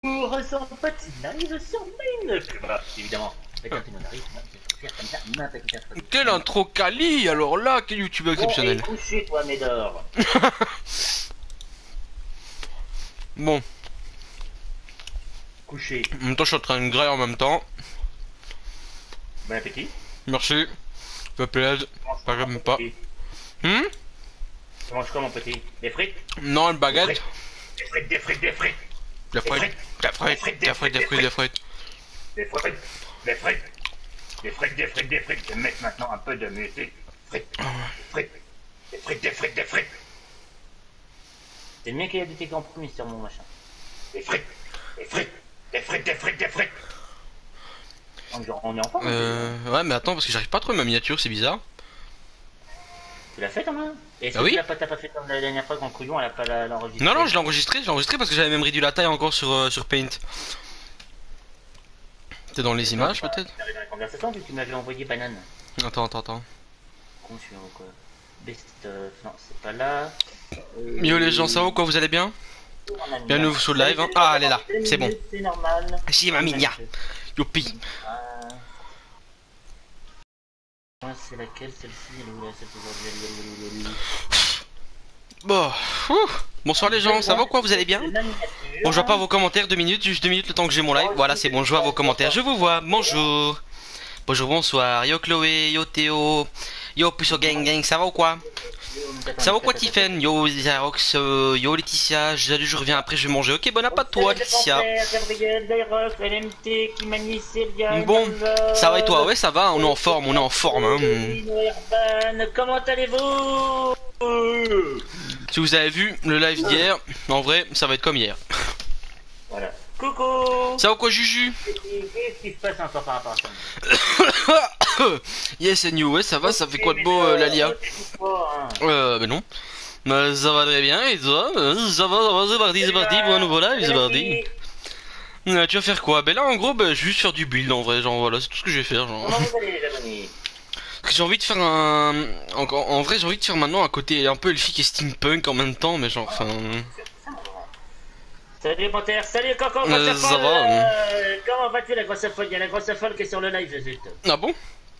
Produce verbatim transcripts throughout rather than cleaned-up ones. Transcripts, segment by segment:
Ressent petit live sur Minecraft, évidemment. Regarde, tu nous arrives, c'est comme ça, n'impeccable. Quelle intro quali, alors là, quel YouTube exceptionnel. Bon, et couché, toi, Médor. Bon. Couché. En même temps, je suis en train de grailler en même temps. Bon appétit. Merci. Ça fait plaisir. Pas même pas. Hum Tu manges quoi, mon petit? Des frites? Non, une baguette. Des frites, des frites, des frites. Des frites, des frites, des frites, des frites, des frites. Des frites, des frites. Des frites, des frites, des frites. Je vais mettre maintenant un peu de musique. Frites, frites, des frites, des frites, des frites. C'est le mec qui a dit tes compromis sur mon machin. Des frites, des frites, des frites, des frites, des frites. On est en forme. Euh... Ouais, mais attends, parce que j'arrive pas à trouver ma miniature, c'est bizarre. Tu l'as fait quand même? Et Ah oui. Tu l'as pas, t'as pas fait comme la dernière fois quand Couillon elle a pas l'enregistré? Non, non, je l'ai enregistré, je l'ai enregistré parce que j'avais même réduit la taille encore sur, euh, sur Paint. T'es dans les images peut-être? T'avais dans la conversation vu que tu m'avais envoyé banane. Attends, attends, attends. Con, je suis quoi? Best of... Non, c'est pas là. Euh... Yo les gens, ça va quoi, vous allez bien? Bienvenue sur le live, hein. Ah, elle est là, c'est bon. C'est normal. Si, ma minia. Youpi. Ah, c'est laquelle celle-ci? Bon, bonsoir les gens, ça va quoi, vous allez bien? Bon, je vois pas vos commentaires, deux minutes, juste deux minutes le temps que j'ai mon live. Voilà, c'est bon, je vois vos commentaires, je vous vois, bonjour. Bonjour, bonsoir, yo Chloé, yo Théo, yo Pusso Gang Gang, ça va ou quoi? Ça va quoi Tiffen? Yo Zarox, euh, yo Laetitia, je, je reviens après, je vais manger. Ok, bon appétit à toi Laetitia. Bon, ça va et toi? Ouais, ça va, on est en forme, on est en forme. Hein. Comment allez-vous? Si vous avez vu le live d'hier, en vrai, ça va être comme hier. Voilà. Coucou. Ça va quoi Juju? Qu'est-ce qui se passe encore par rapport à ça? Yes and you, ouais ça va, ça fait quoi de beau euh, Lalia? Euh, ben non. Mais ça va très bien et toi? Ça va, ça va, c'est parti, c'est parti pour un nouveau live, c'est parti. Euh, tu vas faire quoi? Ben là en gros, ben, juste faire du build en vrai, genre voilà, c'est tout ce que je vais faire. Genre. Comment vous allez les abonnés? J'ai envie de faire un... En, en vrai j'ai envie de faire maintenant un côté un peu elfique et steampunk en même temps, mais genre enfin... Salut Panthère, salut Coco, grosse euh, folle. Ça va hein. euh, Comment vas-tu la grosse folle? Il y a la grosse folle qui est sur le live, zut. Ah bon?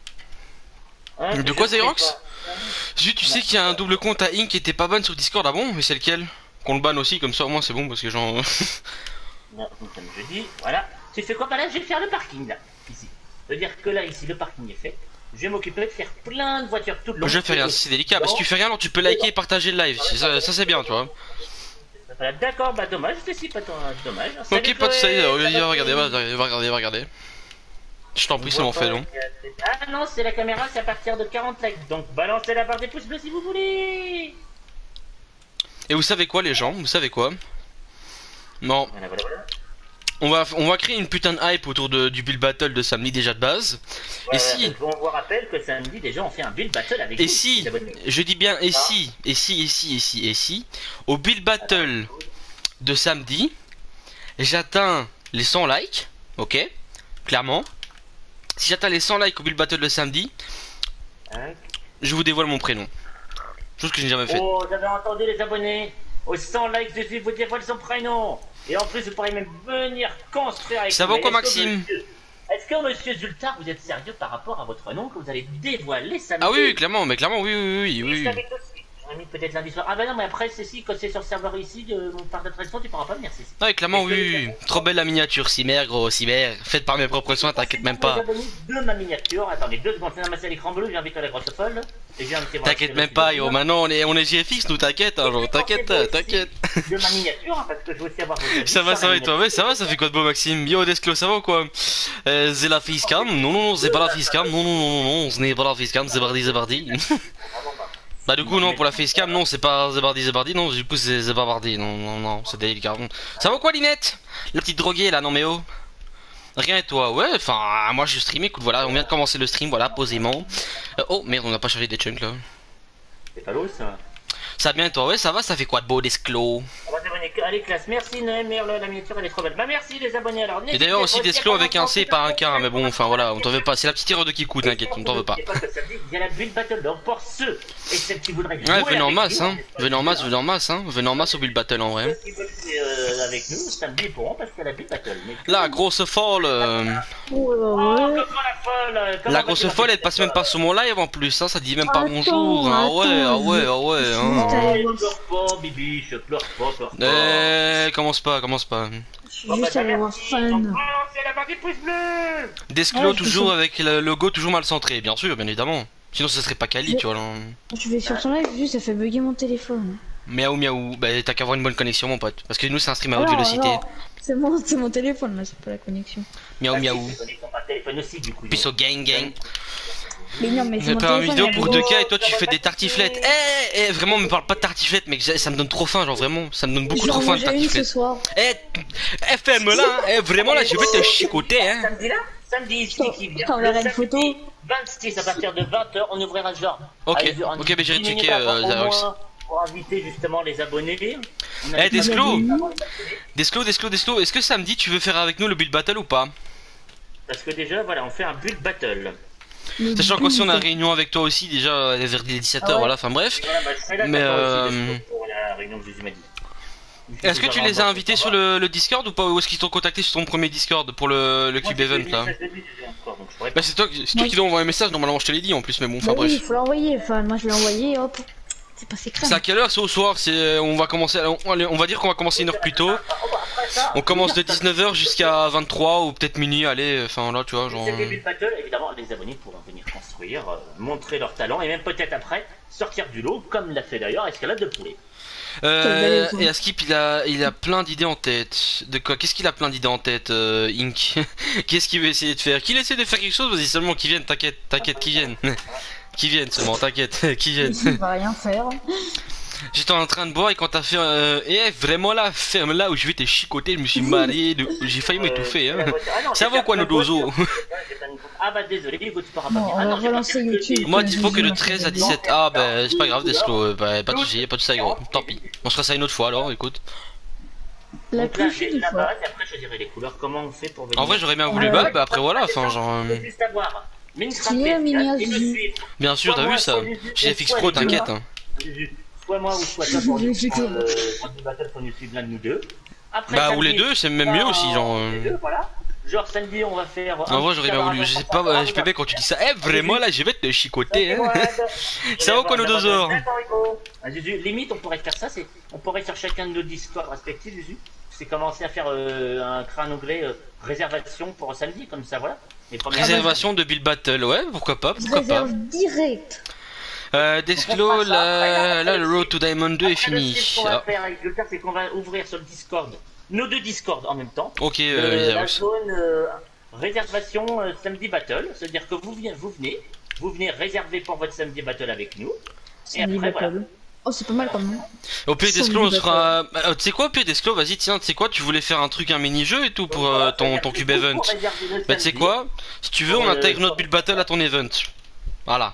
Hein, de quoi Xerox? Zut, tu sais qu'il y a un double compte à Ink qui était pas ban sur Discord, ah bon? Mais c'est lequel? Qu'on le banne aussi, comme ça au moins c'est bon parce que genre... Non, comme je dis, voilà. Tu fais quoi? Bah là je vais faire le parking là, ici. Ça veut dire que là ici le parking est fait. Je vais m'occuper de faire plein de voitures tout le long. Je fais rien, c'est délicat, parce que si tu fais rien alors tu peux liker et partager le live, ça, ça c'est bien tu vois. Voilà, d'accord, bah dommage, je te suis pas ton dommage. Ok, pas de ça, va regarder, va regarder, va regarder. Je t'en prie, c'est mon fait long. Ah non, c'est la caméra, c'est à partir de quarante likes, donc balancez la barre des pouces bleus si vous voulez. Et vous savez quoi les gens, vous savez quoi? Non. Voilà, voilà, voilà. On va, on va créer une putain de hype autour de, du build battle de samedi déjà de base. Ouais, et si... On vous rappelle que samedi déjà on fait un build battle avec Et vous, si, je dis bien et si, et si, et si, et si, et si, au build battle de samedi, j'atteins les cent likes, ok, clairement. Si j'atteins les cent likes au build battle de samedi, hein? Je vous dévoile mon prénom. Chose que je n'ai jamais fait. Oh, vous avez entendu les abonnés? Aux cent likes de suite, vous dévoile son prénom. Et en plus, vous pourrez même venir construire avec Ça va quoi, Maxime? Est-ce que monsieur Zultar, vous êtes sérieux par rapport à votre nom que vous allez dévoiler samedi? Ah oui, oui, clairement, mais clairement, oui, oui, oui, oui. oui. J'aurais mis peut-être lundi soir. Ah bah non, mais après, c'est si, quand c'est sur le serveur ici, de mon part de pression, tu pourras pas venir, c'est si. Ah oui, clairement, oui, oui. Trop belle la miniature, Cyber, gros, Cyber. Faite par mes propres soins, t'inquiète même pas. De ma miniature, attendez deux secondes, c'est ramasser l'écran bleu, j'invite la grosse folle. T'inquiète même pas, yo, maintenant on est, on est G F X, nous, t'inquiète, hein, genre, t'inquiète, t'inquiète. De ma miniature, parce que je veux aussi avoir vos avis. Ça va, ça va, et toi? Ouais, ça va, ça fait quoi de beau, Maxime? Yo, Desclo, ça va ou quoi? Euh, c'est la facecam? Non, non, non, c'est pas la facecam, non, non, non, non, non, ce n'est pas la facecam, c'est Bardi, c'est Bardi. Bah du coup non, pour la facecam non, c'est pas Zebardi Zebardi, non, du coup c'est Zebardi, non, non, non, c'est délicat. Ça va quoi Linette? La petite droguée là, non mais oh. Rien et toi? Ouais, enfin moi je stream, écoute voilà, on vient de commencer le stream, voilà, posément. Euh, oh merde, on n'a pas chargé des chunks là. C'est pas l'eau ça? Ça va bien et toi? Ouais, ça va, ça fait quoi de beau d'esclos? On va abonnés. Allez, classe. Merci, Noël, Merle, la miniature, elle est trop belle. Bah, merci les abonnés alors. Et d'ailleurs aussi Desclos avec un C, pas un K, mais bon, enfin voilà, on t'en veut pas. C'est la petite erreur de Kikou, t'inquiète, on t'en veut pas. Il y a la bulle battle, donc pour ceux et celles qui voudraient. Ouais, venez en masse, hein. Venez en masse, venez en masse, hein. Venez en masse au build battle en vrai. Ceux qui veulent jouer avec nous, samedi ils pourront parce qu'il y a la bulle battle. La grosse folle. euh, Oh, Oh, ouais. comment la folle. La grosse folle, elle passe même pas sur mon live en plus, hein. Ça dit même pas Attends, bonjour. Ah ouais, ah ouais, ah ouais. Hein. Attends. Je pleure pas, bibi, je pleure pas, pleure pas. Euh, commence pas, commence pas. Je suis juste allé voir fan. C'est la barre du pouce bleu. Desclos Ouais, je toujours sais. avec le logo toujours mal centré, bien sûr, bien évidemment. Sinon ce serait pas quali, tu vois. Là. Je vais sur ton live, juste ça fait bugger mon téléphone. Miaou miaou, bah t'as qu'à avoir une bonne connexion mon pote. Parce que nous c'est un stream à haute Non, vélocité. non, C'est mon, c'est mon téléphone là, c'est pas la connexion. Miaou miaou. Téléphone aussi, du coup. Puis au gang gang. Mais non, mais c'est J'ai mon pas une téléphone. vidéo il y a pour le deux logo. K et toi tu fais des tartiflettes. Eh, eh, vraiment me parle pas de tartiflettes mec, ça me donne trop faim, genre vraiment, ça me donne beaucoup Je vais trop en faim de manger une ce tartiflettes. soir. Eh, eh ferme là, hein. Eh vraiment là je vais te chicoter hein. Samedi là, samedi ici qui vient. Je t'enverrai une Le photo. samedi vingt-six à partir de vingt heures, on ouvrira ce genre. Ok, Allez, en ok, mais j'ai dix minutes checké, avant, euh, au Xarox. moins, pour inviter justement les abonnés. On a Eh, des Desclos. abonnés. Desclos, Desclos, Desclos, est-ce que samedi tu veux faire avec nous le build battle ou pas? Parce que déjà, voilà, on fait un build battle. Le Sachant qu'aussi on a but. réunion avec toi aussi déjà vers les dix-sept heures, Ah ouais. voilà, enfin bref. Voilà, bah, je serai là Mais, pour toi aussi, euh, Desclos, pour la réunion que Jésus m'a dit. Est-ce que tu les as invités sur le, le Discord ou pas? Ou est-ce qu'ils t'ont contacté sur ton premier Discord pour le, le Cube Event là? Bah c'est toi, c'est toi Moi, qui dois envoyer un message, normalement je te l'ai dit en plus, mais bon, enfin Bah oui, bref. il faut l'envoyer. Enfin, moi je l'ai envoyé, hop. C'est passé crème. C'est à quelle heure? C'est au soir, c'est on va commencer, on, allez, on va dire qu'on va commencer une heure plus tôt. On commence de dix-neuf heures jusqu'à vingt-trois ou peut-être minuit, allez, enfin là tu vois, genre... C'est le début de battle, évidemment, les abonnés pourront venir construire, euh, montrer leur talent et même peut-être après sortir du lot, comme l'a fait d'ailleurs Escalade de Poulet. Euh, et Askip il a, il a plein d'idées en tête. De quoi? Qu'est-ce qu'il a plein d'idées en tête, euh, Ink? Qu'est-ce qu'il veut essayer de faire? Qu'il essaie de faire quelque chose, vas-y seulement qu'il vienne, t'inquiète, t'inquiète, qu'il vienne. Qu'il vienne seulement, t'inquiète, qu'il vienne. Il va rien faire. J'étais en train de boire et quand t'as fait euh, eh vraiment là, ferme là où je vais te chicoter, je me suis marié, de... j'ai failli m'étouffer hein. Ça vaut quoi nos dozos? Ah bah désolé, écoute, tu pourras pas Bon, venir. on Ah va non, j'ai pas relancer fait que YouTube. des- Moi il faut que de treize à dix-sept, ah bah c'est pas grave Desclos, bah pas de soucis, pas de ça gros, tant pis. On se fera ça une autre fois alors, écoute. La Donc là, j'ai prochaine la fois. base et après je dirai les couleurs, comment on fait pour venir. En vrai j'aurais bien voulu, Ouais. bah, bah après voilà, enfin genre... euh, C'est juste avoir Minecraft Qui est P S quatre Mini et me Azu suivre. Bien sûr, t'as vu ça? J'ai F X Pro, t'inquiète hein. Soit moi ou soit toi pour Je nous sais que- euh, pour nous battre pour nous suivre l'un de nous deux. Après, Bah samedi, ou les deux, c'est même mieux aussi genre... les euh, deux, voilà. Genre samedi on va faire. En vrai j'aurais bien voulu, je sais pas, euh, je peux bien quand tu dis ça, eh vraiment là je vais te chicoter hein. Ça va ou quoi, nos deux heures? Ah, Jésus, limite on pourrait faire ça, c'est on pourrait sur chacun de nos discords respectifs, Jésus. C'est commencer à faire euh, un crâne onglet euh, réservation pour samedi, comme ça voilà. Les premières- Réservation de Build Battle, ouais, pourquoi pas, Je pourquoi pas. réserve direct. Euh, Desclos, là, là, le Road to Diamond deux est Après, le fini. style qu'on va Ah, faire avec le cas, c'est qu'on va ouvrir sur le Discord nos deux Discord en même temps. ok, Euh, euh, la Xerox. zone euh, réservation euh, samedi battle, c'est-à-dire que vous venez, vous venez, vous venez réserver pour votre samedi battle avec nous. Et Samedi après voilà. battle. Oh, c'est pas mal quand même. Au pire Samedi Desclos, on battle. sera. Euh, tu sais quoi, au pire Desclos, vas-y, tiens, tu sais quoi, tu voulais faire un truc, un mini-jeu et tout pour euh, ton, ton Cube Event. Bah, tu sais quoi, si tu veux, on Euh, intègre notre Build Battle à ton event. Voilà.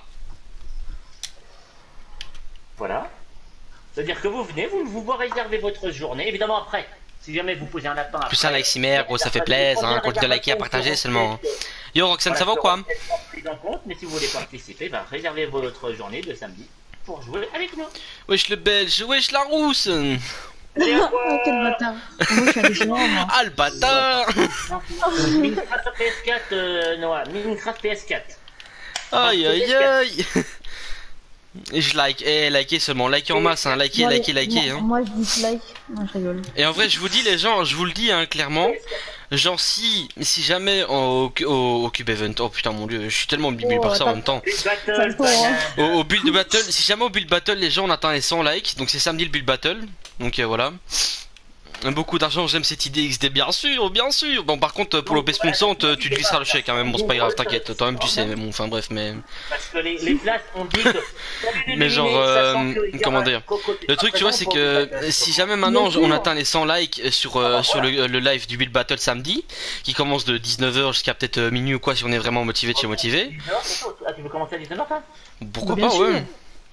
Voilà. C'est-à-dire que vous venez, vous vous réservez votre journée. Évidemment après, si jamais vous posez un lapin. Plus après, un like si mère, gros, ça fait plaisir, hein, continue de liker, à partager seulement. Yo, Roxane, ça va ou quoi? Pris en compte, mais si vous voulez participer, bah, réservez votre journée de samedi pour jouer avec nous. Wesh le belge, wesh la rousse. Oh, quel bâtard. Moi, je suis allé voir, moi. Ah le bâtard. Minecraft P S quatre, euh, Noah, Minecraft P S quatre. Aïe aïe aïe. Et je like, eh, likez seulement, likez en masse, hein, likez, Moi, likez, likez, moi- hein. Moi, je dislike. Moi, je rigole. Et en vrai, je vous dis, les gens, je vous le dis, hein, clairement, genre, si, si jamais au, au, au Cube Event, oh putain, mon dieu, je suis tellement bibi Oh, par ça en attends. même temps. Battle, Ça hein. Au, au Build Battle, si jamais au Build Battle, les gens, on atteint les cent likes, donc c'est samedi le Build Battle, donc euh, voilà. Beaucoup d'argent, j'aime cette idée X D, bien sûr, bien sûr. Bon, par contre, pour l'O P sponsor, on te- tu te glisseras le chèque, hein, même, bon, c'est pas grave, t'inquiète, toi-même tu sais, mais bon, enfin bref, mais. Parce que les, les places ont dit que. Mais genre, euh, comment dire, le truc, tu vois, c'est que si jamais maintenant on atteint les cent likes sur, euh, sur le, le live du Build Battle samedi, qui commence de dix-neuf heures jusqu'à peut-être euh, minuit ou quoi, si on est vraiment motivé de chez motivé, Ah, tu veux commencer à dix-neuf heures, toi pourquoi Bien pas, sûr. ouais.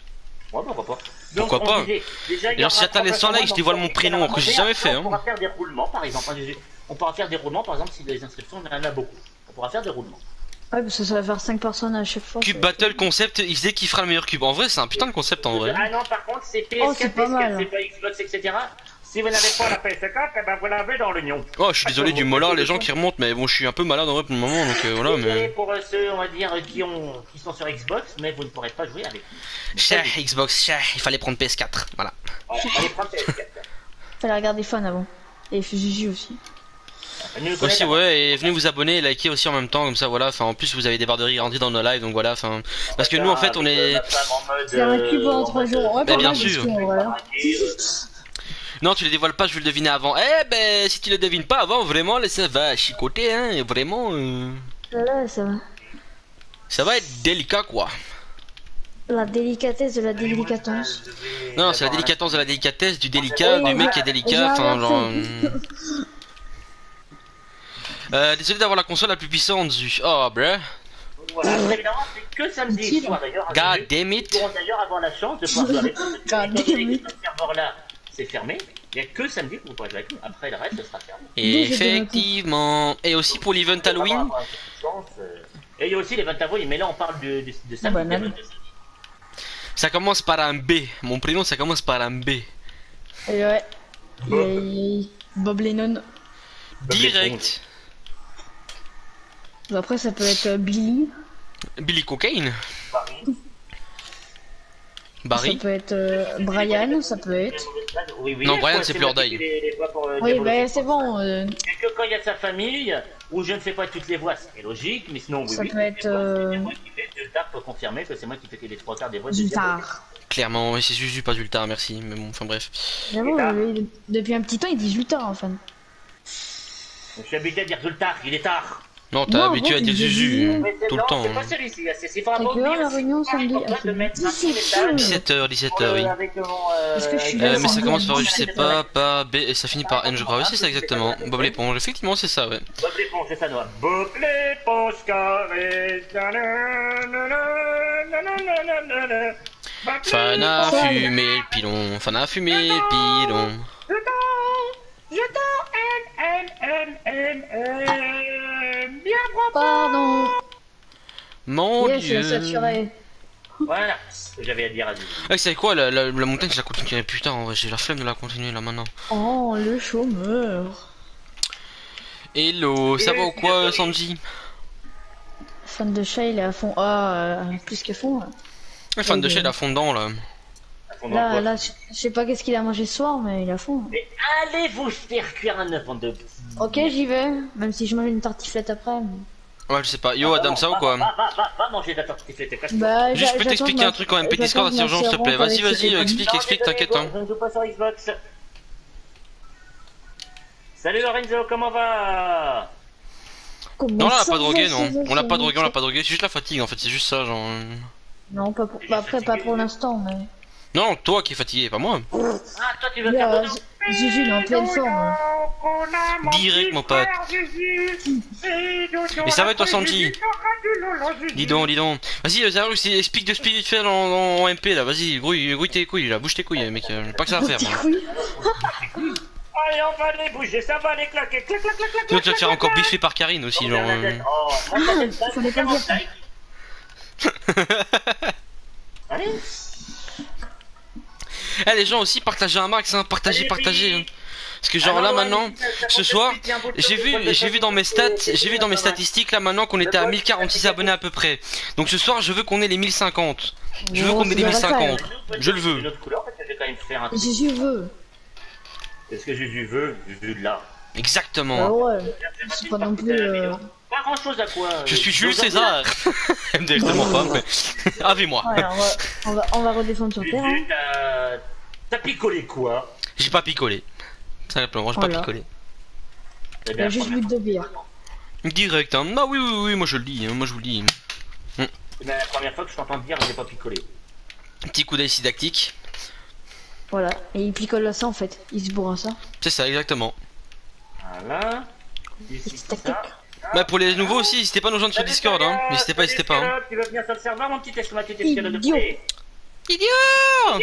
Ouais, pourquoi pas. Pourquoi on pas. disait, déjà, il y Et alors, aura si j'atteins les cent likes, je dévoile mon dans- prénom, que j'ai jamais fait, On hein. pourra faire des roulements, par exemple. hein, On pourra faire des roulements, par exemple, si les inscriptions, on en a beaucoup. On pourra faire des roulements. Ouais, parce que ça va faire cinq personnes à chaque fois. Cube ça- Battle concept, il disait qu'il fera le meilleur cube. En vrai, c'est un putain de concept en vrai. Ah non, par contre, c'est P S Oh, quatre, c'est pas P S quatre, mal. c'est pas Xbox, et cetera. Si vous n'avez pas la P S quatre, eh ben vous l'avez dans l'oignon. Oh, je suis désolé du molar, les gens qui remontent, mais bon, je suis un peu malade en vrai pour le moment, donc euh, voilà, Désolé mais. pour euh, ceux, on va dire, qui, ont, qui sont sur Xbox, mais vous ne pourrez pas jouer avec nous. Cher Xbox, cher, il fallait prendre P S quatre, voilà. Voilà, allez prendre P S quatre. Fallait regarder Fan avant. Et Fuji aussi. Nous Aussi, connaître- ouais, et venez vous abonner et liker aussi en même temps, comme ça, voilà. Enfin, en plus, vous avez des barres de rire rentrées dans nos lives, donc voilà. Enfin, parce que nous, en fait, on est. La femme en mode, C'est un euh, cube en en trois mode, jours. Ouais, Bah, pas bien mal, parce sûr. que, voilà. Non, tu les dévoiles pas, je veux le deviner avant. Eh ben, si tu le devines pas avant, vraiment, là, ça va chicoter, hein. Et vraiment, euh, Là, ça va. ça va être délicat, quoi. La délicatesse de la délicatesse. Non, non, c'est la délicatesse de la délicatesse, du délicat, Oui, du mec j'ai- qui est j'ai délicat, enfin, inversé. genre. euh, Euh, désolé d'avoir la console la plus puissante du. Oh, bruh. Voilà, très évidemment, c'est que samedi Utile. soir d'ailleurs. God damn Ils it. pourront d'ailleurs avoir la chance de pouvoir jouer avec nous. parce que God comme damn it. ce serveur-là, c'est fermé. Il n'y a que samedi que vous pourrez jouer avec nous. Après, le reste, ce sera fermé. Effectivement. Et aussi pour l'event Halloween. Avoir un peu de chance, euh. Et il y a aussi les vingt Halloween, mais là, on parle de, de, de samedi. bah, des même. vingt de samedi. Ça commence par un B. Mon prénom, ça commence par un B. Et ouais. Et- Bob Lennon. Direct. Après, ça peut être euh, Billy. Billy Cocaine. Paris. Barry. Ça peut être euh, Brian, ça peut être. Oui, oui, Non, il faut Brian, essayer c'est de plus mettre Ordaille. les- les voix pour, euh, Oui, développer. bah c'est bon. euh, Et que quand il y a sa famille, où je ne fais pas toutes les voix, c'est logique, mais sinon, oui, Ça oui, peut toutes les être, voix, c'est euh, moi qui fais. Zultar peut confirmer que c'est moi qui fais les trois quarts des voix de Diablo. Zultar. Clairement, oui, c'est Zuzu, pas Zultar, merci. Mais bon, enfin bref. J'avoue, lui, depuis un petit temps, il dit Zultar en fait. Je suis habitué à dire Zultar, il est tard. Non, t'as Non, habitué bon, à dire il dit Zuzu Zuzu. euh, Mais c'est tout le non, temps. c'est pas hein. celui-ci, c'est c'est pas C'est bon que dire, la c'est réunion pas samedi. important Ah, de mettre un dix-sept message, heures. dix-sept heures, dix-sept heures, oui. euh, avec, euh, Est-ce que je suis avec- là Euh, mais ça samedi commence à par, je dix-sept sais pas, pas B, et ça finit par N, je crois. Oui, c'est ça exactement. Bob l'éponge, effectivement, c'est ça, ouais. Bob l'éponge, c'est ça, Noah. Bob l'éponge carré. Fan a fumé le pilon, fan a fumé le pilon. Je t'en, je t'en aime, aime, aime, aime, aime, bien propre. Pardon. Mon Yes, il a dieu. saturé. Voilà ce que j'avais à dire à Zizi. Ah, c'est quoi la, la, la montagne, je la continue. Putain, en vrai, j'ai la flemme de la continuer là maintenant. Oh, le chômeur. Hello, ça va ou quoi, Sanji? Fan de chat, il est à fond. Ah, euh, plus qu'à fond. là. Le fan de Oui, chez la fondant là. À fond dans Là, le là, je je sais pas qu'est-ce qu'il a mangé ce soir, mais il est à fond. Mais allez vous faire cuire un œuf en deux. Ok, j'y vais. Même si je mange une tartiflette après. mais- Ouais, je sais pas. Yo, Adam, ça ou quoi? Va, va, va, va manger ta tartiflette, cache-toi. Bah, Juste, je j'a- peux j'attends t'expliquer ma- un truc quand même. Petit j'attends Discord, ma c'est urgent, s'il te sœur plaît. rentre Vas-y, avec ses vas-y, épaules. explique, Non, explique, désolé, t'inquiète. bon, Hein. Je ne joue pas sur Xbox. Salut Lorenzo, comment va? Comment Non, on l'a ça pas va, drogué, ça non. va, On l'a ça pas va, drogué, on ça l'a pas drogué. C'est juste la fatigue en fait, c'est juste ça, genre. euh. Non, pas pour... bah, après, pas pour l'instant, mais. Non, toi qui es fatigué, pas moi. Ah, toi tu veux Là, faire dodo? Z- Zuzu, il est en pleine forme. hein. Direct, mon pote. Mais ça va, toi, Sanji? Dis donc, dis donc. Vas-y, euh, Zarus, explique de speed fait en, en, en M P là, vas-y, grouille, grouille tes couilles là, bouge tes couilles, mec. euh, Pas que ça à faire. Petit moi. couille. Allez, on va les bouger, ça va les claquer, clac, clac, clac, clac. Sinon, tu vas te faire encore biffer par Karine aussi, genre. euh. Oh, moi, ça, c'est ça, Fallait pas le dire. Allez. Eh, les gens aussi, partagez un max, hein, partagez, partagez. hein. Parce que genre là maintenant, ce soir, j'ai vu, j'ai vu dans mes stats, j'ai vu dans mes statistiques là maintenant qu'on était à mille quarante-six abonnés à peu près. Donc ce soir, je veux qu'on ait les mille cinquante. Je veux Oh, qu'on ait les mille ça devrait cinquante. Je le veux. Une autre couleur parce que je vais quand même faire un truc. Zuzu veut. Est-ce que Jésus veut? Jésus de là. Ah Exactement. ouais. C'est pas non plus. euh, Pas grand chose à quoi. Je suis Jules César. M D tellement pas, mais avec-moi. Ouais, on va, on va, on va redescendre sur terre. hein. Jésus, t'as t'as picolé quoi? J'ai pas picolé. Simplement, j'ai pas Voilà. picolé. Eh Il bien, a juste bu de bière. Direct, hein. Non, oui, oui, oui, moi je le dis, hein, moi je vous le dis. c'est bien la première fois que je t'entends dire j'ai pas picolé. Petit coup d'œil didactique. Voilà. Et il picole là ça en fait. Il se bourre à ça. C'est ça, exactement. Voilà. Ici, Petite ça. tactique. Bah pour les nouveaux aussi, n'hésitez pas à nous joindre sur Discord, hein. N'hésitez pas, n'hésitez pas. Hein. Tu veux venir sur le serveur, mon petit escalade, tu t'es Idiot. Idiot.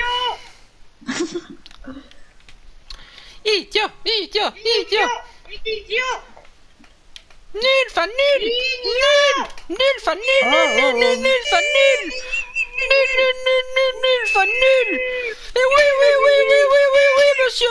Idiot, idiot, idiot. Idiot. Nul, fan nul. Nul. Nul, fan nul. Oh, Nul, oh, nul, nul, oh. nul, fan nul. Nul, nul, nul, nul, nul, fan nul. Et oui, oui, oui, oui, oui, oui, oui, monsieur,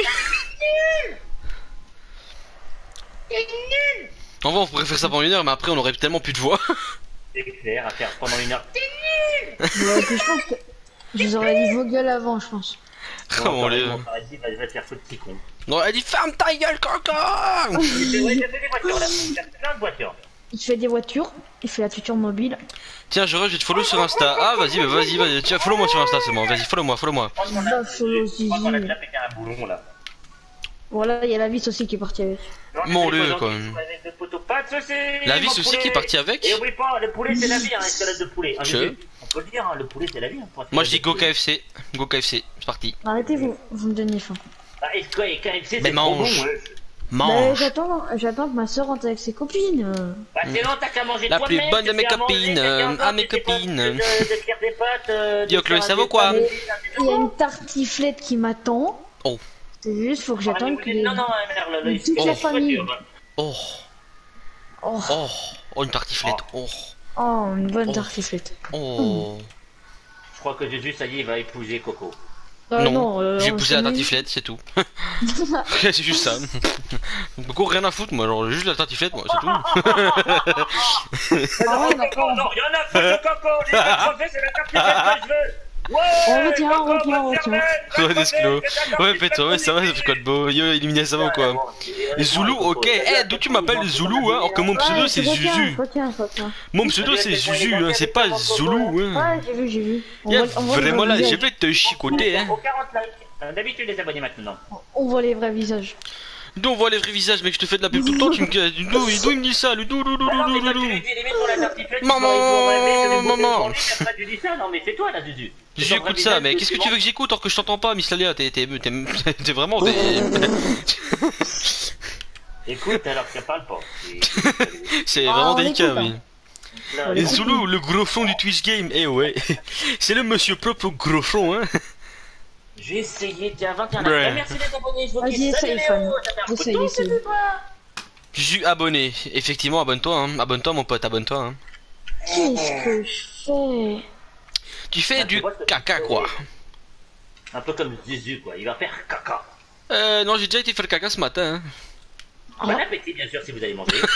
oui. En vrai, on pourrait faire ça pendant une heure, mais après, on aurait tellement plus de voix. C'est clair, à faire pendant une heure. Ouais, puis je pense que je vous aurais dit vos gueules avant, je pense. Comment les... On va dire, va te faire foutre petit con. Non, elle dit ferme ta gueule, coco. C'est vrai, j'ai fait des voitures là. J'ai fait plein de voitures. Il fait des voitures, il fait la tuture mobile. Tiens, je, je vais te follow sur Insta. Ah, vas-y, bah, vas-y, vas-y. Tiens, follow moi sur Insta seulement. Vas-y, follow moi, follow moi. Je crois qu'on Va a- follow je crois qu'on a Zizi. déjà pété un boulon là. Voilà, il y a la vis aussi qui est partie avec. Mon Dieu, Dieu, quand même. Avec le poteau, pas de soucis. La vis mon aussi poulet. qui est partie avec. Et oublie pas, le poulet c'est la vie, hein, escalade de poulet. Hein, Je- Jésus. On peut le dire, hein, le poulet c'est la vie. Hein, pour Moi, je dis escalade go de K F C. Go K F C, c'est parti. Arrêtez, vous, vous me donnez faim. poulet. Ah, et quoi, et K F C Mais c'est trop bon. mange. Ouais. Bah, Mange. j'attends, j'attends que ma soeur rentre avec ses copines. euh. Bah sinon t'as qu'à manger La toi-même, plus bonne de t'as mes qu'à manger, copines, t'as qu'à euh, encore à mes des pâtes, copines. De, de faire des pâtes. euh, de Yo, Chloé, faire ça des va quoi pâtes, Il y a une tartiflette qui m'attend. Oh. C'est juste, faut que j'attende que les... Non, non, Merle, là, il Toute se la cache famille. voiture, hein. Oh. Oh, Oh. Oh, une tartiflette. Oh. oh, une bonne Oh. tartiflette. Oh. Je crois que Jésus, ça y est, il va épouser Coco. Euh, Non, euh, j'ai on poussé la s'est mis- tartiflette, c'est tout. C'est juste ça. Beaucoup rien à foutre, moi, genre juste la tartiflette, moi, c'est tout. Ah ouais, Coco, d'accord. non, rien à foutre de Coco, les crevé, c'est la tartiflette que je veux. Ouais, On retient, on Coco, retient, on bonne retient. cervelle, Ouais, Desclos. c'est la Ouais, tartiflette péto, ouais, ça va, ça fait quoi de beau. Yo, éliminé, ça va ou quoi? Zoulou, ok. Eh, d'où tu m'appelles Zoulou, hein? Alors que mon pseudo, Ouais, c'est je retiens, Zuzu. je retiens, je retiens. Mon pseudo, c'est Zuzu, hein, c'est pas Zoulou, hein. Ouais, j'ai vu, j'ai vu. On Yeah, voit- on voit les vraiment vrais là, je visages. vais te chicoter, hein. Au quarante likes. Euh, D'habitude, les abonnés maintenant. On voit les vrais visages. D'où on voit les vrais visages, mec, je te fais de la pub tout le temps, tu me casses. D'où d'où il me dit ça, le dou dou dou Ah non, dou mais dou toi, dou. tu lui dis limite pour la tartiflette, tu Maman, pourrais lui rêver, je vais monter maman. sur lui, mais après, tu dis ça, non mais c'est toi là, Zuzu. J'écoute ça, mais qu'est-ce que tu veux que j'écoute alors que je t'entends pas, Miss Lalia? T'es t'es t'es t'es vraiment des. Écoute, alors que ça parle pas. C'est Ah, vraiment on délicat, écoute, oui. Là, Et là, Zoulou, le gros front du Twitch Game, eh ouais. C'est le monsieur propre au gros front, hein. J'ai essayé, tiens, vingt et un Ouais. likes. Merci les abonnés, je vous Vas-y, dis salut essaye, Léo, fan. ça fait un coup de Essaye, temps, essaye. c'est toi. Je suis abonné. Effectivement, abonne-toi, hein. Abonne-toi, mon pote, abonne-toi, hein. Qu'est-ce que je fais? Tu fais Ah, tu du vois, c'est- caca, quoi. Un peu comme Zuzu, quoi, il va faire caca. Euh, non, j'ai déjà été faire caca ce matin, hein. Ah. Bon appétit, bien sûr, si vous allez manger.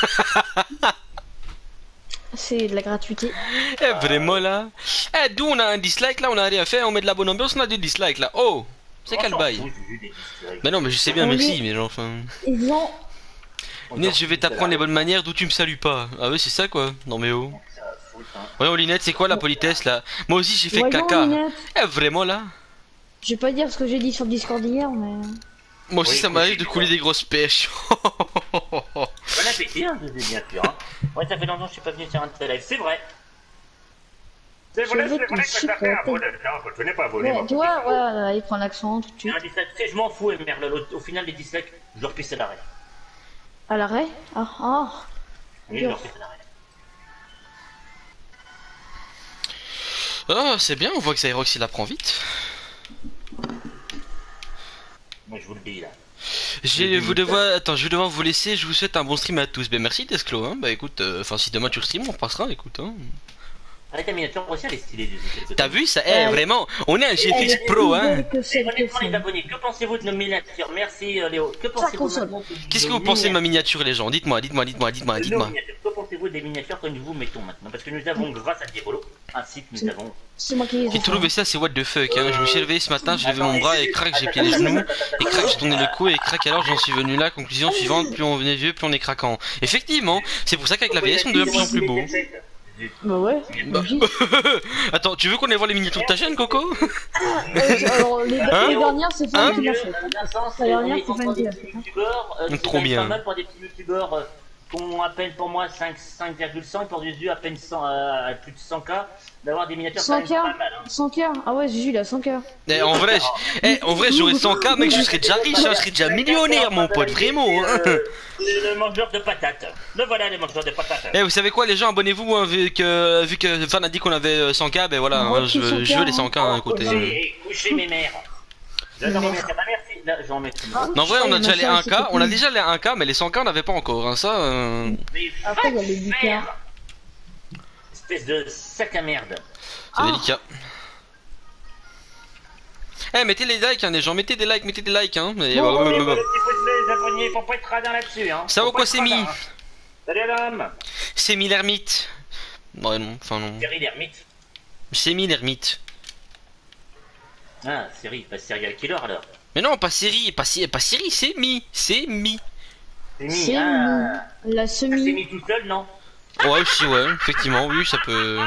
C'est de la gratuité. Eh, vraiment, là. Eh, d'où on a un dislike, là, on a rien fait, on met de la bonne ambiance, on a des dislikes, là. Oh, c'est On quel s'en bail? fout, Zuzu, des dislikes. Mais non, mais je sais bien, On merci, dit- mais genre, enfin... Ils ont... On Linette, s'en je vais fout, t'apprendre ça, les bonnes manières d'où tu me salues pas. Ah oui, c'est ça, quoi. Non, mais oh. ça fout, hein. Ouais, oh, Linette, c'est quoi la politesse, là? Moi aussi, j'ai fait Voyons, caca. Linette. Eh, vraiment, là? Je vais pas dire ce que j'ai dit sur le Discord hier, mais... Moi aussi, Oui, ça oui, m'arrive c'est de quoi. couler des grosses pêches. Bon appétit, hein, Zuzu, bien sûr. Hein. Ouais, ça fait longtemps que je suis pas venu sur un de tes lives, c'est vrai. C'est Je vrai, vais c'est te vrai que ça fait un chicoter. bon de temps, je tenais pas à voler. Ouais, mon tu vois, petit ouais, là, il prend l'accent tout de suite. Un dislike, tu sais, je m'en fous, et merde, l'autre- au final, les dislikes, je leur pisse à l'arrêt. À l'arrêt? Ah, ah. Oui, je leur pisse à l'arrêt. Oh, c'est bien, on voit que Zyrox, il apprend vite. Moi, je vous le dis, là. Je vais vous devoir... Attends, je vais devoir vous laisser, je vous souhaite un bon stream à tous. Ben merci Desclo, hein. Bah écoute, enfin si demain tu stream, on repassera, écoute, hein. Avec ta miniature aussi, elle est stylée, Zuzu. T'as vu ça? Eh, Euh, vraiment, on est un G F Elle X est Pro, plus hein. belle que celle que Honnêtement, les c'est. abonnés, que pensez-vous de nos miniatures? Merci, euh, Léo. Que pensez-vous console. maintenant de Qu'est-ce que nos vous pensez de ma miniatures? miniature, les gens? Dites-moi, dites-moi, dites-moi, dites-moi, De nos dites-moi. miniatures. Que pensez-vous des miniatures que nous vous mettons maintenant? Parce que nous avons, grâce à Diabolo, un site, nous avons... C'est moi qui les ai J'ai fait. trouvé ça, c'est what the fuck, hein. Je me suis levé ce matin, j'ai levé mon bras et crac, j'ai plié les genoux, et crac, j'ai tourné le cou, et crac, alors j'en suis venu là. Conclusion suivante, plus on est vieux, plus on est craquant. Effectivement, c'est pour ça qu'avec la vieillesse, on devient de plus en plus beau. Bah ouais, Bah. logique. Attends, tu veux qu'on aille voir les miniatures de ta chaîne, Coco? Euh, alors, les, Hein les dernières, c'est Fan Hein qui l'a fait. La dernière, c'est Fan qui l'a fait. Trop Trop bien. pas mal pour des petits youtubeurs euh, qui ont à peine pour moi cinq virgule cinq pour Zuzu à peine cent, euh, plus de cent K, d'avoir des miniatures cent quand K même pas mal. Hein. cent K. Ah ouais, Zuzu, il a cent K. Eh, en vrai, j'- eh, en vrai j'aurais cent K, mec, je serais déjà riche, hein, je serais déjà millionnaire, mon pote, vraiment. Hein. Le, le mangeur de patates. Le voilà, le mangeur de patates. Eh, vous savez quoi, les gens, abonnez-vous, hein, vu que, vu que Fan a dit qu'on avait euh, cent K, ben voilà, Ouais, hein, je, veux, je veux les cent K, hein, écoutez. Couchez, couchez mes mères. J'adore mes mères. Bah, merci. Là, j'en mets plus. Ah. Non, en vrai, on a Ouais, déjà mais les ça, un K, c'est on a cool. déjà les un K, mais les cent K, on n'avait pas encore, hein, ça. Euh... Mais Après, il y a va les dix K. faire. Espèce de sac à merde. C'est Ah. délicat. Eh, mettez les likes, hein, les gens, mettez des likes, mettez des likes, hein. Et... Bon, Oh, bah, les bah, bah. petits pouces bleus, les abonnés, faut pas être radin là-dessus. Hein. Ça Faut vaut pas quoi, être c'est radin, mis hein. Salut l'homme. C'est mis l'ermite. Ouais, non, enfin non. Série l'ermite. C'est mis l'ermite. Ah, série, pas serial killer alors. Mais non, pas série, pas, si- pas série, c'est mi, c'est mi. C'est mis, C'est ah. la C'est semi. mis tout seul, non? Ouais, aussi, ouais, effectivement, oui, ça peut.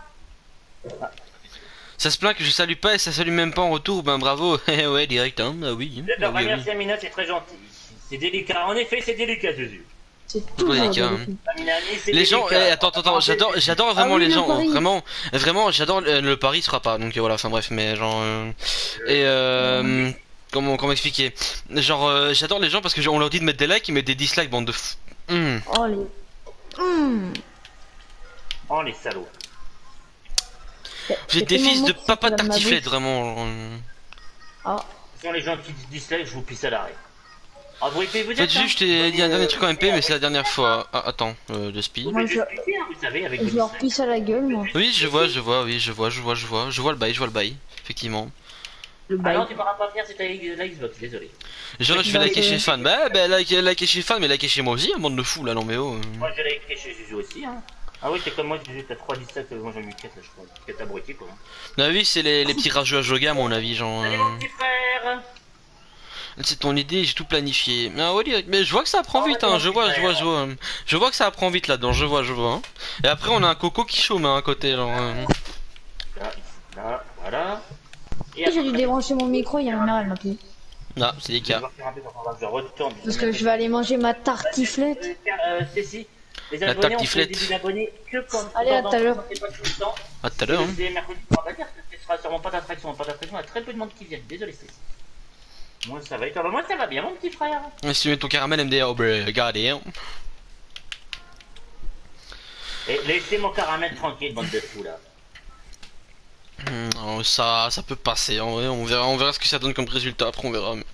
Ça se plaint que je salue pas et ça salue même pas en retour, ben bravo, eh ouais, direct, hein, bah oui. Bah, D'accord, oui, oui. merci Amina, c'est très gentil. C'est délicat, en effet, c'est délicat, Jésus. C'est Pas toujours délicat, hein. délicat. Amina, Ami, c'est Les gens, eh, délicat. attends, attends, attends, j'adore, j'adore vraiment Ah oui, les le gens, pari. vraiment, vraiment, j'adore euh, le pari sera pas, donc euh, voilà, enfin bref, mais genre, euh, et euh, comment, comment expliquer, genre, euh, j'adore les gens parce que genre, on leur dit de mettre des likes, ils mettent des dislikes, bande de f... Hmm. Oh les. Hum. Oh, les salauds. J'ai des fils de papa tartiflette, vraiment. genre, euh. Ah. Ce sont les gens qui disent dislike, je vous pisse à l'arrêt. Ah, vous pouvez vous En dire fait, juste, je t'ai dit un dernier truc en M P, mais c'est la dernière fois. Ah, attends, euh, de speed. Vous Moi, pouvez je- expliquer, hein, vous savez, avec Je vos leur dislikes. pisse à la gueule, moi. Oui, je vois, je vois, oui, je vois, je vois, je vois, je vois le bail, je vois le bail, effectivement. Le Ah bail. non, tu pourras pas faire, c'est ta la Xbox, désolé. Genre, je vais Bah, liker euh, chez fan. Bah, bah, liker, liker chez fan, mais liker chez moi aussi, un bande de fous là, non mais oh. euh. Moi, je l'ai écrit chez Jésus aussi, hein. Ah oui, t'es comme moi, Jésus, t'as trois dix-sept, moi j'en ai eu quatre, là, je crois. quatre abrutis, quoi. Ah oui, c'est les, les petits rageux à Joga, à mon avis, genre. Salut, euh, mon petit frère. C'est ton idée, j'ai tout planifié. Ah ouais, direct. Mais je vois que ça apprend vite, hein, je vois, je vois, je vois. Je vois que ça apprend vite là-dedans, je vois, je vois. hein. Et après, on a un coco qui chôme hein, à côté, genre. euh. Là, là, voilà. Et J'ai dû débrancher mon micro, il y a ma mère, elle m'a appelé. Ah, c'est des Je vais cas. voir faire un peu pour que je retourne. Parce que je vais aller manger ma tartiflette. Euh, Cécile, les La abonnés, on fait tartiflette. des abonnés que quand Allez, à pendant- tout à l'heure. c'est pas tout le temps. À tout à l'heure, hein. C'est mercredi, on va pas dire que ce sera sûrement pas d'attraction, pas d'attraction, il y a très peu de monde qui viennent. Désolé, Cécile. Moi ça va et toi? Bah, moi ça va bien, mon petit frère. Et si tu mets ton caramel M D A, oh, bah, regardez, hein. Et laissez mon caramel tranquille, bande de fous là. Hmm, oh, ça, ça peut passer, en vrai, on verra, on verra ce que ça donne comme résultat, après on verra. mais-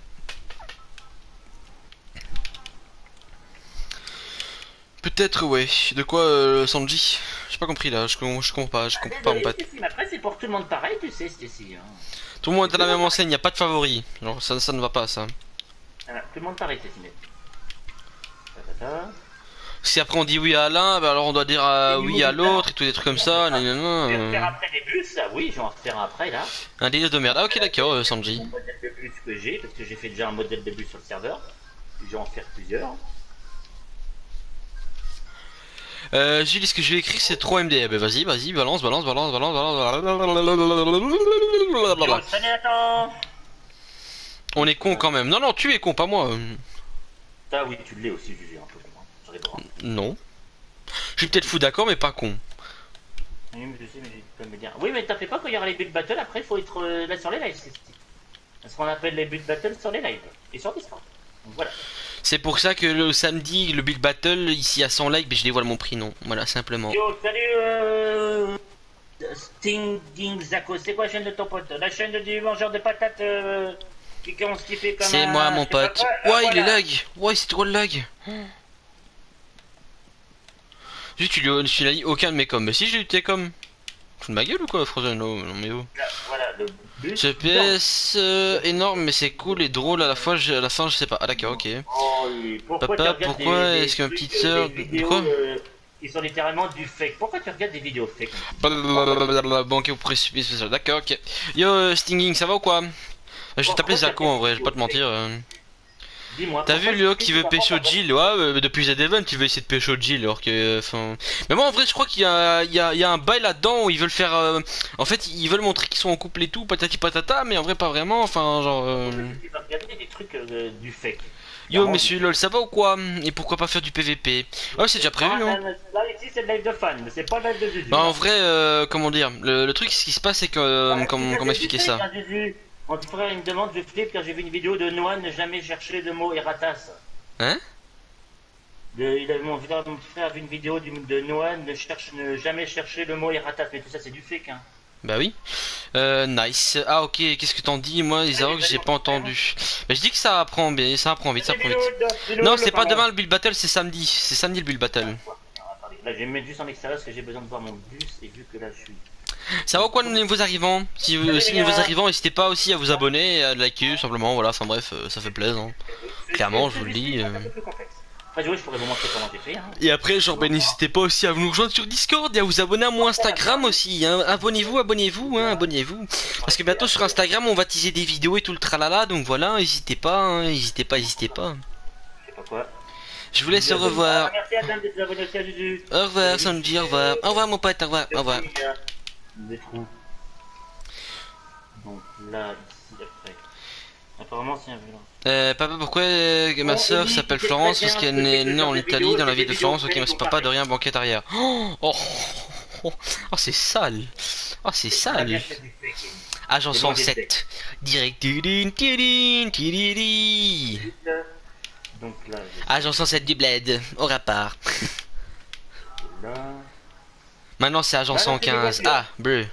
Peut-être, ouais. De quoi, euh, Sanji? J'ai pas compris là, je, com- je comprends pas, je comprends pas mon Désolé, pote. Stécie, mais après c'est pour tout le monde pareil, tu sais, Stécie. Hein. Tout le monde est à la même enseigne, y a pas de favori. Genre, ça, ça ne va pas, ça. Voilà, tout le monde pareil, Stécie. mais- Ta, ta, ta. Si après on dit oui à l'un, bah alors on doit dire euh, oui à l'autre et tout des trucs comme ça. nan, nan, nan, Je vais refaire euh. après des bus, ah oui, je vais en refaire un après là. Un délire de merde. Ah ok d'accord, euh, Sanji. Mon modèle de bus que j'ai, parce que j'ai fait déjà un modèle de bus sur le serveur. Je vais en faire plusieurs. Euh, Jules, ce que je vais écrire c'est trois M D. Bah vas-y, vas-y, balance, balance, balance, balance, balance. Yo, salut, attends. On est con quand même. Non, non, tu es con, pas moi. Ah oui, tu l'es aussi, Juju, un peu con. Hein. Sur les bras. Non. Je suis peut-être fou d'accord, mais pas con. Oui, mais je sais, mais j'ai pas me dire. Oui, mais t'as fait pas quand il y aura les buts battle, après il faut être euh, là sur les lives, c'est ce qu'on appelle les buts battle sur les lives et sur Discord. Donc voilà. C'est pour ça que le samedi, le Big Battle, ici à cent likes, mais je dévoile mon prix, non. Voilà, simplement. Yo, salut euh... Stinging Zako, c'est quoi la chaîne de ton pote? La chaîne du mangeur de patates euh... qui commence à kiffer comme C'est un- moi, mon je sais pas pote. quoi. Ouais, Ah, il est voilà. lag. Ouais, c'est trop le lag. Juste, tu lui tu l'as dit aucun de mes coms. Mais si j'ai eu tes coms. Fous de ma gueule ou quoi, Frozen? Non, non, mais oh. Là, voilà, le but. G P S euh, énorme, mais c'est cool et drôle à la fois. je- À la fin, je sais pas. Ah, d'accord, ok. Oh, oui. Pourquoi Papa, tu regardes pourquoi des- des est-ce que ma trucs, petite euh, sœur- des vidéos, quoi euh, qui sont littéralement du fake? Pourquoi tu regardes des vidéos fake? Blablabla, banque au précipice spécial. D'accord, ok. Yo, euh, Stinging, ça va ou quoi? Je vais t'appeler Zako en vrai, je vais pas te mentir. euh. Dis-moi. T'as pourquoi vu tu Léo fais qui tout veut ça pécho pour Jill? Ouais, euh, depuis Z-Event, il veut essayer de pécho Jill, alors que. Enfin. Mais moi en vrai, je crois qu'il y a, il y, a, il y a un bail là-dedans où ils veulent faire. euh, En fait, ils veulent montrer qu'ils sont en couple et tout, patati patata, mais en vrai, pas vraiment. Enfin, genre. euh, Tu vas regarder des trucs euh, du fake. Yo monsieur lol, ça va ou quoi? Et pourquoi pas faire du P V P? Ouais, c'est déjà prévu, Ah, hein. là, là, ici c'est le live de fan, mais c'est pas le live de Zuzu. Bah en là. vrai, euh, comment dire, le, le truc, ce qui se passe, c'est que, euh, Ah, comment, c'est comment du expliquer fake, ça? hein, Zuzu. Mon petit frère il me demande, je flippe car j'ai vu une vidéo de Noah ne jamais chercher le mot Eratas. Hein? De, il a, mon, mon petit frère a vu une vidéo du, de Noah ne, cherche, ne jamais chercher le mot Eratas, mais tout ça c'est du fake. Hein. Bah oui. Euh, nice. Ah ok, qu'est-ce que t'en dis? Moi, Isaac, j'ai pas entendu. Bah je dis que ça apprend bien, ça apprend vite, ça apprend vite. Non, c'est pas demain le build battle, c'est samedi. C'est samedi le build battle. Attendez, là je vais me mettre juste en extérieur parce que j'ai besoin de voir mon bus et vu que là je suis... Ça va ou quoi, les nouveaux arrivants? Si vous, si les nouveaux arrivants, n'hésitez pas aussi à vous abonner, et à liker, simplement, voilà, enfin bref, euh, ça fait plaisir. Hein. Clairement, je vous le dis. Euh... Après, je pourrais vous montrer comment j'ai fait. Hein. Et après, genre, ben, n'hésitez pas aussi à vous nous rejoindre sur Discord et à vous abonner à mon Instagram aussi. Hein. Abonnez-vous, abonnez-vous, hein, abonnez-vous. Parce que bientôt sur Instagram, on va teaser des vidéos et tout le tralala, donc voilà, n'hésitez pas, hein, n'hésitez pas, n'hésitez pas. Je sais pas quoi. Je vous laisse au revoir. Ah, merci à Dan d'être abonné aussi à Juju. Au revoir, samedi, au revoir. Au revoir, mon pote, au revoir, au revoir. Des trous. Donc là, ici, après. Apparemment, c'est un violon. Euh, papa, pourquoi euh, ma soeur s'appelle Florence? Parce qu'elle est née en Italie, dans la ville de Florence. Ok, merci papa, de rien, banquette arrière. Oh, oh, oh, oh c'est sale. Oh, c'est sale. Agent cent sept. Direct. Tidin, tidin, tididi. Donc là, Agent cent sept du bled, au rapport. là. Maintenant, c'est agent cent quinze. Ah, bleu.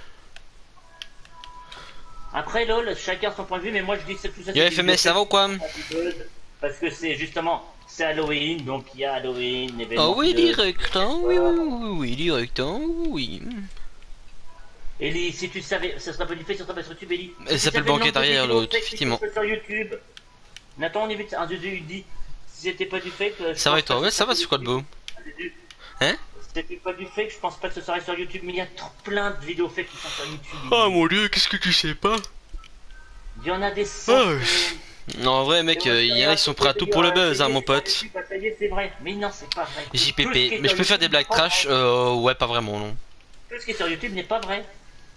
Après lol, chacun son point de vue, mais moi je dis que c'est tout ça. Yo F M S, ça va ou quoi? Parce que c'est justement, c'est Halloween, donc il y a Halloween, l'événement. Oh oui, de... direct, hein, oui, oui, oui, oui, direct, hein, oui. Ellie, si tu savais, ça sera pas du fait sur ta page YouTube, Ellie. Elle Si s'appelle tu savais le Banquette nombre de arrière, vidéos l'autre, fake qui effectivement. sont sur YouTube. Nathan, on évite un Zuzu, il dit, si c'était pas du fake. Je Ça va et pense toi? pas Ouais, que ça va, ce c'est quoi de beau? Zuzu. Hein? Si c'était pas du fake, je pense pas que ce serait sur YouTube, mais il y a trop plein de vidéos fake qui sont sur YouTube. Oh mon dieu, qu'est-ce que tu sais pas? Il y en a des centaines. Non, en vrai, mec, euh, il y en a, ils sont prêts à tout pour le buzz, hein, mon pote. Ça y est, c'est vrai. Mais non, c'est pas vrai. J P Tout ce qui P, est mais je sur peux faire des YouTube blagues n'est pas trash? vrai. Euh, ouais, pas vraiment, non. Tout ce qui est sur YouTube n'est pas vrai.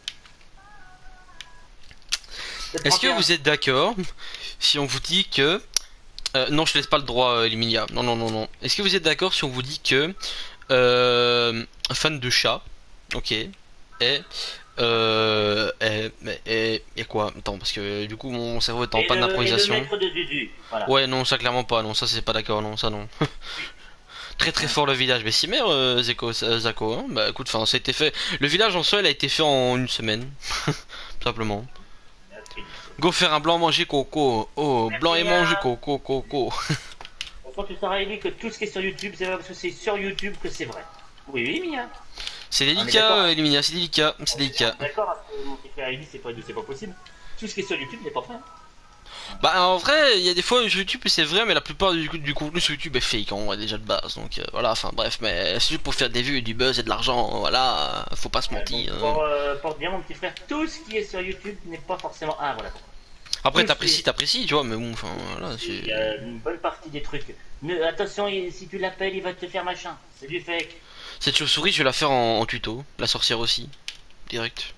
Est-ce que vous êtes d'accord si on vous dit que... Euh, non, je te laisse pas le droit, euh, Limilia. Non, non, non, non. Est-ce que vous êtes d'accord si on vous dit que... Euh, un fan de chat, ok, et... Euh... Et... Et... Et quoi? Attends, parce que du coup, mon cerveau est en Et panne le- d'improvisation. et le maître de Zuzu, voilà. Ouais, non, ça clairement pas, non, ça c'est pas d'accord, non, ça non. Très très fort le village, mais si merde, euh, Zeko, euh, Zako, hein. Bah écoute, enfin, ça a été fait. Le village en soi, il a été fait en une semaine, tout simplement. Go faire un blanc manger coco, oh, blanc et manger coco, coco. Quand tu sauras, Ellie, que tout ce qui est sur YouTube, c'est pas parce que c'est sur YouTube que c'est vrai. Oui, oui, Mia. C'est On est délicat, d'accord. euh, Eliminia, c'est délicat, c'est délicat. D'accord, parce que mon petit frère Ellie, c'est pas, c'est pas possible. Tout ce qui est sur YouTube n'est pas vrai. Bah en vrai, il y a des fois sur YouTube c'est vrai, mais la plupart du, du contenu sur YouTube est fake, en vrai, déjà de base, donc euh, voilà, enfin bref, mais c'est juste pour faire des vues et du buzz et de l'argent, voilà, faut pas se mentir. Donc, pour, euh, pour dire, mon petit frère, tout ce qui est sur YouTube n'est pas forcément. Ah, voilà. Après tout t'apprécies, c'est- t'apprécies, tu vois, mais bon, enfin voilà, Il y c'est... a une bonne partie des trucs. Ne, attention, il- si tu l'appelles, il va te faire machin. C'est du fake. Cette chauve-souris, je vais la faire en, en tuto, la sorcière aussi, direct.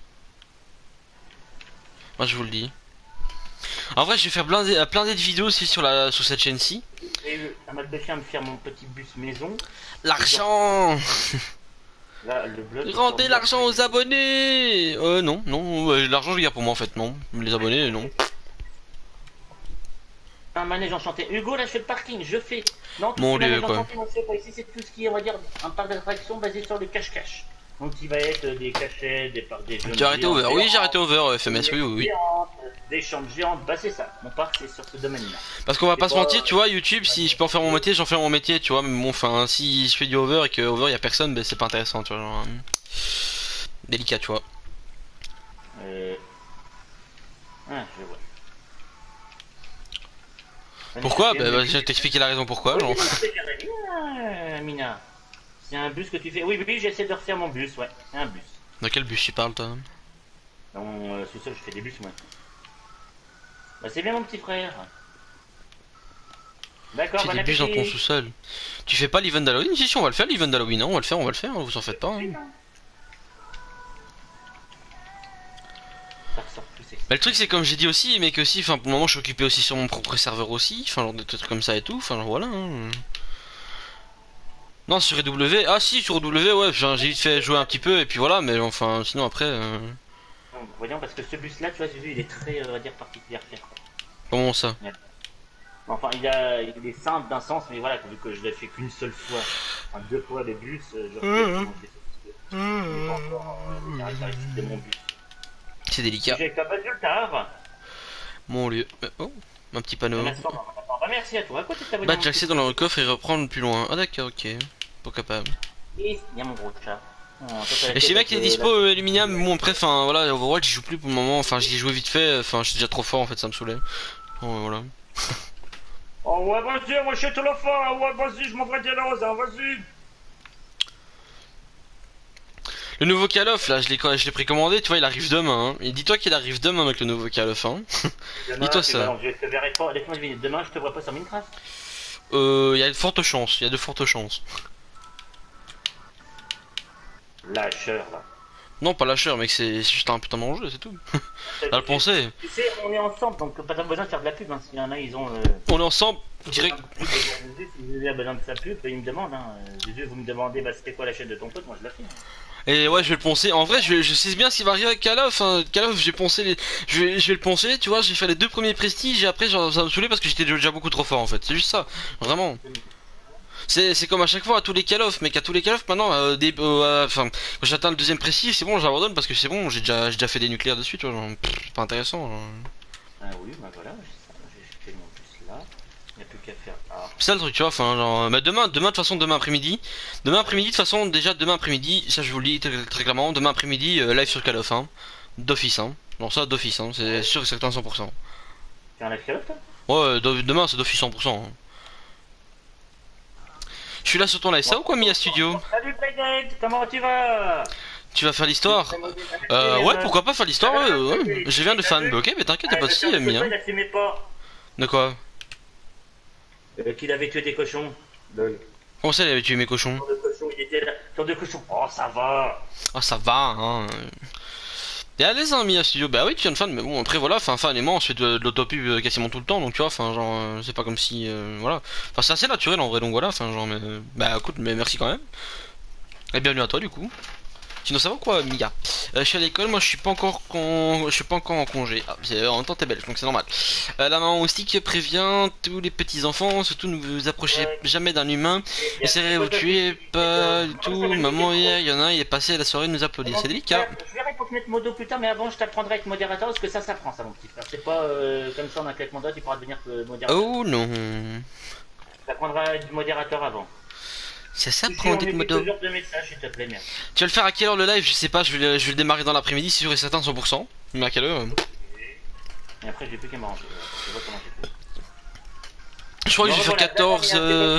Moi je vous le dis. En vrai, je vais faire plein de, plein d'autres vidéos aussi sur, la, sur cette chaîne-ci. Et ça m'a fait à me faire mon petit bus maison. L'argent! Là, le blog. Rendez l'argent aux abonnés! Euh, non, non, euh, l'argent je le garde pour moi en fait, non. Les abonnés, non. Un manège enchanté. Hugo, là, je fais le parking, je fais. Non, tout Mon ce qui est Dieu, manège quoi. enchanté, on sait pas. Ici, c'est tout ce qui est, on va dire, un parc d'attractions basé sur le cache-cache. Donc, il va être des cachets, des parcs des jeux. Tu as arrêté over? Oui, j'ai arrêté over, euh, F M S, oui, oui, oui. Des chambres géantes, bah c'est ça. Mon parc, c'est sur ce domaine-là. Parce qu'on va pas C'est se pas- mentir, tu vois, YouTube, si je peux en faire mon métier, j'en fais mon métier, tu vois, mais bon, enfin, si je fais du over et que over y a personne, ben c'est pas intéressant, tu vois, genre. euh, Délicat, tu vois. Euh... Ah, je vois. Pourquoi? Bah, bah, je vais t'expliquer la raison pourquoi, genre. Ah, Mina. C'est un bus que tu fais. Oui, oui, j'essaie de refaire mon bus, ouais. C'est un bus. Dans quel bus tu parles, toi? Dans mon euh, sous-sol, je fais des bus, moi. Bah, c'est bien, mon petit frère. D'accord, Tu bon fais des bus dans ton appétit. sous-sol. Tu fais pas l'event d'Halloween? Si, si, on va le faire, l'event d'Halloween, hein, on va le faire, on va le faire, vous en faites pas. Hein. Ça ressort plus sexy. Bah, le truc c'est comme j'ai dit aussi, mais que aussi, enfin pour le moment je suis occupé aussi sur mon propre serveur aussi, enfin genre des trucs comme ça et tout, enfin genre voilà. Hein. Non sur W, ah si sur W ouais, j'ai vite fait jouer un petit peu et puis voilà, mais enfin sinon après... Euh... Donc, voyons, parce que ce bus-là, tu vois, j'ai vu, il est très, euh, on va dire, particulier. Comment ça? Ouais. Enfin, il, a, il est simple d'un sens, mais voilà, vu que je l'ai fait qu'une seule fois, enfin deux fois le bus, euh, je refais je n'ai pas encore euh, les caractéristiques de mon bus. C'est délicat. J'ai pas du tard. Mon lieu. Oh, un petit panneau. Bah, merci à toi. À côté de ta Bah, j'accède dans le coffre et reprendre plus loin. Ah, d'accord, ok. Pas capable. Et il y a mon gros chat. Oh, et je sais bien qu'il est dispo euh, Aluminium, bon après, enfin voilà, Overwatch j'y joue plus pour le moment, enfin j'y ai joué vite fait, enfin je suis déjà trop fort en fait, ça me saoulait. Oh voilà. Oh ouais vas-y, moi je suis tout le fort, ouais vas-y, je m'envoie des roses, hein, vas-y. Le nouveau Call of là, je l'ai précommandé, tu vois, il arrive demain, hein. Et dis-toi qu'il arrive demain avec le nouveau Call of, hein. Dis-toi ça. Vas, je te verrai pas, laisse-moi deviner, demain je te vois pas sur Minecraft. Euh, il y a de fortes chances, il y a de fortes chances. Lâcheur là. Non, pas lâcheur, mec, c'est juste un putain d'enjeu, c'est tout. À le penser. Tu sais, on est ensemble, donc pas besoin de faire de la pub, hein. S'il y en a, ils ont. Euh... On est ensemble, direct. Si vous avez besoin de sa pub, ils me demandent, hein. Jésus, vous me demandez, bah c'était quoi la chaîne de ton pote, moi je la fais. Hein. Et ouais, je vais le poncer. En vrai, je, je sais bien ce qui va arriver avec Call of. Hein. Call of, je vais poncer les... je, vais, je vais le poncer, tu vois. J'ai fait les deux premiers prestiges et après, genre, ça me saoulait parce que j'étais déjà beaucoup trop fort en fait. C'est juste ça, vraiment. C'est comme à chaque fois à tous les Call of, mec. À tous les Call of, maintenant, euh, des, euh, enfin, quand j'atteins le deuxième prestige, c'est bon, j'abandonne parce que c'est bon, j'ai déjà, déjà fait des nucléaires dessus, tu vois. Genre, pff, pas intéressant. Genre. Ah oui, bah voilà, j'ai fait mon plus là. Il n'y a plus qu'à faire. Ah. C'est ça le truc, tu vois. Enfin, genre, bah demain, demain, de toute façon, demain après-midi. Demain après-midi, de toute façon, déjà, demain après-midi, ça je vous le dis très, très clairement. Demain après-midi, euh, live sur Call of, hein. D'office, hein. Non, ça, d'office, hein. C'est sûr et certain cent pour cent. Tu en as Call of toi? Ouais, demain, c'est d'office cent pour cent. Hein. Je suis là sur ton live, ça ou quoi, Mia Studio? Salut Playdate, comment tu vas? Tu vas faire l'histoire? Euh, ouais, pourquoi pas faire l'histoire, ouais, ouais. Je viens de fan, ok, mais t'inquiète, t'as pas de soucis, Mia. De quoi? Euh, qu'il avait tué des cochons. Lol. Comment ça, il avait tué mes cochons? Tant de cochons, il était là. Tant de cochons. Oh, ça va. Ah, ça va, hein. T'es à l'aise, hein, Mia Studio? Bah oui, tu viens de fan, mais bon, après voilà, enfin, fan et moi, on se fait de, de l'autopub euh, quasiment tout le temps, donc tu vois, enfin, genre, euh, c'est pas comme si, euh, voilà. Enfin, c'est assez naturel en vrai, donc voilà, enfin, genre, mais, bah écoute, mais merci quand même. Et bienvenue à toi, du coup. Sinon ça va quoi, Mia? euh, Je suis à l'école, moi je suis pas encore con... je suis pas encore en congé. Ah, en même temps t'es belge, donc c'est normal. Euh, la maman moustique prévient tous les petits enfants, surtout ne vous approchez jamais d'un humain. Essayez de vous tuer, pas du tout. Maman hier, il y en a un, il est passé la soirée nous applaudir. C'est délicat. Je verrai pour te mettre modo plus tard, mais avant je t'apprendrai à être modérateur parce que ça s'apprend ça mon petit frère. C'est pas euh, comme ça en un claquement de doigts tu pourras devenir modérateur. Oh non. T'apprendras à être modérateur avant. C'est ça, prendre des motos. De messages, s'il te plaît, merci. Tu vas le faire à quelle heure le live? Je sais pas, je vais le, je vais le démarrer dans l'après-midi, si sûr et certain cent pour cent. Mais à quelle heure? Et après, j'ai plus qu'à m'arranger. Je vois comment j'ai fait. Je crois que je vais faire quatorze. Euh...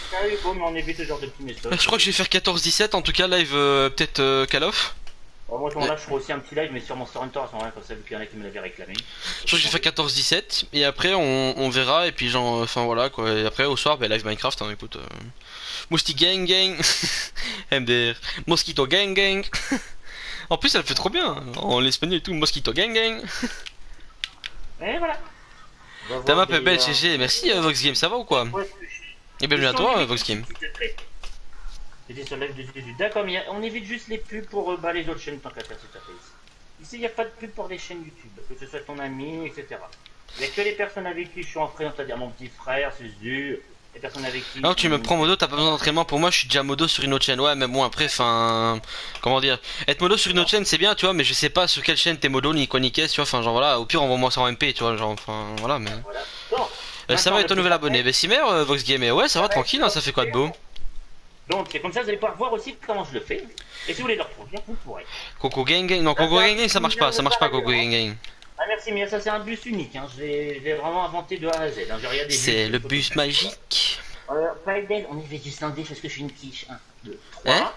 Je crois que je vais faire quatorze dix-sept en tout cas, live euh, peut-être euh, Call of. Oh, moi, à ce moment-là, je ferai aussi un petit live, mais sur mon Sorrento à ce moment-là, comme ça, vu qu'il y en a qui me l'avaient réclamé. Je crois que je vais faire quatorze dix-sept, et après on, on verra, et puis genre, enfin voilà quoi. Et après au soir, bah, live Minecraft, hein, écoute. Euh... Mousti gang gang. M D R. Mosquito gang gang. En plus, elle fait trop bien, en l'espagnol et tout. Mosquito gang gang. Et voilà. Ta map est belle, G G. Merci euh, Vox Game, ça va ou quoi? Et bienvenue à toi, Vox Game. J'étais sur le live de Jésus. D'accord, mais on évite juste les pubs pour euh, bah, les autres chaînes tant qu'à faire, s'il te plaît. Ici, il n'y a pas de pub pour les chaînes YouTube, que ce soit ton ami, et cetera. Il n'y a que les personnes avec qui je suis en fréquence, c'est-à-dire mon petit frère, Suzu, les personnes avec qui. Non, tu me prends modo, t'as pas besoin d'entraînement. Pour moi, je suis déjà modo sur une autre chaîne. Ouais, mais bon, après, enfin. Comment dire? Être modo sur une autre chaîne, c'est bien, tu vois, mais je sais pas sur quelle chaîne t'es modo, ni quoi, ni qu'est-ce, tu vois. Enfin, genre voilà, au pire, envoie-moi ça en M P, tu vois, genre, enfin, voilà, mais. Voilà. Bon, euh, ça va, et ton nouvel abonné? Bah, Simer, euh, Vox Game, ouais, ça va, tranquille, hein, ça fait quoi de beau? Donc c'est comme ça vous allez pouvoir voir aussi comment je le fais. Et si vous voulez le reproduire, vous pourrez. Coco Gang Gang, non Coco Gang Gang ça marche pas, ça marche pas Coco Gang Gang. Ah merci, mais ça c'est un bus unique, hein. je l'ai vraiment inventé de A à Z. Hein. C'est le bus magique. Euh, Paiden, on y va du scinder parce que je suis une quiche. un, deux, trois. Hein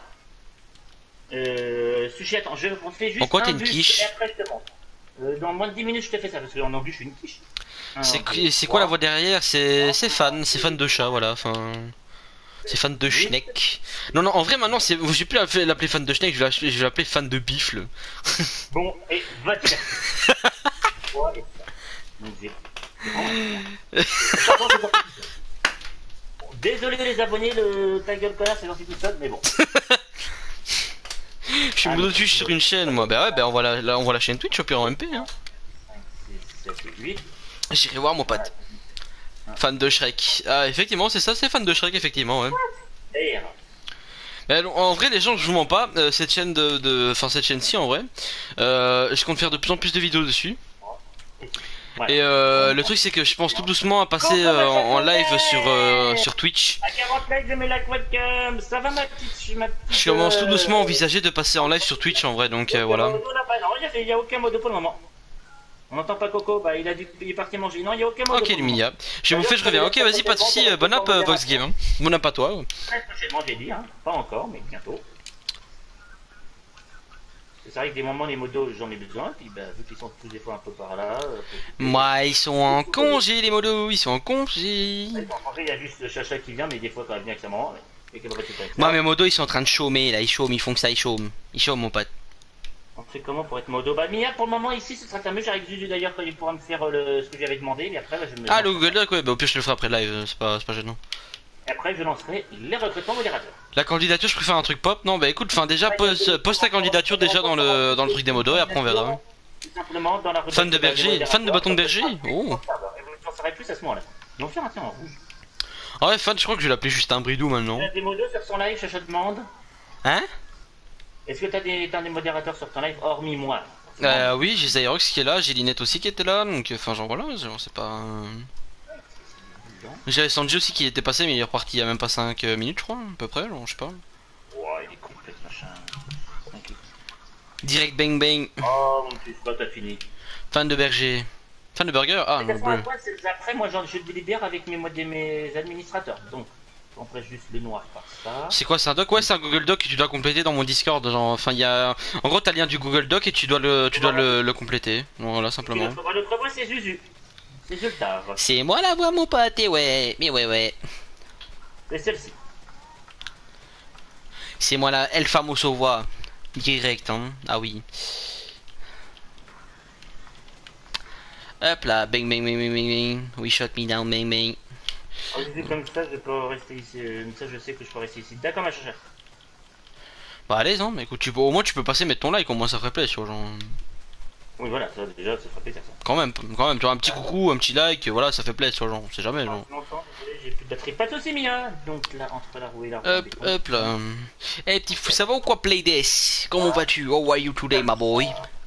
euh, Sushi, attends, je fais juste. En quoi un t'es une bus quiche? Et après je te montre. Euh, dans moins de dix minutes je te fais ça parce qu'en anglais je suis une quiche. C'est quoi la voix derrière? C'est fan, c'est fan de chat, voilà, enfin. C'est fan de Schneck. Non, non, en vrai, maintenant, c'est. J'ai plus l'appeler fan de Schneck, je vais l'appeler fan de bifle. Bon, et va-t-il. trois et ça. Donc j'ai. Vraiment- Bon, désolé les abonnés, le ta gueule connard c'est gentil tout seul, mais bon. Je suis Ah, mono mais- Twitch sur une chaîne, moi. Bah ouais, bah on voit la, la- on voit la chaîne Twitch au pire en M P. Hein. cinq, six, sept et huit. J'irai voir mon pote. Fan de Shrek. Ah, effectivement, c'est ça, c'est fan de Shrek, effectivement, ouais. D'ailleurs. Mais en vrai, les gens, je vous mens pas, euh, cette chaîne de, de, enfin cette chaîne-ci, en vrai, euh, je compte faire de plus en plus de vidéos dessus. Ouais. Et euh, le truc, c'est que je pense tout doucement à passer euh, en, en live sur euh, sur Twitch. À quarante likes, je mets la webcam. Ça va ma petite, ma petite. Je commence tout euh, doucement à envisager de passer en live sur Twitch, en vrai, donc euh, voilà. Modo, là, bah, non, il n'y a, a aucun modo pour le moment. On n'entend pas Coco, bah il, a dû, il est parti manger. Non, il n'y a aucun modo. Ok, pour le moment. Lumia. J'ai mon fait, je reviens. Ok, vas-y, pas de soucis. Bon app, euh, Vox Game. Hein. Bon app à toi. Très prochainement, j'ai dit, hein. Pas encore, mais bientôt. C'est vrai que des moments, les modos, j'en ai besoin. Puis, bah, vu qu'ils sont tous des fois un peu par là. euh, Moi, ils sont en congé, les modos. Ils sont en congé. En français, il y a juste le chacha qui vient, mais des fois, quand elle vient avec sa maman. Et qu'elle va tout avec ça. Moi, mes modos, ils sont en train de chômer, là. Ils chôment, ils font que ça, ils chôment. Ils chôment, mon pote. On fait comment pour être modo? Bah, Mia, pour le moment, ici, ce sera mieux. J'arrive Zuzu d'ailleurs quand il pourra me faire euh, le... ce que j'avais demandé. Mais après, bah, je me. Ah, le Google Doc, ouais. Bah, au pire, je le ferai après le live. C'est pas, c'est pas gênant. Et après, je lancerai les recrutements modérateurs. La candidature, je préfère un truc pop. Non, bah écoute, enfin, déjà, poste, poste ta candidature déjà dans le, dans le truc des modos et après on verra. Tout simplement dans la Fan de berger, fan de bâton de berger. Oh. Et vous n'en saurez plus à ce moment-là. Donc, faire un tiens en rouge. Ah ouais, fan, je crois que je vais l'appeler juste un bridou maintenant. Tu as des modos sur son live, Chacha demande. Hein? Est-ce que tu as des, t'as des modérateurs sur ton live, hormis moi? Euh, oui, j'ai Zyrox qui est là, j'ai Linette aussi qui était là, donc enfin, genre voilà, genre c'est pas. J'avais Sanji aussi qui était passé, mais il est reparti il y a même pas cinq minutes, je crois, à peu près, genre, je sais pas. Ouais, il est complet ce machin. Ok. Direct bang bang, Oh mon fils, bah t'as fini. fan de berger. Fan de burger? Ah, non, bleu. Après, moi, j'en- je délibère avec mes, mod- mes administrateurs. Donc, on ferait juste les noirs par ça. C'est quoi, c'est un doc? Ouais, c'est un Google Doc que tu dois compléter dans mon Discord. Genre, enfin, il y a. En gros, t'as le lien du Google Doc et tu dois le, tu dois le, le compléter. Voilà, simplement. L'autre voix, l'autre voix, c'est Zuzu. C'est Zultar. C'est moi la voix, mon pote, et ouais, mais ouais, ouais. C'est celle-ci. C'est moi la El Famoso voix. Direct, hein. Ah oui. Hop là, bang bang bang bang bang bang. We shot me down, bang bang. Oh, Zuzu, comme ça, je peux rester ici. euh, Comme ça, je sais que je peux rester ici. D'accord, ma chacha. Bah, allez, hein. Mais écoute, tu peux, au moins, tu peux passer mettre ton like, au moins, ça ferait plaisir, genre. Oui, voilà, ça, déjà, ça ferait plaisir, ça. Quand même, quand même, tu vois, un petit coucou, un petit like, voilà, ça fait plaisir, genre. On sait jamais, genre. Longtemps, désolé, j'ai plus de batterie. Pas de soucis, Mia. Donc, là, entre la roue et la roue. Hop, on hop là. Eh, petit fou, ça va ou quoi, play this? Comment vas-tu? How are you today, my boy?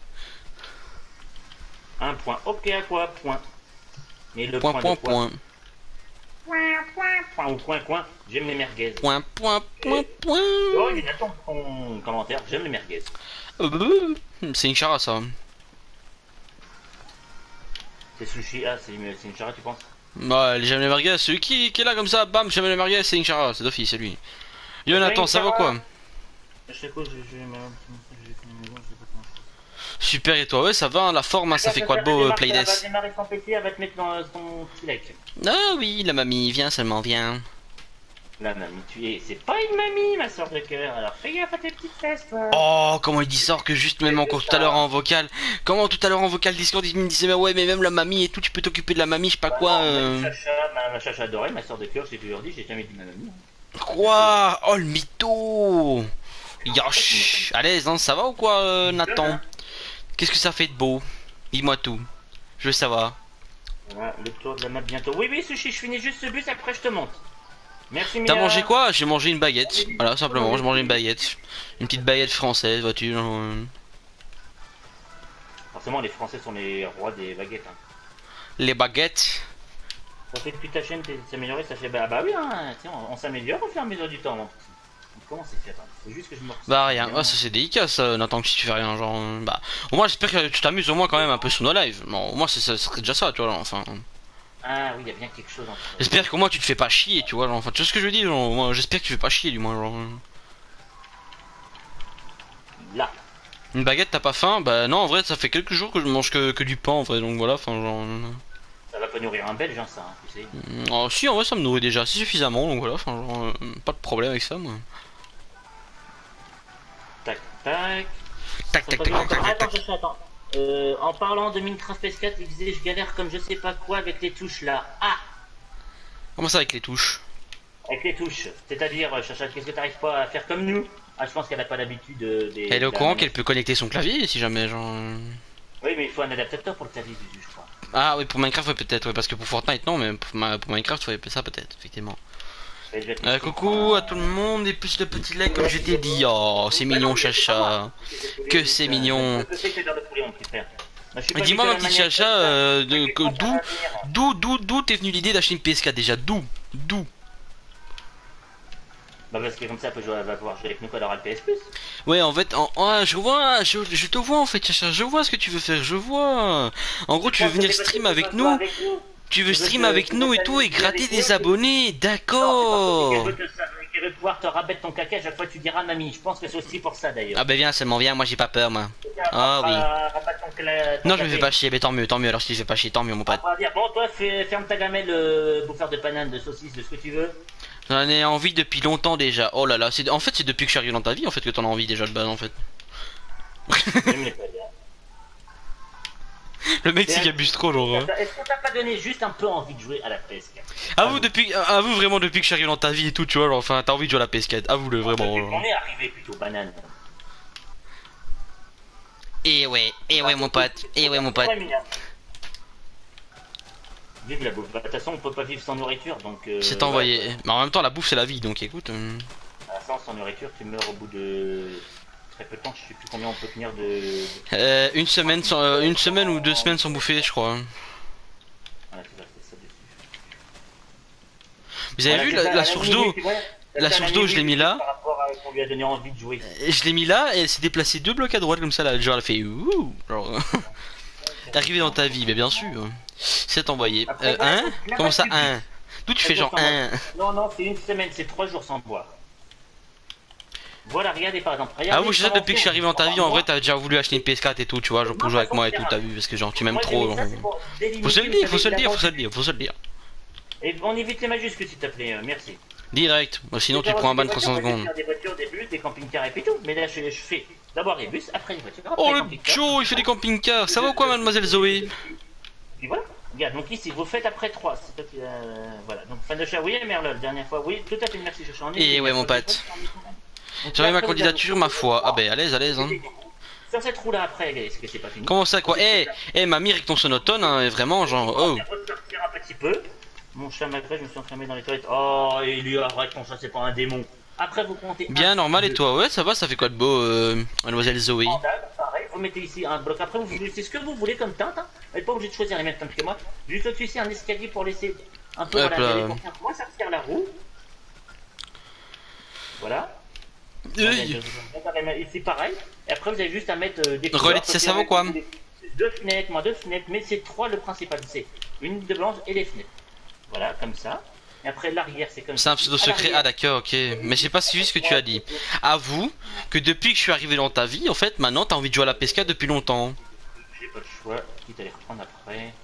Un point. Ok, à quoi? Point. Et le Point, point, point, de quoi? point. Point, point, point ou point, point. J'aime les merguez. Point, point, point, point. Oh, il attend ton commentaire. J'aime les merguez. Euh, C'est une chara, ça. C'est sushi. Ah, c'est une, c'est une chara, tu penses? Ouais, j'aime les merguez. Celui qui, qui est là comme ça, bam, j'aime les merguez, c'est une chara, c'est d'office, c'est lui. Jonathan, ça va quoi? Je sais quoi, je j'ai ma- j'ai fait une maison, je sais pas comment je fais. Super, et toi? Ouais, ça va, hein, la forme, hein, ça fait quoi de beau, euh, Elle va Playdesk? démarrer sans péter, elle va te mettre dans ton petit like. Ah oui, la mamie, viens seulement, viens. La mamie, tu es. C'est pas une mamie, ma soeur de cœur. Alors fais gaffe à tes petites fesses, toi. Oh, comment il dit ça que juste même encore tout à l'heure en vocal. Comment tout à l'heure en vocal Discord il me disait mais ouais mais même la mamie et tout tu peux t'occuper de la mamie je sais pas Bah quoi. non, euh... ma chacha, ma, ma chacha adorée, ma soeur de cœur, j'ai toujours dit, j'ai jamais dit ma mamie. Quoi? Oh le mytho. Yosh. À l'aise hein, ça va ou quoi euh, Nathan? Qu'est-ce que ça fait de beau? Dis-moi tout. Je veux savoir. Voilà, le tour de la map bientôt. Oui, oui, Sushi, je finis juste ce bus, après je te monte. Merci, Mia. T'as mangé quoi? J'ai mangé une baguette. Voilà simplement, j'ai mangé une baguette. Une petite baguette française, vois-tu. euh. Forcément, les Français sont les rois des baguettes. Hein. Les baguettes. Ça fait depuis ta chaîne, t'es amélioré, ça fait. Bah, bah oui, hein, tiens, on, on s'améliore au fur et à mesure du temps. Mon petit. Comment c'est fait? C'est juste que je me ressens. Bah rien, ah, ça c'est délicat ça, Nathan, que si tu fais rien, genre, euh, bah, au moins j'espère que tu t'amuses au moins quand même un peu sur nos lives, bon, au moins c'est ça serait déjà ça, tu vois, genre, enfin, Ah oui, il y a bien quelque chose entre. j'espère qu'au moins tu te fais pas chier, tu vois, genre, enfin, tu vois ce que je veux dire, genre, moi, j'espère que tu fais pas chier du moins, genre, Là. une baguette t'as pas faim, bah non, en vrai ça fait quelques jours que je mange que, que du pain en vrai, donc voilà, enfin, genre, Ça va pas nourrir un belge, hein, ça, hein, tu sais. euh, oh, si en vrai ça me nourrit déjà assez suffisamment, donc voilà, enfin, genre, euh, pas de problème avec ça, moi. Tac, tac. Tac, tac, tac, tac, tac, tac, Attends, tac. attends, attends. Euh, en parlant de Minecraft P S quatre, il disait je galère comme je sais pas quoi avec les touches là. Ah, Comment ça avec les touches? avec les touches. C'est-à-dire, euh, Chacha, qu'est-ce que t'arrives pas à faire comme nous? Ah, je pense qu'elle a pas l'habitude euh, des. Elle est au de la courant manette. qu'elle peut connecter son clavier si jamais genre. euh, Oui, mais il faut un adaptateur pour le clavier du jeu, je crois. Ah oui pour Minecraft ouais, peut-être ouais, parce que pour Fortnite non mais pour, ma- pour Minecraft ouais, ça peut-être effectivement. Et je vais te Euh, montrer. coucou à tout le monde et plus de petits likes comme je t'ai dit. Oh c'est mignon Chacha. Que c'est mignon. Je sais que c'est dans le poulet, mon petit frère. Bah, je suis pas Dis-moi du ma tout la petite manière Chacha, comme ça. euh, de- Mais que- quand ça d'où va venir, d'où d'où d'où t'es venu l'idée d'acheter une P S quatre déjà? D'où D'où Bah parce que comme ça, elle peut jouer- elle va pouvoir jouer avec nous quand elle aura le P S Plus. Ouais en fait en, en- je vois je, je te vois en fait Chacha, je vois ce que tu veux faire, je vois. En gros tu veux venir stream avec nous, tu veux Je veux stream te- avec tu nous veux et tout et t'amuser gratter avec des nous. abonnés, Non, d'accord. c'est parce que qu'elle veut pouvoir te rabattre ton caca à chaque fois que tu diras mamie. Je pense que c'est aussi pour ça d'ailleurs. Ah bah viens seulement viens, moi j'ai pas peur moi. Ah oui. Rabattre ton cla- ton Non je me café. fais pas chier, mais tant mieux, tant mieux alors si je fais pas chier, tant mieux mon pote. On va dire, bon toi fais- ferme ta gamelle, euh, bouffeur de bananes, de saucisses, de ce que tu veux. J'en ai envie depuis longtemps déjà. Oh là là, c'est en fait c'est depuis que je suis arrivé dans ta vie en fait que t'en as envie déjà de base en fait. Je me l'ai pas dit. Le mec c'est qu'il abuse trop genre. hein. Est-ce qu'on t'a pas donné juste un peu envie de jouer à la P S quatre? Avoue depuis, avoue vraiment depuis que je suis arrivé dans ta vie et tout tu vois genre, enfin t'as envie de jouer à la P S quatre, avoue-le vraiment. Depuis genre. qu'on est arrivé plutôt banane. Et ouais, et ouais mon pote, et ouais mon pote. Ouais, Mina. Vive la bouffe. Bah, de toute façon on peut pas vivre sans nourriture donc. Euh, C'est envoyé. ouais. Mais en même temps la bouffe c'est la vie donc écoute. euh, À la fin, sans nourriture tu meurs au bout de très peu de temps. Je sais plus combien on peut tenir de. Euh, une semaine sans, euh, une semaine ou deux semaines sans bouffer je crois. Voilà, tu vas faire ça dessus. Vous avez Voilà, vu c'est la, ça, la à source limite, d'eau? tu vois, La c'est à source d'eau, je l'ai limite, mis là. Par rapport à qu'on lui a donné envie de jouer. Je l'ai mis là et elle s'est déplacée deux blocs à droite comme ça là, genre elle a fait ouh, genre. T'es arrivé dans ta vie, mais bien sûr. C'est envoyé. Après, Euh, voilà, un faut- là, Comment pas ça de un D'où tu fais genre un Non, non, c'est une semaine, c'est trois jours sans boire. Voilà, regardez par exemple. Regardez Ah oui, je sais comment depuis que je on suis arrivé dans ta fait. vie, en vrai t'as déjà voulu acheter une P S quatre et tout, tu vois, genre pour jouer avec moi et tout, t'as vu, parce que genre tu m'aimes Moi, j'ai trop. mis ça, genre. c'est pour délimiter, Faut se le vous dire, faut savez, se le dire, la faut se le dire, faut se le dire. Et on évite les majuscules s'il te plaît, euh, merci. Direct, moi, sinon tu prends un ban de trois cents secondes. Faire des voitures, des bus, des camping-cars et puis tout. Mais là je, je fais d'abord les bus, après les voitures. Après Oh les le camping-cars. Joe, il fait des camping-cars, ça va ou quoi mademoiselle Zoé? Puis voilà. Regarde, donc ici vous faites après trois. C'est toi qui, euh, voilà. Donc fin de chat, oui, Merlol, dernière fois, oui, tout à fait, merci, je suis en Et ouais, mon pote. J'avais ma candidature, ma foi. Ah ben, à l'aise, à l'aise. Hein. Sur cette roue là après, est-ce que c'est pas fini? Comment ça, quoi? Eh, eh, mamie, avec ton sonotone, hein, vraiment, genre, oh. On va ressortir un petit peu. Mon chat malgré, je me suis enfermé dans les toilettes. Oh, il lui arrête, ton chat, c'est pas un démon. Après, vous comptez. Bien, un, normal, et deux, toi? Ouais, ça va, ça fait quoi de beau, euh, mademoiselle Zoé? standard, pareil, vous mettez ici un bloc. Après, vous c'est ce que vous voulez comme teinte. Hein. Vous n'êtes pas obligé de choisir les mêmes teintes que moi. Juste au-dessus, ici, un escalier pour laisser un peu. Hop Voilà, là. pour faire moi sortir la roue. Voilà. Ui. Ici, pareil. Et après, vous avez juste à mettre euh, des Relais, couleurs. c'est ça vaut quoi? Deux fenêtres, moi deux fenêtres, mais c'est trois le principal. C'est une de blanche et les fenêtres. Voilà, comme ça. Et après, l'arrière, c'est comme C'est ça. un pseudo À secret, l'arrière. ah d'accord, ok. Mais j'ai pas suivi ce que tu as dit. Avoue que depuis que je suis arrivé dans ta vie, en fait, maintenant t'as envie de jouer à la P S quatre depuis longtemps. J'ai pas le choix, quitte à les reprendre après.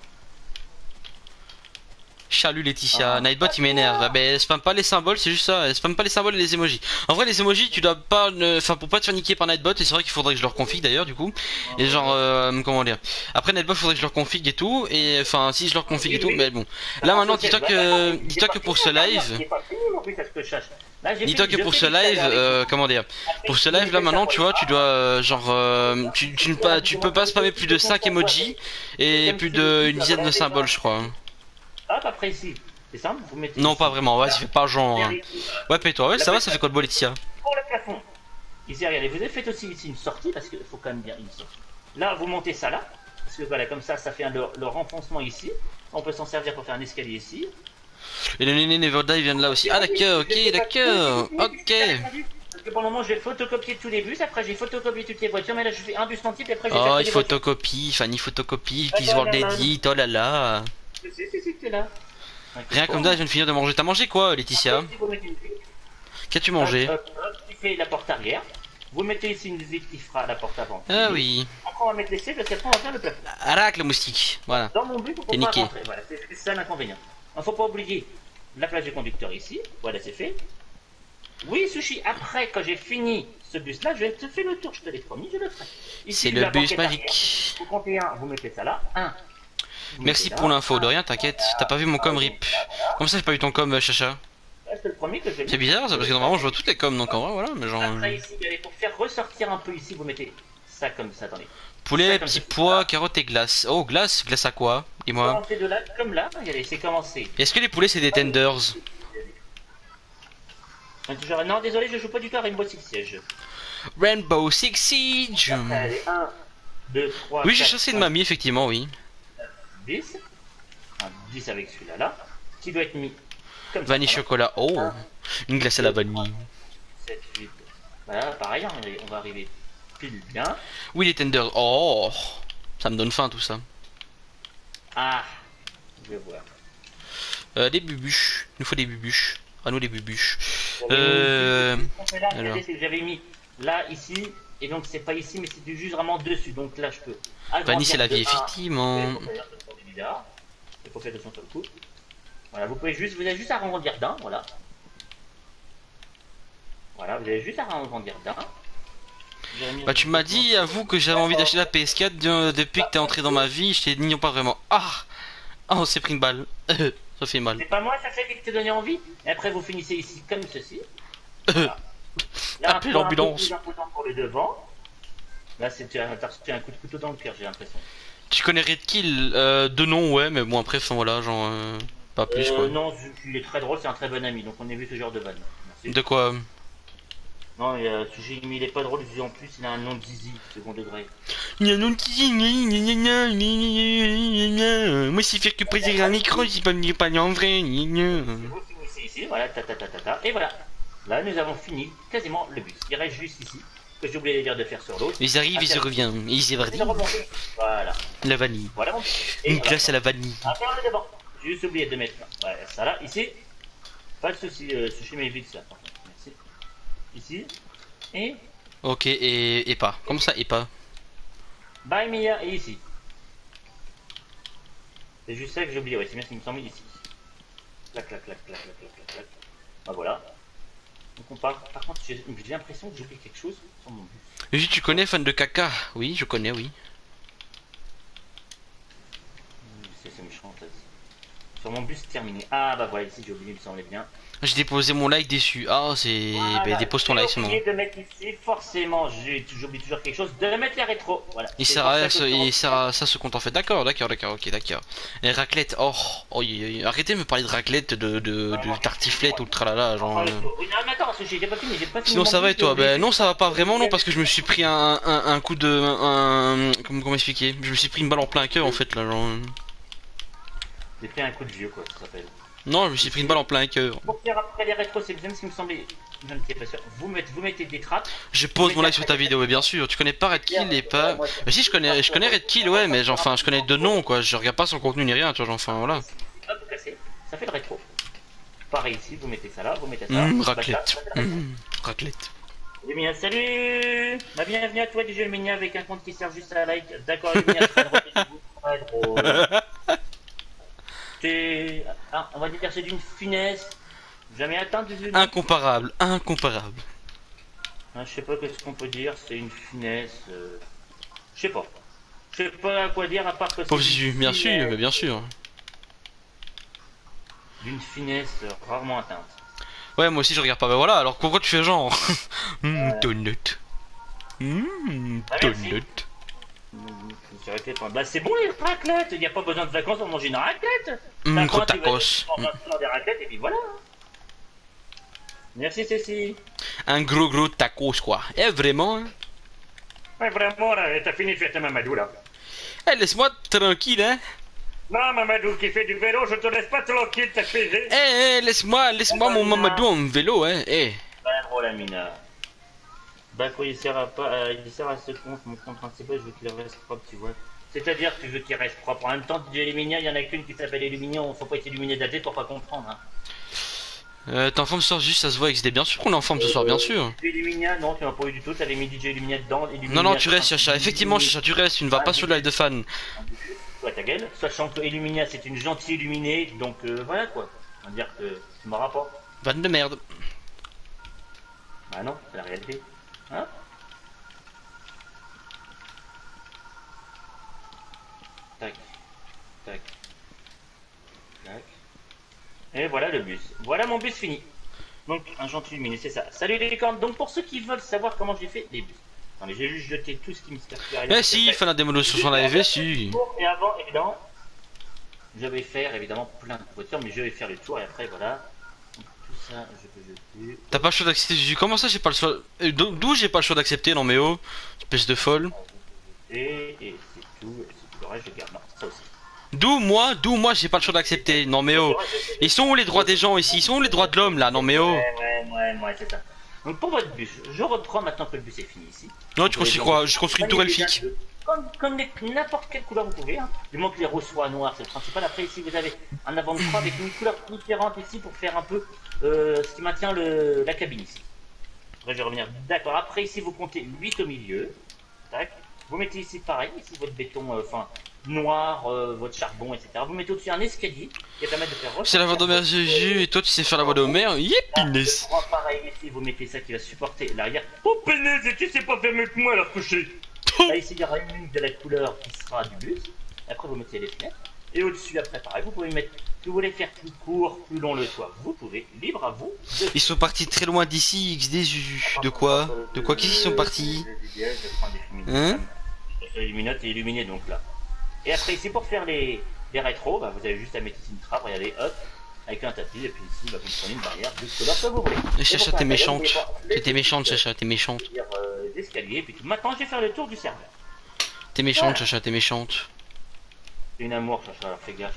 Salut Laetitia, Ah. Nightbot il m'énerve. Ah, ben spam pas les symboles, c'est juste ça. Spam pas les symboles et les emojis. En vrai, les emojis, tu dois pas. ne- Enfin, pour pas te faire niquer par Nightbot, et c'est vrai qu'il faudrait que je leur config d'ailleurs, du coup. Et genre, euh, comment dire. Après Nightbot, faudrait que je leur config et tout. Et enfin, si je leur config et tout, mais bon. Là maintenant, dis-toi que. Dis-toi que pour ce live. Dis-toi que pour ce live, euh, comment dire. Pour ce live là maintenant, tu vois, tu dois. euh, genre. euh, tu, tu, ne pas, tu peux pas spammer plus de cinq emojis et plus d'une dizaine de symboles, je crois. Hop, après ici. C'est simple, vous mettez. Non, ici. pas vraiment, ouais, ça fait pas genre. hein. Derrière ici. Ouais, paye-toi, ouais, ça va, ça fait quoi de beau Laetitia? Pour le plafond. Ici, regardez, vous avez fait aussi ici une sortie parce qu'il faut quand même bien une sortie. Là, vous montez ça là. Parce que voilà, comme ça, ça fait un, le, le renfoncement ici. On peut s'en servir pour faire un escalier ici. Et le Néné Never Die vient de là aussi. Ah d'accord, ok, d'accord, ok. Parce que pour le moment, je vais photocopier tous les bus. Après, j'ai photocopié toutes les voitures. Mais là, je fais un bus en type. Et après, je vais Oh, faire que il des voitures. photocopie, Fanny photocopie, utilise Attends, World là, là. Edit, oh là là. Je sais, c'est, c'est, c'est là. Rien comme ça, je viens de finir de manger. T'as mangé quoi, Laetitia? Après, si vous mettez une vitre, Qu'as-tu mangé? hop, hop, tu fais la porte arrière. Vous mettez ici une vitre qui fera la porte avant. Ah oui. Après, on va mettre les C parce qu'après, on va faire le plafond. Arac le moustique, voilà. Dans mon but, il faut T'es pas niqué. rentrer. Voilà, c'est c'est ça l'inconvénient. Il ne faut pas oublier la place du conducteur ici. Voilà, c'est fait. Oui, Sushi, après, quand j'ai fini ce bus-là, je vais te faire le tour, je te l'ai promis, je le ferai. Ici, C'est je le la bus banquette magique. arrière. Vous comptez un, vous mettez ça là, un. Vous Merci mettez pour là, l'info, de un. rien, t'inquiète. T'as pas vu mon com Ah, rip. voilà, voilà. Comment ça j'ai pas eu ton com, euh, Chacha? Là, je te le promets que je vais C'est bizarre ça, parce que normalement je vois toutes les coms, donc en vrai, voilà, mais genre... Après, euh, ici, allez, pour faire ressortir un peu ici, vous mettez ça comme ça, attendez. Poulet, Ça comme petits ceci. pois, carottes et glace. Oh, glace, glace à quoi? Dis-moi. Commencez de là, comme là, regardez, c'est commencé. Est-ce que les poulets c'est des tenders? Genre, non, désolé, je joue pas du tout à Rainbow Six Siege. Rainbow Six Siege. Après, allez, un, deux, trois, Oui, j'ai quatre, chassé une cinq, mamie, effectivement, oui. dix. Enfin, dix avec celui-là, là. Qui doit être mis comme ça. Vanille voilà. chocolat, oh. Un, Une glace à la vanille. sept, huit. Voilà, pareil, hein, on va arriver pile bien. Oui, les tenders, oh. Ça me donne faim tout ça. Ah, je vais voir. Euh, des bubuches, il nous faut des bubuches. À nous les bubuches. J'avais Euh... mis- ce qu'on fait là, alors. regardez, c'est que j'avais mis là, ici, et donc c'est pas ici, mais c'est juste vraiment dessus. Donc là, je peux. Vanille c'est la vie, agrandir de un. effectivement. Il faut faire attention sur le coup. Voilà, vous pouvez juste, vous avez juste à arrondir d'un, voilà. Voilà, vous avez juste à arrondir d'un. Bah tu m'as dit, avoue que j'avais envie d'acheter la P S quatre de- depuis que t'es entré dans ma vie, je t'ai dit non pas vraiment. Ah. Ah, on s'est pris une balle. Ça fait mal. C'est pas moi, ça fait qui te donné envie. Et après, vous finissez ici comme ceci. Voilà. Là, Appelez un peu l'ambulance. plus imposant pour le devant. Là, c'est tu as t'as reçu un coup de couteau dans le cœur, j'ai l'impression. Tu connais Red Kill euh, de nom, ouais, mais bon, après, enfin voilà, genre, euh, pas plus Euh, quoi. non, il est très drôle, c'est un très bon ami, donc on a vu ce genre de vanne. Merci. De quoi? Non, il, a, mais il est pas drôle, en plus, il a un nom de zizi, second degré. Moi, c'est faire que préciser un micro, c'est pas me parler en vrai. Vous finissez ici, voilà, ta ta ta ta ta, et voilà. Là, nous avons fini quasiment le bus. Il reste juste ici, que j'ai oublié de dire de faire sur l'autre. Ils arrivent, ils y reviennent, ils y C'est de remonter. Voilà. La vanille. Voilà mon bus. Et Une voilà. glace à la vanille. Attends, le devant. J'ai juste oublié de mettre là. Ouais, ça là, ici. Pas de soucis, euh, sushi, mais vite ça. Merci. Ici. Et. Ok, et, et pas. Comment ça, et pas? Bye Mia, et ici. C'est juste ça que j'ai oublié, ouais, c'est bien ce qui me semble ici. Clac, clac, clac, clac, clac, clac, clac, clac. Bah voilà. Donc on part. Par contre, j'ai j'ai l'impression que j'ai oublié quelque chose sur mon bus. Oui, tu connais fan de caca? Oui, je connais, oui. C'est c'est méchant, ça. Sur mon bus terminé. Ah bah voilà, ici j'ai oublié, il me semblait bien. J'ai déposé mon like déçu. Ah, c'est. Voilà. Bah, dépose ton J'ai like, c'est bon. oublié de mettre ici, forcément, j'ai- j'oublie toujours quelque chose, de mettre les rétros. Voilà. Il C'est sert pour à ça ça, que je il rentre- sert à ça ce compte en fait. D'accord, d'accord, d'accord, ok, d'accord. Et raclette, oh, oh, y- y- arrêtez de me parler de raclette, de, de, de tartiflette ou de tralala, genre. Ah, euh. oui, non, mais attends, j'ai pas fini, j'ai pas fini. Sinon mon ça va bus, et toi? j'ai oublié. Ben non, ça va pas vraiment, non, parce que je me suis pris un, un, un coup de. Un, comment, comment expliquer? Je me suis pris une balle en plein cœur en fait là, genre. euh. J'ai fait un coup de vieux, quoi, ça s'appelle. Non, je me suis pris une balle en plein cœur. Pour faire après les rétros, c'est le deuxième, ce qui me semblait. Je ne sais pas sûr. Vous mettez, vous mettez des trappes. Je pose mon like sur ta vidéo, et bien sûr. Tu connais pas Red Kill et pas. Bah si, je connais, je connais Red Kill, ouais, mais genre, enfin, je connais de nom quoi. Je regarde pas son contenu ni rien, tu vois, genre, enfin voilà. Hop, vous cassez. Ça fait le rétro. Pareil ici, vous mettez ça là, vous mettez ça. Hum, Bah, ça, raclette. ça fait le rétro. Hum, raclette. Lumia, salut. Bah, bienvenue à toi, D J Lumia, avec un compte qui sert juste à like. D'accord, Lumia, très drôle, très drôle. C'est. Ah, on va dire que c'est d'une finesse. Jamais atteint de une. Incomparable, incomparable. Hein, je sais pas qu'est-ce qu'on peut dire, c'est une finesse. Euh... Je sais pas. Je sais pas à quoi dire à part que Pauvre c'est Jésus, d'une bien sûr, finesse- mais bien sûr. D'une finesse euh, rarement atteinte. Ouais, moi aussi je regarde pas, bah voilà, alors pourquoi tu fais genre? Hum, donut. Hum, Ah, merci. donut. Mmh, c'est vrai que- Bah c'est bon les raclettes, il n'y a pas besoin de vacances pour manger une raclette. Hum, T'as gros faim, tu vas tacos. juste prendre un peu des raclettes et puis voilà. Merci Cécile. Un gros gros tacos quoi. Eh vraiment hein. Ouais vraiment là, t'as fini de faire ta Mamadou là. Eh laisse-moi tranquille hein. Non Mamadou qui fait du vélo, je te laisse pas tranquille, t'as fait. Eh eh laisse-moi, laisse-moi mon Mamadou en vélo hein. Eh. Bah drôle la mina. Bah quoi il sert à pas, euh, il sert à ce compte, mon compte principal, je veux qu'il reste propre, tu vois. C'est-à-dire que je veux qu'il reste propre. En même temps, D J Illumina, il y en a qu'une qui s'appelle Illuminion, faut pas être illuminé de la tête pour pas comprendre. Hein. Euh, t'es en forme ce soir juste, ça se voit avec des bien sûr qu'on est en forme ce soir, bien sûr. D J Illumina, non, tu m'as pas eu du tout, t'avais mis D J Illumina dedans. Illumina, Non non tu restes Chacha, effectivement Chacha tu restes, tu ne vas pas sur le live de fan. Toi ta gueule, sachant que Illumina c'est une gentille illuminée, donc euh, voilà quoi. On va dire que tu m'auras pas. Vanne de merde. Bah non, c'est la réalité. Hein? Tac, tac, tac. Et voilà le bus. Voilà mon bus fini. Donc un gentil lumineux, c'est ça. Salut les licornes. Donc pour ceux qui veulent savoir comment j'ai fait les bus. Non mais j'ai juste jeté tout ce qui me sert. Eh si, il fait la démo sur la F S, si. Et avant, évidemment, je vais faire évidemment plein de voitures, mais je vais faire le tour et après voilà. Donc, tout ça, je peux jeter. T'as pas le choix d'accepter. Comment ça, j'ai pas le choix. Euh, D'où j'ai pas le choix d'accepter? Non mais oh, espèce de folle. Et, et c'est tout. Et c'est tout le reste, je garde. Non, ça aussi. D'où moi, d'où moi j'ai pas le choix d'accepter. Non mais oh. Ils sont où les droits des gens ici? Ils sont où les droits de l'homme là? Non mais oh. Ouais, ouais, ouais, ouais, c'est ça. Donc pour votre bus, je reprends maintenant que le bus est fini ici. Non, tu construis quoi? Je construis une tour elfique. Comme, comme n'importe quelle couleur vous pouvez, hein. Du moment que les roues soient noires, c'est le principal. Après ici vous avez un avant de croix avec une couleur différente ici pour faire un peu euh, ce qui maintient le, la cabine ici. Après je vais revenir. D'accord, après ici vous comptez huit au milieu. Tac. Vous mettez ici pareil, ici votre béton, euh, enfin noir, euh, votre charbon, et cetera. Vous mettez au-dessus un escalier qui va permettre de faire. C'est la voie d'Homer Jésus et toi tu sais faire la voie d'Homer. Yépiness. Pareil ici, vous mettez ça qui va supporter l'arrière. Oh pénèse, et tu sais pas faire mieux que moi alors couché. Là ici il y aura une ligne de la couleur qui sera du bus. Après vous mettez les fenêtres. Et au-dessus après pareil, vous pouvez mettre. Si vous voulez faire plus court, plus long le toit, vous pouvez. Libre à vous. De... Ils sont partis très loin d'ici, X D Zuzu. De quoi? De quoi qu'ils sont partis? Hein? Illuminote et illuminé donc là. Et après ici pour faire les, les rétros, bah, vous avez juste à mettre ici une trappe, regardez, hop, avec un tapis, et puis ici bah, vous prenez une barrière jusque là, ça vous voulez. Et Chacha, t'es méchante. T'es méchante, Chacha, t'es méchante. Euh, d'escalier, puis tout. Maintenant je vais faire le tour du serveur. T'es méchante, voilà. Chacha, t'es méchante. C'est une amour, Chacha, alors fais gaffe.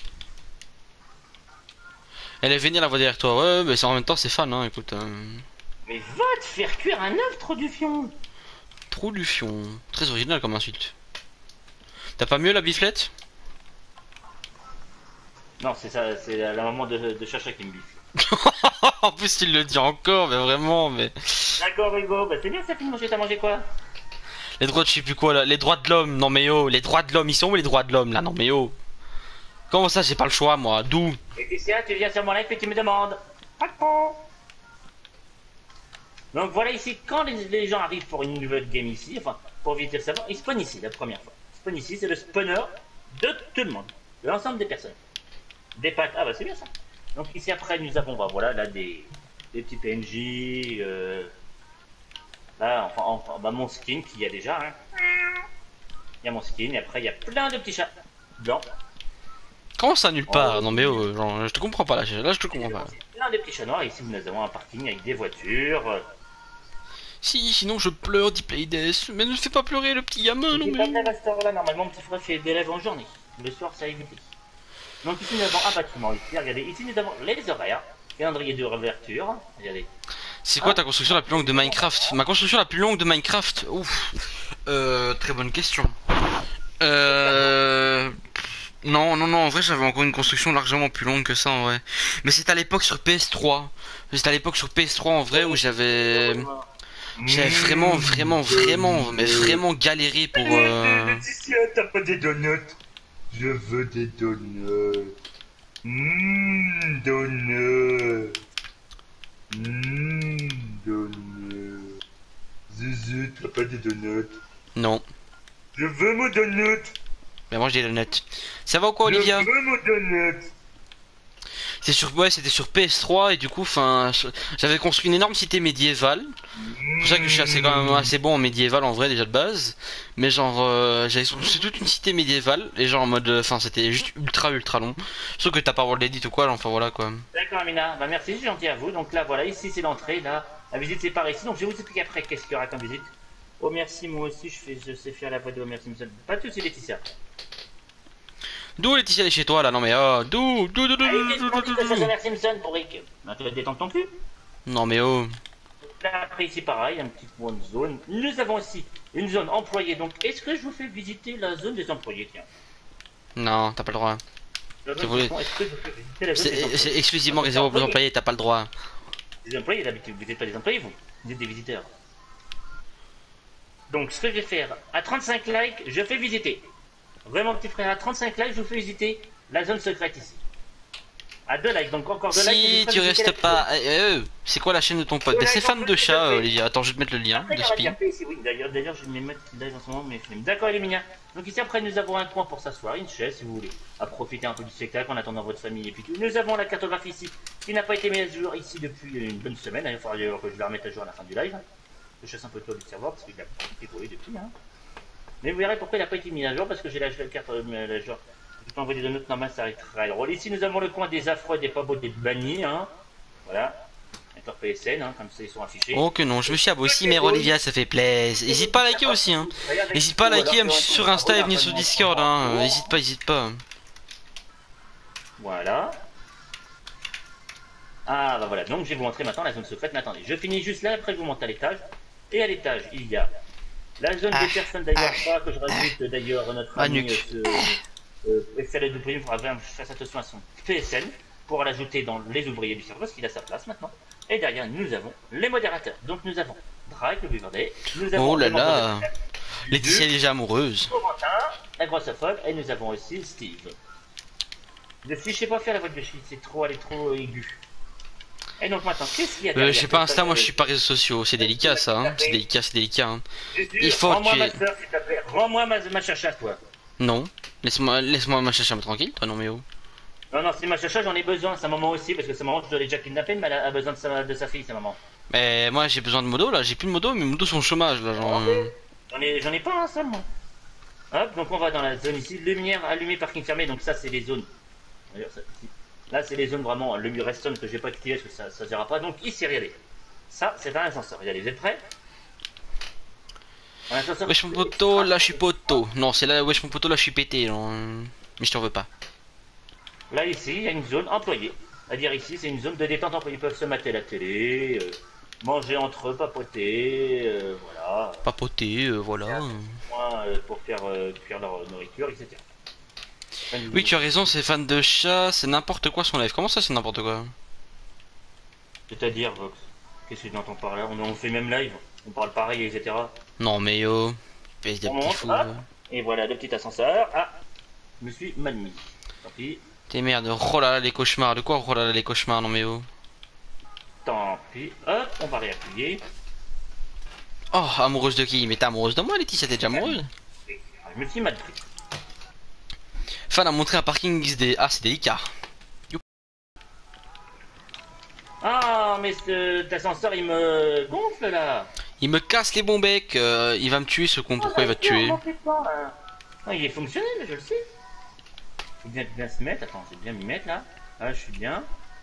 Elle est vénère la voix derrière toi, ouais, mais en même temps c'est fan, hein, écoute. Hein. Mais va te faire cuire un œuf, trop du fion. Trop du fion. Très original comme insulte. T'as pas mieux la biflette? Non, c'est ça, c'est la, la maman de, de Chacha qui me bifle. En plus il le dit encore, mais vraiment, mais... D'accord Hugo, bah c'est bien ça, film manger, t'as mangé quoi? Les droits de je sais plus quoi là, les droits de l'homme, non mais oh, les droits de l'homme, ils sont où les droits de l'homme là, non mais oh. Comment ça j'ai pas le choix moi, d'où? Et puis c'est là, tu viens sur mon live et tu me demandes. Donc voilà ici, quand les, les gens arrivent pour une nouvelle game ici, enfin pour visiter le serveur, ils spawnent ici la première fois. Ils spawnent ici, c'est le spawner de tout le monde, de l'ensemble des personnes. Des pattes, ah bah c'est bien ça. Donc ici après nous avons, bah voilà, là des, des petits P N J, euh, là enfin, enfin bah, mon skin qu'il y a déjà, hein. Il y a mon skin et après il y a plein de petits chats blancs. Comment ça nulle part? Oh, non mais oh, genre, je te comprends pas là, là je te comprends pas. Plein de petits chats noirs, ici nous avons un parking avec des voitures. Si, sinon je pleure, dit Playdes. Mais ne fais pas pleurer le petit gamin, non mais... Pas de là, normalement mon petit frère fait des rêves en journée. Le soir ça a évité. Donc ici nous avons un bâtiment ici, regardez, ici nous avons les horaires, calendrier de réouverture, regardez. C'est quoi ta construction la plus longue de Minecraft? Ma construction la plus longue de Minecraft? Ouf. Euh, très bonne question. Euh... Non, non, non, en vrai j'avais encore une construction largement plus longue que ça en vrai. Mais c'était à l'époque sur P S trois. C'était à l'époque sur P S trois en vrai où j'avais... J'avais vraiment, vraiment, vraiment, mais vraiment galéré pour... Euh... Laetitia, t'as pas des donuts? Je veux des donuts. Mmm, donuts. Mmm, donuts. Zuzu, t'as pas des donuts? Non. Je veux mon donut. Mais mange des donuts. Ça va ou quoi, Olivia? Je veux mon donut. C'est sur, ouais, c'était sur P S trois et du coup, enfin, j'avais construit une énorme cité médiévale. C'est pour ça que je suis assez, quand même assez bon en médiéval en vrai déjà de base. Mais genre, euh, j'avais construit toute une cité médiévale et genre en mode, enfin, c'était juste ultra ultra long. Sauf que t'as pas World Edit ou quoi, enfin voilà quoi. D'accord, Amina. Bah merci, c'est gentil à vous. Donc là, voilà, ici c'est l'entrée. Là, la visite c'est par ici. Donc je vais vous expliquer après qu'est-ce qu'il y aura comme visite. Oh merci, moi aussi je fais, je sais faire la voix de Homer Simpson. Pas de soucis, Laetitia. D'où Laetitia est chez toi là? Non mais oh, d'où d'où d'où d'où Homer Simpson pour Rick. Bah tu vas te détendre ton cul. Non mais oh. Là après ici pareil, un petit point de zone. Nous avons aussi une zone employée. Donc est-ce que je vous fais visiter la zone des employés? Tiens. Non, t'as pas le droit. Voulez... C'est exclusivement réservé aux employés, t'as pas le droit. Les employés d'habitude, vous n'êtes pas des employés vous, vous êtes des visiteurs. Donc ce que je vais faire, à trente-cinq likes, je fais visiter. Vraiment petit frère, à trente-cinq likes, je vous fais visiter la zone secrète ici. À deux likes, donc encore deux likes. Si tu restes pas. Euh, c'est quoi la chaîne de ton pote? C'est fan de chat, euh, Olivia. Attends, je vais te mettre le lien après, de Spi. ici, oui, d'ailleurs, d'ailleurs, je vais me mettre live en ce moment, mais film. D'accord, Elimina. Donc ici, après, nous avons un coin pour s'asseoir, une chaise, si vous voulez, à profiter un peu du spectacle en attendant votre famille et puis tout. Nous avons la cartographie ici, qui n'a pas été mise à jour ici depuis une bonne semaine. Il faudra d'ailleurs que je la remette à jour à la fin du live. Je chasse un peu de du serveur parce qu'il a pas été volé depuis. Hein. Mais vous verrez pourquoi il n'a pas été mis à jour, parce que j'ai la carte euh, la jour. Je peux envoyer des notes normales, ça arrêtera drôle. Ici, nous avons le coin des affreux, des pas beaux, des bannis. Hein. Voilà. Acteur P S N, hein, comme ça ils sont affichés. Oh que non, je me suis abonné aussi, mais Olivia, ça fait plaisir. N'hésite pas à liker aussi, hein. N'hésite pas à liker même sur Insta et venir sur Discord, hein. N'hésite pas, n'hésite pas. Voilà. Ah bah voilà, donc je vais vous montrer maintenant la zone secrète. Mais attendez, je finis juste là, après je vous montre à l'étage. Et à l'étage, il y a la zone ah, des personnes d'ailleurs, ah, que je rajoute d'ailleurs notre ah, ami euh, Excel de Prime, il faudra vraiment faire attention à son P S N pour l'ajouter dans les ouvriers du serveur parce qu'il a sa place maintenant. Et derrière nous avons les modérateurs. Donc nous avons Drake, le Buverdet, nous avons oh là là, Laetitia est déjà amoureuse. Corentin, la grosse folle, et nous avons aussi Steve. Je sais, je sais pas faire la voix de Chine, c'est trop, elle est trop aiguë. Et donc maintenant, qu'est-ce qu'il y a derrière? Euh, je sais pas Insta, moi je suis pas réseaux sociaux, c'est délicat ça, hein. C'est délicat, c'est délicat. Hein. Il faut rends-moi ma soeur, s'il te plaît. Rends-moi ma, ma chacha, toi. Non, laisse-moi laisse-moi ma chacha tranquille, toi non mais oh. Non, non, c'est ma chacha, j'en ai besoin, sa maman aussi, parce que sa maman, je dois déjà kidnapper, mais elle a besoin de sa, de sa fille, sa maman. Mais moi j'ai besoin de modo là, j'ai plus de modo, mes modos sont au chômage là, genre. J'en ai, j'en ai pas un seul, moi. Hop, donc on va dans la zone ici, lumière allumée, parking fermé, donc ça c'est les zones. D'ailleurs, ça, ici. Là, c'est les zones vraiment, le mur redstone que j'ai pas activé parce que ça, ça se verra pas. Donc ici, regardez. Ça, c'est un ascenseur. Regardez, vous êtes prêts? Un ascenseur. Wesh mon poteau, là je suis poteau. Non, c'est là, wesh mon poteau, là je suis pété. Genre. Mais je t'en veux pas. Là, ici, il y a une zone employée. C'est-à-dire ici, c'est une zone de détente employée. Ils peuvent se mater la télé, euh, manger entre eux, papoter, euh, voilà. Papoter, euh, voilà. Point, euh, pour faire euh, cuire leur nourriture, et cetera. Oui, tu as raison, c'est fan de chat, c'est n'importe quoi son live. Comment ça, c'est n'importe quoi? C'est-à-dire, Vox, qu'est-ce que tu entends par là? on, on fait même live, on parle pareil, et cetera. Non, mais yo, fais des petits fous. Et voilà, le petit ascenseur. Ah, je me suis mal mis. Tant pis. T'es merde, oh là là, les cauchemars. De quoi, oh là là, les cauchemars? Non, mais oh. Tant pis. Hop, on va réappuyer. Oh, amoureuse de qui? Mais t'es amoureuse de moi, Laetitia, t'es déjà amoureuse? Je me suis mal pris. Fan a montré un parking X D. Ah, c'est délicat. Ah, mais cet ascenseur il me gonfle là. Il me casse les bons becs. Euh, il va me tuer ce con. Pourquoi il va te tuer? Ah, il est fonctionnel, je le sais. Faut bien, bien se mettre. Attends, je vais bien m'y mettre là. Ah, je suis bien.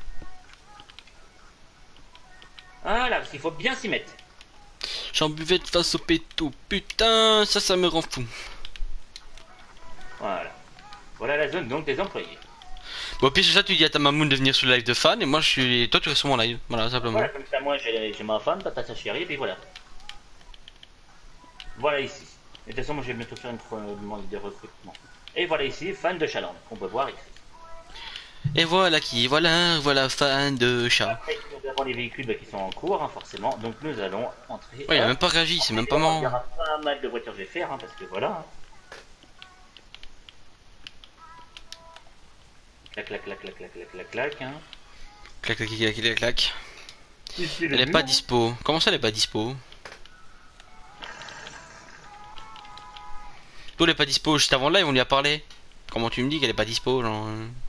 Ah là, parce qu'il faut bien s'y mettre. J'en buvais de face au péto. Putain, ça, ça me rend fou. Voilà. Voilà la zone donc des employés. Bon, puis c'est ça, tu dis à ta mamoun de venir sur le live de fan et moi je suis. Toi, tu restes sur mon live. Voilà, simplement. Voilà, comme ça, moi j'ai ma femme, papa sa chérie, et puis voilà. Voilà ici. Et de toute façon, moi je vais bientôt faire une demande de recrutement. Et voilà ici, fan de Chaland, qu'on peut voir ici. Et voilà qui, voilà, voilà, fan de chat. Après, nous avons les véhicules bah, qui sont en cours, hein, forcément. Donc nous allons entrer. Ouais, il a même pas réagi, c'est même pas marrant. Il y aura pas mal de voitures que je vais faire, hein, parce que voilà. Hein. Clac, clac, clac, clac, clac, clac, clac, clac, hein. Clac, clac, clac, clac, clac. Elle est pas dispo. Comment ça, elle est pas dispo? Toi, elle est pas dispo juste avant le live, on lui a parlé. Comment tu me dis qu'elle est pas dispo, genre.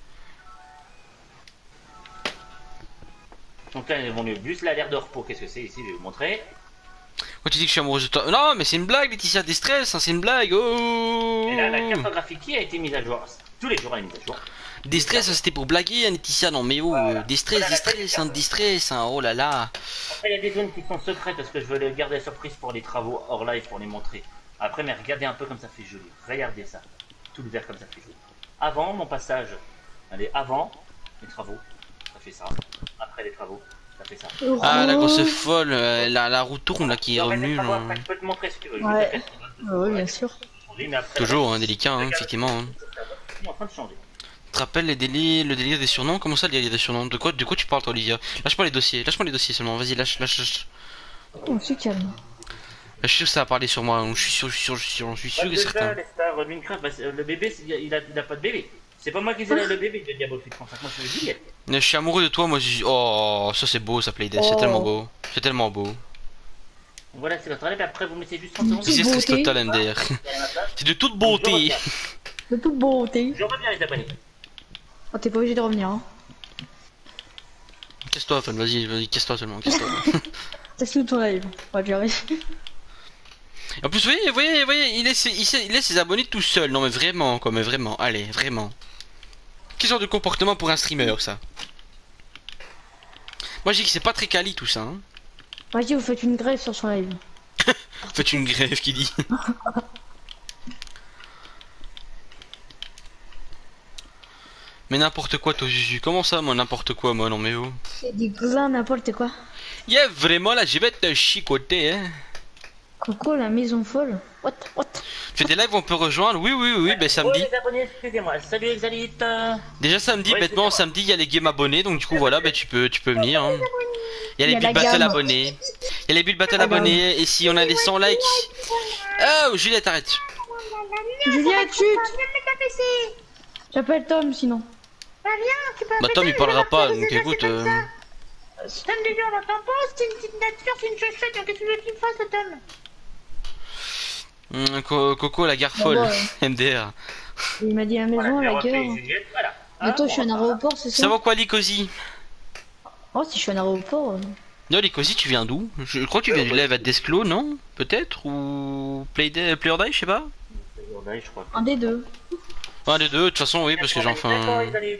Donc là, mon bus, là, l'air de repos, qu'est-ce que c'est ici? Je vais vous montrer. Quand tu dis que je suis amoureuse de toi. Non, mais c'est une blague, Laetitia, des stress, hein, c'est une blague. Oh. Et là, la cartographie qui a été mise à jour. Tous les jours, elle est mise à jour. Des stress, c'était pour blaguer, hein, Laetitia, non mais oh, voilà. Des stress, voilà, des stress, hein, des stress, hein, oh là là. Après, il y a des zones qui sont secrètes parce que je veux les garder la surprise pour les travaux hors live pour les montrer. Après, mais regardez un peu comme ça fait joli. Regardez ça. Tout le vert comme ça fait joli. Avant mon passage, allez, avant les travaux, ça fait ça. Après les travaux, ça fait ça. Ah, la grosse folle, euh, la, la roue tourne là qui est revenue. Là. Je peux te montrer si tu veux. Ouais, oui, bien sûr. Toujours, hein, délicat, hein, effectivement. Hein. Je suis en train de changer. Tu te rappelles les délires, le délire des surnoms? Comment ça, le délire des surnoms? De quoi, de quoi tu parles, toi, Olivia? Lâche-moi les dossiers, lâche-moi les dossiers seulement, vas-y, lâche, lâche, lâche. On se calme. Je suis sûr que ça va parler sur moi, je suis sûr, je suis sûr, je suis sûr, je suis sûr et certain. Le bébé, il a, il a pas de bébé. C'est pas moi qui ai le bébé de Diablo Fit trente-cinq, moi je suis Juliette. Je suis amoureux de toi, moi je... Oh, ça c'est beau ça Playdead, c'est Oh. tellement beau. C'est tellement beau. Voilà, c'est votre élève, et après vous mettez juste trente secondes. Toute C'est stress beauté. total M D R. C'est de toute beauté. De toute beauté. Je reviens les abonnés. Oh, t'es pas obligé de revenir, hein. Casse-toi, Fun, vas-y, vas-y, casse-toi seulement, casse-toi. Teste tout ton live. On va te gérer. En plus, vous voyez, vous voyez, vous voyez, il laisse, ses- il, sait- il laisse ses abonnés tout seul. Non mais vraiment, quoi, mais vraiment, allez, vraiment. Quel genre de comportement pour un streamer, ça? Moi je dis que c'est pas très quali tout ça, hein. Vas-y, vous faites une grève sur son live. Faites une grève qui dit. Mais n'importe quoi toi Juju, comment ça moi n'importe quoi moi non mais oh. C'est des glas n'importe quoi. Yeah vraiment là je vais te chicoter hein. Coco, la maison folle. What? What? Tu fais des lives on peut rejoindre? Oui oui oui, ben samedi. Oh les abonnés, excusez-moi. Salut Exalite. Déjà samedi Ouais, bêtement excusez-moi. samedi il y a les games abonnés donc du coup voilà ben tu peux tu peux venir hein. Il y a les Il y a build la battle gamme. abonnés. Il y a les build battle Ah, bah, abonnés et si on a les cent likes. Oh Juliette arrête. Juliette, chut! J'appelle Tom sinon. Bah Tom il parlera pas donc écoute euh... Tom Lulu, on l'entend pas, c'est une petite nature, c'est une chaussette, qu'est-ce que tu veux qu'il me fasse, Tom? hum, Co- Coco la gare Bah, folle. bah, M D R. Il m'a dit la maison, Voilà, la j'ai gueule. refait Juliette, voilà. Bientôt, je suis à un aéroport, c'est ça? Ça va quoi Lycosie? Oh, si je suis à un aéroport. euh, Non, Lycosie, tu viens d'où? Je crois que tu viens du live à Desclos, non? Peut-être? Ou Play Day, Play or Die, je sais pas? Ouais, je crois. Un des deux. Un des deux, de toute façon, oui, parce que j'en fais D'accord, un. Exalite.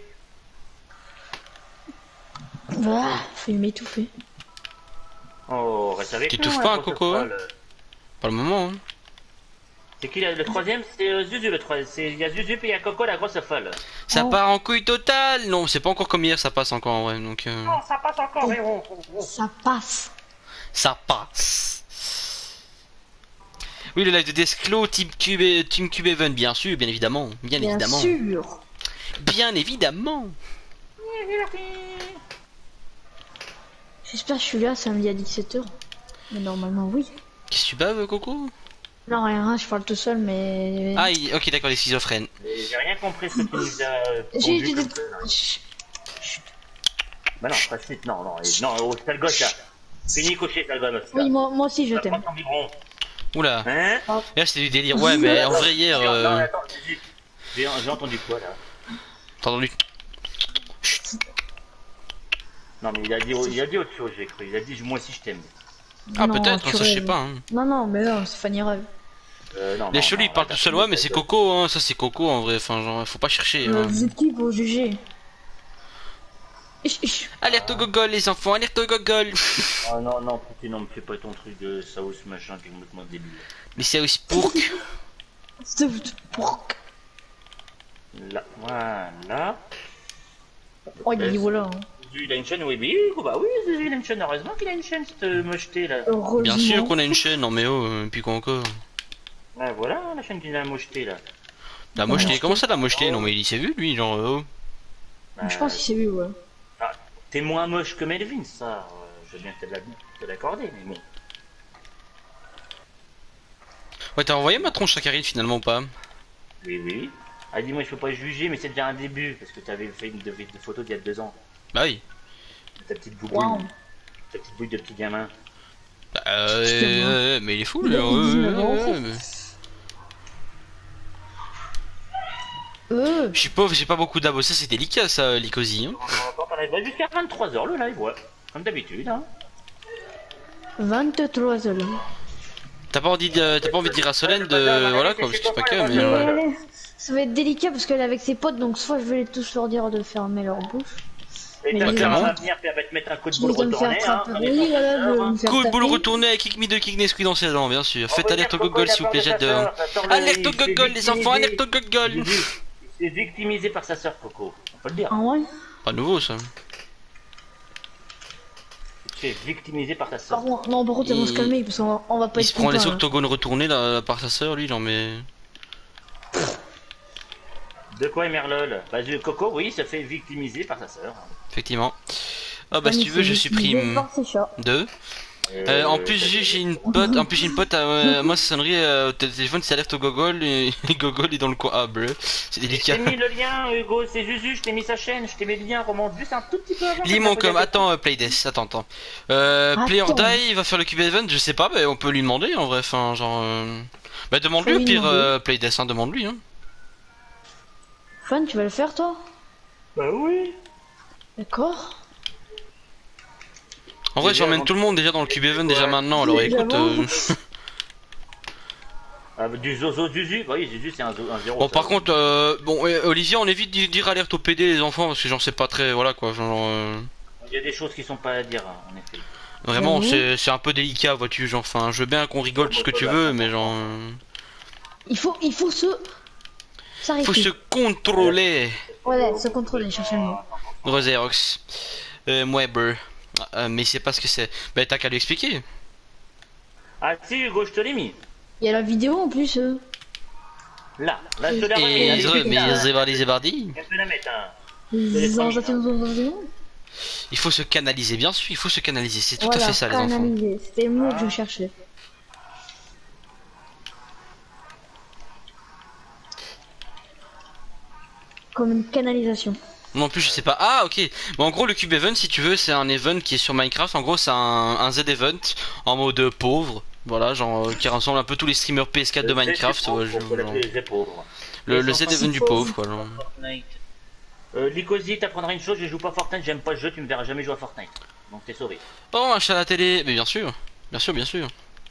Ah, faut m'étouffer. Oh, reste avec Tu nous, touffes hein, pas, pour ce Coco, hein? troll. Pas le moment, hein. C'est qui là, le troisième? C'est euh, Zuzu le troisième. C'est- Il y a Zuzu et il y a Coco la grosse folle. Ça Oh. part en couille totale! Non, c'est pas encore comme hier, ça passe encore en vrai, donc. Euh... Non, ça passe encore, mais oh, oh, oh. Ça passe. Ça passe! Oui, le live de Desclos, Team Cube, et- Team Cube Even, bien sûr, bien évidemment. Bien, Bien évidemment. sûr. Bien évidemment! J'espère que je suis là samedi à dix-sept heures. Mais normalement, oui. Qu'est-ce que tu baves, Coco? Non, rien, je parle tout seul, mais. Ah, il- ok, d'accord, les schizophrènes. Et J'ai rien compris ce que tu nous as. euh, J'ai pondu dit comme des. ça, là. Chut. Bah non, pas de suite, non, non, et- non, oh, sale gosse là. Fini cocher, sale gosse là. Oui, moi, moi aussi, je Va t'aime. prendre ton biberon. Oula. Hein? Et là, c'était du délire. Ouais, mais en vrai, hier. Non, Euh... attends, j'ai j'ai- j'ai entendu quoi là? T'as entendu? Non, mais il a dit, il a dit autre chose, j'ai cru. Il a dit, moi aussi je t'aime. Ah, Non, peut-être, tu ça je sais rêves. pas. Hein. Non, non, mais non, c'est Fanny Rêve. Euh, non, Les non, chelous non, ils parlent arrête, tout seul, arrête, ouais, mais c'est arrête. Coco, hein, ça c'est Coco en vrai, enfin, genre, faut pas chercher. Euh, Hein. Vous êtes qui pour juger? Ich, ich. Alerte au gogol, les enfants, alerte au gogol! Oh non, non, putain, non, me fais pas ton truc de sauce machin qui est complètement débile. Mais c'est aussi pour. C'est pour. Là, voilà. Oh, il est voilà. Hein. Zuzu, il a une chaîne, oui, oui, oui, bah oui, Zuzu, il a une chaîne, heureusement qu'il a une chaîne, cette euh, mocheté là. Heureusement. Bien sûr qu'on a une chaîne, non mais oh, euh, puis quoi encore? Ah, voilà la chaîne qu'il a mocheté là. La mocheté, comment ça la mocheté? Non mais il s'est vu lui, genre, euh, oh. Bah, Je pense qu'il s'est vu, ouais. ah, t'es moins moche que Melvin, ça, euh, je viens de te la- te l'accorder, mais bon. Ouais, t'as envoyé ma tronche à Karine finalement ou pas? Oui, oui. Ah, dis-moi, je peux pas juger, mais c'est déjà un début, parce que t'avais fait une, de, de photo d'il y a deux ans. Bah oui. Ta petite boubouille. Waouh. Ta petite bouille de petit gamin. Bah, euh, Excuse-moi. euh, mais il est fou Il lui. a hein, dix-neuf euh, ans. euh, mais- Euh, Je suis pauvre, j'ai pas beaucoup d'abos, ça c'est délicat ça, Lycosie. Hein. On va encore parler de- jusqu'à vingt-trois heures le live, ouais. Comme d'habitude, hein. vingt-trois heures. T'as pas envie de, t'as pas envie de dire à Solène de, voilà quoi, parce que c'est pas que, mais. Mais euh, allez, ça va être délicat parce qu'elle est avec ses potes, donc soit je vais tous leur dire de fermer leur bouche. Et Mais ta oui, sœur clairement. va venir, puis elle va te mettre un coup de Je boule vais me faire retourné, hein. frapper. On Oui, est sur ta voilà, sœur, je vais hein. me faire Coup de boule taper. retourné avec Kick Me de Kick Nesquik dans ses dents, bien sûr. On Faites va alerte au dire gogol Coco, s'il vous plaît, la jette part de ta dehors. sœur, sa sœur, le- Alerte au il s'est gogol les enfants, victimisé. alerte au gogol! Il s'est victimisé par sa sœur Coco, on peut le dire. Ah ouais? Pas nouveau ça. Il s'est victimisé par sa Par sœur. contre, non, par contre, ils vont se Il- calmer parce qu'on va, on va pas Il être se prend les contents, là. octogones retournés là, par sa sœur lui, genre mais. De quoi Merlol? Bah, je- Coco, oui, se fait victimiser par sa sœur. Effectivement. Ah bah si tu veux je Magnifique. Il supprime veut voir ses chats. deux. Euh, en plus j'ai j'ai une pote, en plus j'ai une pote, euh, moi ça sonnerait euh, au téléphone, c'est alerte au gogol et gogol est dans le coin. Ah bleu, c'est Je délicat. t'ai mis le lien, Hugo, c'est Juju, je t'ai mis sa chaîne, je t'ai mis le lien, remonte juste un tout petit peu avant. Lis mon com, attends euh, Playdesk, attends, attends. Euh, Play or Attends. Die, il va faire le Cube Event, je sais pas, mais on peut lui demander en vrai, enfin genre... Euh... Bah demande-lui Faut au lui pire demander. euh, Playdesk, hein, demande-lui hein. Fun, tu vas le faire toi? Bah oui. D'accord. En vrai Déjà, j'emmène avant- tout le monde déjà dans le Cube Event déjà Ouais. maintenant, alors écoute... J'avoue. Euh... Ah, bah, du Zozo Zuzu, bah oui, Zuzu c'est un, zo- un zéro. Bon ça. par contre, euh, bon euh, Olivier on évite de dire alerte au P D les enfants parce que j'en sais pas très, voilà quoi, genre... Euh... Il y a des choses qui sont pas à dire, hein, en effet. Vraiment J'avoue. c'est c'est un peu délicat vois-tu, genre enfin je veux bien qu'on rigole tout ce que tu veux mais genre... Euh... Il faut, il faut se... s'arrêter. Faut se contrôler. Voilà, se contrôler, chercher le mot. Roserox. Euh, Weber. Euh, mais c'est pas ce que c'est. Bah t'as qu'à lui expliquer. Ah si, Hugo, je te l'ai mis. Il y a la vidéo en plus. Euh. Là, là, je te l'ai remis. Et Allez, Zre- vite, mais là. Zébardi Zébardi. Je peux la mettre, hein. Les les anges premiers, attendent. Il faut se canaliser, bien sûr, il faut se canaliser. C'est tout Voilà, à fait ça les enfants. canaliser. C'était le mot que je cherchais. Comme une canalisation. Non plus je sais pas. Ah ok. Bon en gros le Cube Event si tu veux c'est un event qui est sur Minecraft. En gros c'est un, un Z Event en mode pauvre. Voilà genre euh, qui rassemble un peu tous les streamers P S quatre de Minecraft. C'est Ouais, pauvre, je- faut genre. l'appeler les pauvres. Le, Les le Z enfants, Event du pauvres. pauvre quoi. Genre. Fortnite. Euh, Lycosie, t'apprendras une chose, je joue pas Fortnite, j'aime pas ce jeu, tu me verras jamais jouer à Fortnite. Donc t'es sauvé. Oh un chat à la télé. Mais bien sûr. Bien sûr bien sûr.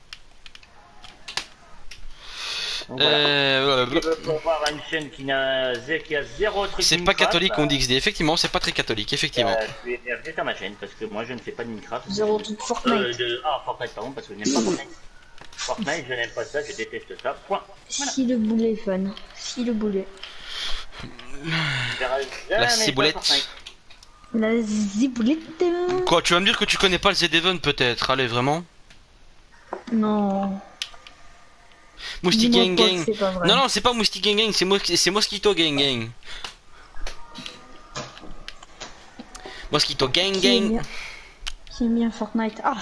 Donc, voilà. Euh, Si tu veux pour voir une chaîne qui n'a zé- qui a zéro truc C'est pas Minecraft, catholique bah, on dit X D. Effectivement c'est pas très catholique effectivement. euh, tu es bienvenu à ma chaîne parce que moi je ne fais pas de Minecraft. Zéro truc Euh, Fortnite. de... Ah, Fortnite, pardon, parce que je n'aime pas Fortnite. Fortnite, je n'aime pas ça, je déteste ça. Point. Si le boulet fun. Si le boulet. Tu verras La jamais ciboulette. pas Fortnite. La ziboulette. Quoi, tu vas me dire que tu connais pas le Z Event peut-être? Allez, vraiment? Non. Moustique Dis-moi Gang pas Gang. que c'est pas vrai. Non, non, c'est pas Moustique Gang Gang, c'est Mos- c'est Mosquito Gang Gang. Mosquito Gang Qui aime Gang. bien- Qui aime bien Fortnite. Ah.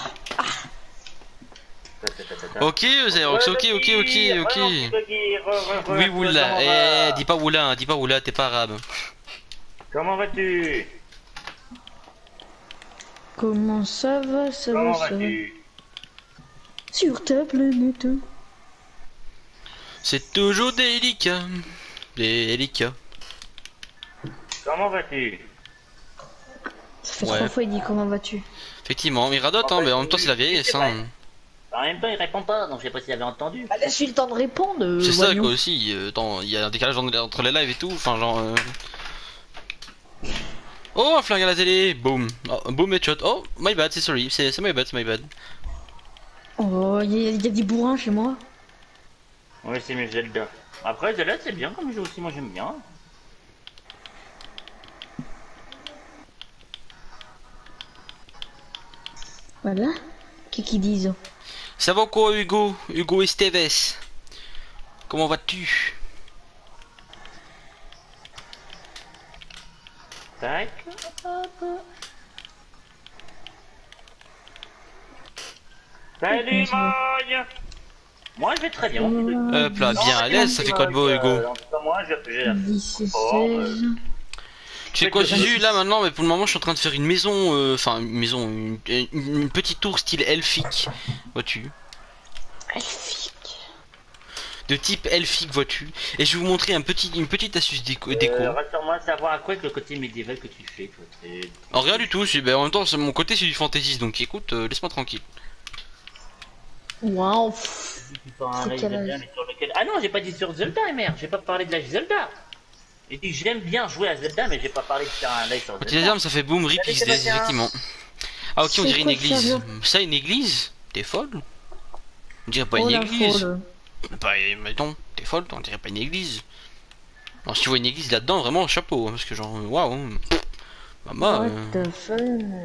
Ta, ta, ta, ta, ta. Ok, Zerox, ok, ok, ok, ok. Relance, Buggy, re, re, re, Oui, comment Oula. va Eh, dis pas Oula, hein, dis pas Oula, t'es pas arabe. Comment vas-tu? Comment ça va, ça Comment va, ça va. vas-tu? Sur ta planète. C'est toujours délicat. Délicat. Comment vas-tu? Ça fait Ouais. trois fois il dit comment vas-tu. Effectivement, il radote, hein, mais en même temps, c'est la vieillesse, hein. En même temps, il répond pas, donc je sais pas s'il avait entendu. Bah laisse-lui le temps de répondre. euh, C'est ça, voyons. quoi, aussi. euh, attends, il y a un décalage en- entre les lives et tout, enfin, genre. euh, Oh, un flingue à la télé, boum, oh, boum headshot. Oh, my bad, c'est sorry, c'est c'est my bad, c'est my bad. Oh, il y, a- il y a des bourrins chez moi. Oui, c'est mieux Zelda. Après, Zelda, c'est bien comme jeu aussi, moi j'aime bien. Voilà. Qu'est-ce qu'ils disent? Ça va quoi, Hugo? Hugo Esteves. Comment vas-tu? Tac. Salut, Moy. Moi, je vais très bien. Hop là, bien à l'aise, ça fait quoi de beau, Hugo? Euh, en tout cas, moi, je- j'ai la dix, forme. seize. Tu sais quoi, Jésus, là maintenant, mais pour le moment, je suis en train de faire une maison, euh, enfin, une maison, une, une- une petite tour style elfique, vois-tu? Elfique. De type elfique, vois-tu? Et je vais vous montrer un petit, une petite astuce déco. déco. Euh, Rassure-moi, savoir à quoi avec le côté médiéval que tu fais, toi. c'est- En rien du tout, c'est- ben, en même temps, c'est- mon côté c'est du fantasy, donc écoute, euh, laisse-moi tranquille. Waouh. Tu fais un C'est raid quel Zelda, âge? mais sur lequel- Ah non, j'ai pas dit sur Zelda, merde, j'ai pas parlé de la Zelda. J'ai dit que j'aime bien jouer à Zelda, mais j'ai pas parlé de faire un live sur Quand il y a Zelda. des armes, ça fait boom, rip, Salut, X D, Sébastien. effectivement. Ah ok, on C'est dirait une quoi ça, église. là Ça, une église? T'es folle? On dirait pas Oh une la église. folle. Bah, mettons, t'es folle, on dirait pas une église. Alors, si tu vois une église là-dedans, vraiment, chapeau, hein, parce que genre, waouh. Maman, What euh... the fuck?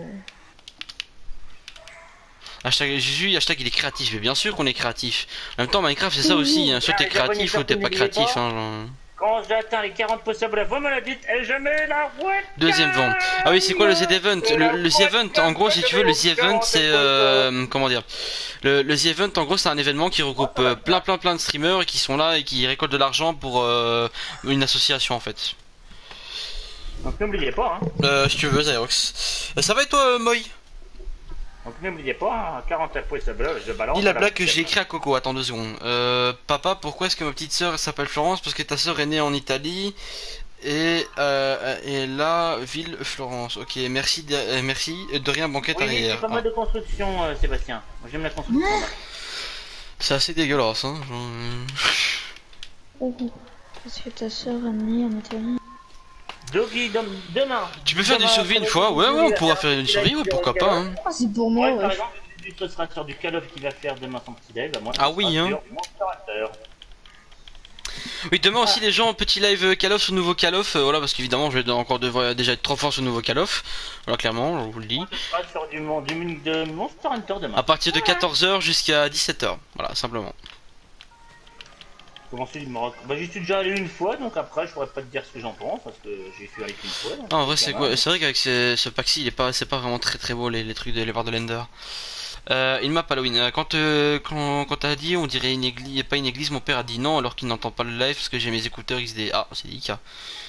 hashtag Jésus, hashtag il est créatif, mais bien sûr qu'on est créatif. En même temps, Minecraft c'est ça aussi, hein. Soit t'es Les Japonais créatif, soit t'es sortent pas une créatif, église, hein, genre. Quand j'atteins les quarante possibles, vous me le dites et je mets la webcam. Deuxième vent. Ah oui, c'est quoi le Z Event? Le, le Z Event, en gros, si tu veux, le Z Event, c'est euh, comment dire? Le, le Z Event, en gros, c'est un événement qui regroupe euh, plein, plein, plein de streamers qui sont là et qui récoltent de l'argent pour euh, une association en fait. Donc n'oubliez pas, hein. Euh, si tu veux, Zyrox. Euh, ça va et toi, euh, Moy? Donc n'oubliez pas, hein, quarante possibles, je balance. Dis la blague que j'ai écrit à Coco. Attends deux secondes. Euh, papa, pourquoi est-ce que ma petite sœur s'appelle Florence? Parce que ta sœur est née en Italie. Et, euh, et là, ville Florence. Ok, merci, de, euh, merci. De rien, banquette Oui, arrière. c'est pas mal Ah. de construction, euh, Sébastien. Moi j'aime la construction. là. C'est assez dégueulasse, hein. genre, euh. Oh, parce que ta soeur est née en Italie. Doggy, dom- demain. Tu peux faire du Demain, survie une pour fois? le Ouais, ouais, on il pourra va faire une petit survie, live ouais, sur pourquoi le pas, Call of. hein. Ah, c'est pour moi, Ouais, par ouais. exemple, lui, ce sera sur du Call of qui va faire demain son petit live. Moi, Ah ce oui, sera hein. sur du Monster Hunter. Oui, demain aussi les gens, petit live euh, Call of sur le nouveau Call of, euh, voilà, parce qu'évidemment je vais encore devoir déjà être trop fort sur le nouveau Call of, voilà, clairement, je vous le dis. Moi, ce sera sur du, mon- du mini- de Monster Hunter demain. À partir de quatorze heures jusqu'à dix-sept heures, voilà, simplement. Comment c'est du Maroc? Bah, j'y suis déjà allé une fois, donc après, je pourrais pas te dire ce que j'en pense, parce que j'y suis allé qu'une fois. donc Ah, en vrai, c'est pas quoi? mal. C'est vrai qu'avec ce, ce pack-ci, il est pas, c'est pas vraiment très très beau les, les trucs de les barres de Lender. Euh, une map Halloween. Euh, Quand, euh, quand, quand t'as dit, on dirait une église, pas une église, mon père a dit non, alors qu'il n'entend pas le live parce que j'ai mes écouteurs X D. Ah, c'est délicat.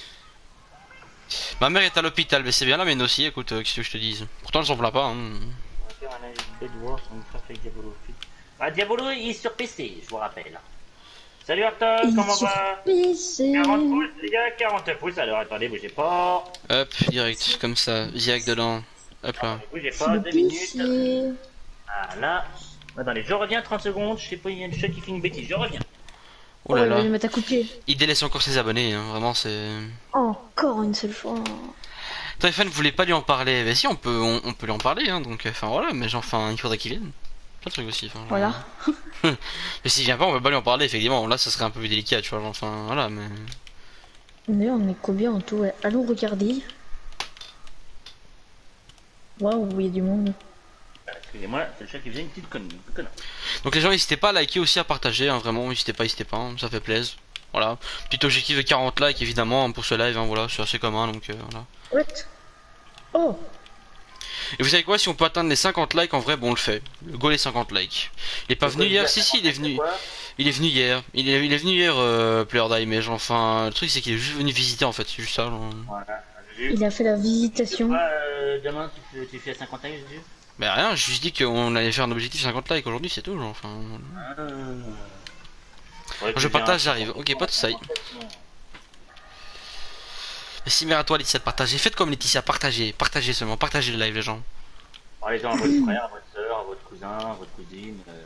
Ma mère est à l'hôpital, mais c'est bien la mienne aussi, écoute, euh, qu'est-ce que je te dise. Pourtant, elle s'en plaint pas, hein. On va faire un live Bed Wars, on va faire avec Diabolo. Ah, Diabolo, il est sur P C, je vous rappelle. Salut Arthur, Il comment sur va? P C. quarante pouces, les gars, quarante pouces, alors attendez, bougez pas. Hop, direct, comme ça, direct dedans. Hop là. Bougez C'est pas, le deux P minutes. C. Voilà. Attendez, je reviens trente secondes, je sais pas, il y a une chat qui fait une bêtise, je reviens. Oh là Ouais, il va là. lui mettre à coup de pied. Il délaisse encore ses abonnés, hein. Vraiment, c'est. Encore une seule fois. Téléphone voulait pas lui en parler. Mais si, on peut, on, on peut lui en parler, hein. Donc, enfin voilà, mais genre, enfin, il faudrait qu'il vienne. Pas de truc aussi. Enfin, genre, Voilà. Mais s'il vient pas, on peut pas lui en parler, effectivement. Là, ça serait un peu plus délicat, tu vois. Genre, enfin, voilà, mais. D'ailleurs, on est combien en tout? Ouais. Allons regarder. Waouh, il y a du monde. Excusez-moi, c'est le chat qui faisait une petite connerie. connard. Donc, les gens, n'hésitez pas à liker aussi, à partager, hein. Vraiment, n'hésitez pas, n'hésitez pas, hein. Ça fait plaisir. Voilà. Petit objectif de quarante likes, évidemment, hein, pour ce live, hein. Voilà, c'est assez commun, donc euh, voilà. What? Oh, Et vous savez quoi, si on peut atteindre les cinquante likes, en vrai, bon, on le fait. Le goal est cinquante likes. Il est pas venu hier? Si, si, il est venu. Quoi? Il est venu hier. Il est, il est venu hier, euh, Player Die, mais genre, enfin, le truc c'est qu'il est juste venu visiter en fait, c'est juste ça. Genre. Voilà, j'ai vu. il a fait la visitation. Quoi, euh, demain, tu, fais- tu fais à cinquante likes, j'ai vu. Mais rien, j'ai juste dit qu'on allait faire un objectif cinquante likes aujourd'hui, c'est tout. Genre, enfin. Euh... Je partage, j'arrive. Ok, pas de ça. Merci, mais à toi, Laetitia, de partager. Faites comme Laetitia, partagez. Partagez seulement, partagez le live, les gens. Parlez-en à votre frère, à votre soeur, à votre cousin, à votre cousine. euh.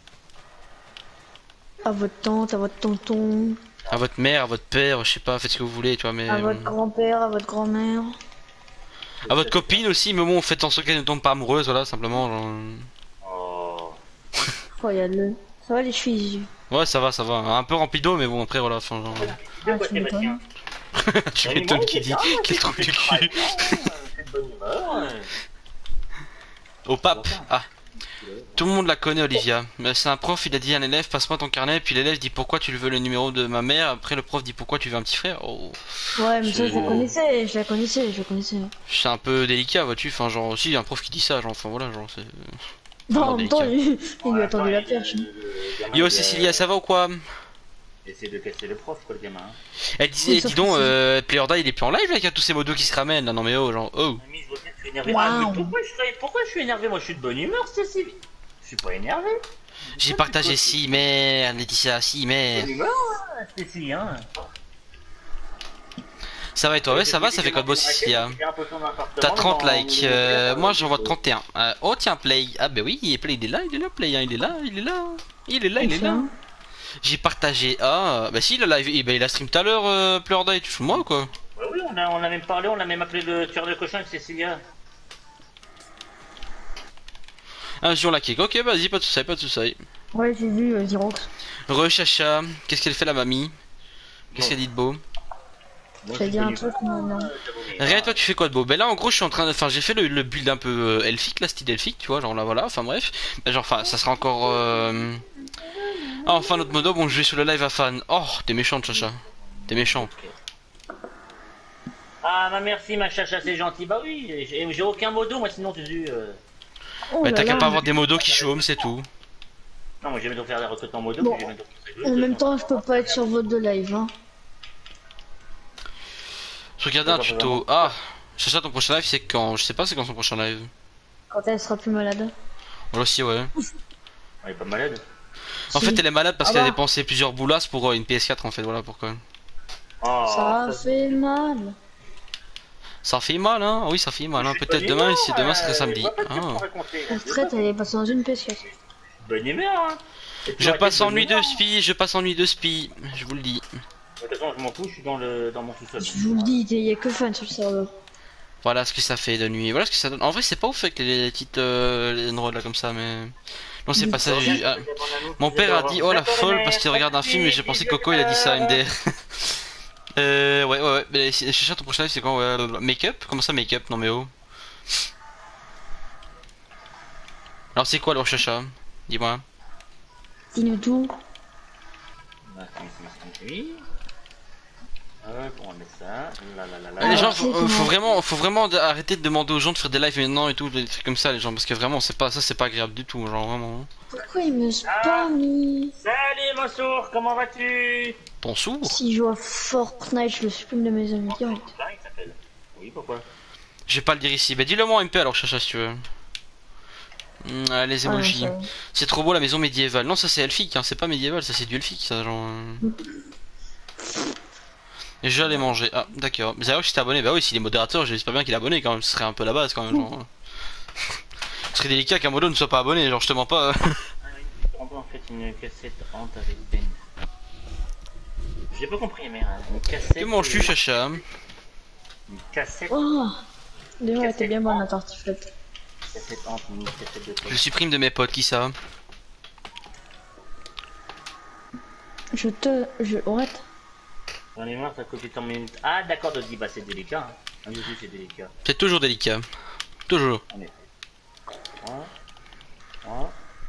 À votre tante, à votre tonton, À votre mère, à votre père, je sais pas, faites ce que vous voulez, tu vois, mais. à votre euh, grand-père, à votre grand-mère. À votre copine aussi, mais bon, faites en sorte qu'elle ne tombe pas amoureuse, voilà, simplement. Genre. Oh. Regarde-le. Ça va les chevilles? Ouais, ça va, ça va. Un peu rempli d'eau, mais bon, après, voilà, enfin, genre. Ah, Quoi, tu Sébastien? m'étonnes. Tu Mais m'étonnes moi, qui c'est dit bien, quel c'est- trou du c'est cul. très bien, euh, c'est de bonne humeur. euh. Au pape. Ah. Tout le monde la connaît, Olivia. Mais c'est un prof, il a dit à un élève, passe-moi ton carnet, puis l'élève dit pourquoi tu veux le numéro de ma mère, après le prof dit pourquoi tu veux un petit frère. Oh. Ouais, mais ça, je la C'est- connaissais, je la connaissais, je la connaissais. C'est un peu délicat, vois-tu, enfin, genre, aussi, il y a un prof qui dit ça, genre, enfin, voilà, genre, c'est. Non, Ah, en même temps, il, il lui a tendu la Ouais, perche. le- hein. le gamin, Yo, il, Cécilia, euh, ça va ou quoi? Essaie de casser le prof, quoi, le gamin. hein. Elle disait, Oui, sauf dis donc, que c'est- euh, Playerda, il est plus en live, là, avec tous ces modos qui se ramènent, là, non, mais oh, genre, oh. Mamie, je vois bien que tu es énervé. Waouh. Ah, mais pourquoi je, serais- pourquoi je suis énervé? Moi, je suis de bonne humeur, Cécile. Je suis pas énervé. J'ai partagé si, merde, Laetitia, si, merde. Bonne humeur, hein, Cécile, hein. Ça va et toi? Ouais, ça va, ça fait quoi de beau, Cécilia? T'as trente likes, euh, moi j'en vois trente et un. Euh, oh tiens, Play. Ah bah oui, il est Play, il est là, il est là, Play, hein, il est là, il est là. Il est là, il est là. J'ai partagé. Ah, bah si, le live, eh ben, il a stream tout à l'heure, euh, Pleur Day, tu fous moi ou quoi? Ouais, oui, on a, on a même parlé, on a même appelé le tueur de cochon avec Cécilia. Un jour la kick, ok, vas-y, pas de soucis, pas de soucis. Ouais, j'ai vu euh, Xerox. Re-chacha, qu'est-ce qu'elle fait la mamie? Qu'est-ce qu'elle dit de beau? Moi, T'as je dit suis un connu truc, comme ça, non, non. euh, j'avoue, Rien, mais, toi tu fais quoi de beau? Ben là en gros je suis en train de... Enfin j'ai fait le, le build un peu euh, elfique, là, style elfique, tu vois, genre là voilà, enfin bref. Ben, genre enfin ça sera encore... Euh... Ah enfin notre modo, bon je vais sur le live à fan. Oh t'es méchante Chacha. T'es méchant. Ah bah merci ma chacha, c'est gentil. Bah oui, j'ai j'ai aucun modo moi sinon tu... Euh... Oh Mais là t'as qu'à là. pas avoir des modos qui chôment, c'est tout. Non moi j'aime donc faire des recrutements modo, Bon. puis j'aime donc faire des En jeux, même je temps, je peux pas être sur votre live. Hein. Je regardais un tuto. Ah, Chacha, ton prochain live c'est quand? Je sais pas c'est quand son prochain live. Quand elle sera plus malade. Moi aussi, ouais. Elle est pas malade. En Si. fait, elle est malade parce Ah qu'elle a bah. dépensé plusieurs boulasses pour euh, une P S quatre en fait, voilà pourquoi. Oh, Ça fait mal. Ça fait mal, hein? Oui, ça fait mal, hein. Je suis Peut-être bonne demain, humeur, si demain serait euh, samedi. je vois pas ce que tu Ah. peux raconter. En fait, elle est passée dans une P S quatre. Bonne humeur, hein. Et tu Je arrêtes passe de en nuit bonne de humeur, hein. spi, je passe en nuit de spi, je vous le dis. De toute façon, je m'en fous, je suis dans, le, dans mon sous-sol. Je vous le dis, il y a que fan sur le serveur. Voilà ce que ça fait de nuit, voilà ce que ça donne. En vrai, c'est pas ouf avec les, les petites euh, les endroits là comme ça, mais. Non, c'est pas ça. j'ai- ah. Mon père a dit oh la folle parce qu'il regarde un film et j'ai pensé Coco il a dit ça M D R. euh, ouais, ouais, ouais. Mais Chacha, ton prochain live c'est quoi? Ouais, make-up? Comment ça make-up? Non, mais oh. Alors, c'est quoi alors, Chacha? Dis-moi. Dis-nous tout. Oui. Hop, on met ça. Là, là, là, là. Ah, les gens, Alors, faut, c'est euh, faut comment vraiment, faut vraiment de- arrêter de demander aux gens de faire des lives maintenant et tout, des trucs comme ça, les gens, parce que vraiment, c'est pas ça, c'est pas agréable du tout, genre vraiment. Pourquoi il me spam lui Salut, mon sourd, comment vas-tu? Ton sourd? Si je joue à Fortnite, je le supprime de mes amis direct. Là, il s'appelle. Oui, pourquoi? Je vais pas le dire ici, bah dis-le moi en M P alors, Chacha, si tu veux. Hum, ah, les Ah, non, emojis. ça- C'est trop beau la maison médiévale. Non, ça c'est elfique, hein, c'est pas médiéval, ça c'est du elfique, ça, genre. euh. Et je vais aller manger. Ah, d'accord. Mais c'est vrai que j'étais abonné. Bah oui, s'il est modérateur, j'espère bien qu'il est abonné quand même. Ce serait un peu la base quand même, genre. Ce serait délicat qu'un modo ne soit pas abonné, genre, je te mens pas. Ah oui, je prends en fait une cassette hante avec Ben. J'ai pas compris, mais hein, une cassette. Que manges-tu, Chacha? Une cassette. Oh D'ailleurs, elle était bien bonne la tartiflette. Cassette hante, une cassette de Je poche. supprime de mes potes, qui ça? Je te. Je. What? J'en ai marre, ça coûte tant minutes. Ah, d'accord, de dire, bah c'est délicat. Hein. Ah, oui, oui, c'est délicat. C'est toujours délicat. Toujours. Hein Hein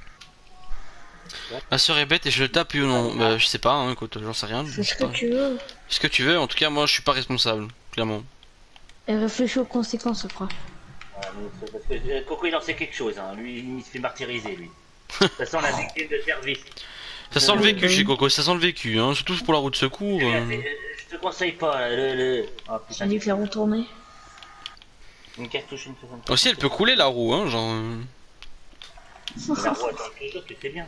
Ma soeur est bête et je le tape ou non? Bah, je sais pas, hein, écoute, j'en sais rien. Fais je ce sais que pas. tu veux. Ce que tu veux, en tout cas, moi je suis pas responsable, clairement. Et réfléchis aux conséquences après. Ah, mais c'est parce que euh, Coco il en sait quelque chose, hein. Lui il se fait martyriser lui. Ça sent la victime de service. Ça sent le vécu chez Coco, ça sent le vécu, hein, surtout pour la route de secours. Euh, euh. Je te conseille pas le. le... Oh, J'ai putain, dit que la retourner. une cartouche, une seconde. Aussi, elle peut couler la roue, hein, genre. euh. La roue attend quelque chose que c'est bien.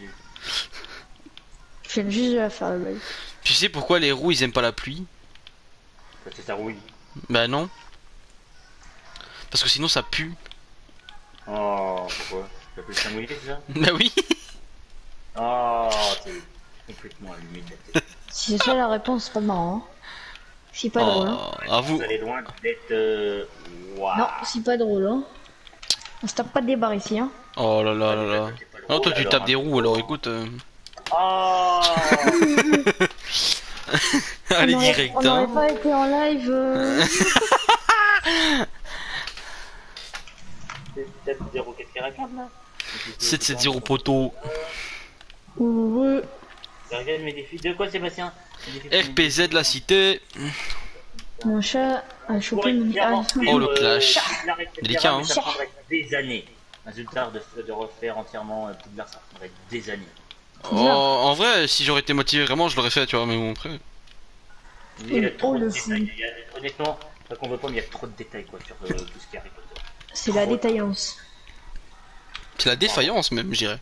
Je viens juste de la faire la blague. Tu sais pourquoi les roues ils aiment pas la pluie? Parce que ça rouille. Bah non. Parce que sinon ça pue. Oh, pourquoi? Ça peut se mouiller, c'est ça? Bah oui. Oh, t'es complètement allumé de la tête. Si c'est ça la réponse, c'est pas marrant. Hein. C'est pas drôle. Hein. Oh, à vous. Vous allez loin d'être. Euh... Waouh. Non, c'est pas drôle. Hein. On se tape pas des barres ici. Hein. Oh là là là là. Non, toi tu tapes des roues alors écoute. euh. Oh. Allez on aurait- direct, On hein. aurait pas été en live. Euh... C'est peut-être des roquettes qui racontent là. sept sept zéro poteau. ouais. Regarde mes défis. De quoi, Sébastien? R P Z la cité. Mon chat a chopé une. Ah, Oh, le clash. Délicat, hein. Ça prendrait des années. Résultat de, de refaire entièrement euh, Poudlard, ça prendrait des années. Oh, en vrai, si j'aurais été motivé vraiment, je l'aurais fait, tu vois, mais bon, après. Il y a Oh, trop de le détails. Il y a- honnêtement, ça qu'on veut pas, mais il y a trop de détails quoi sur euh, tout ce qui est Harry Potter. C'est la détaillance. C'est la défaillance même, je dirais.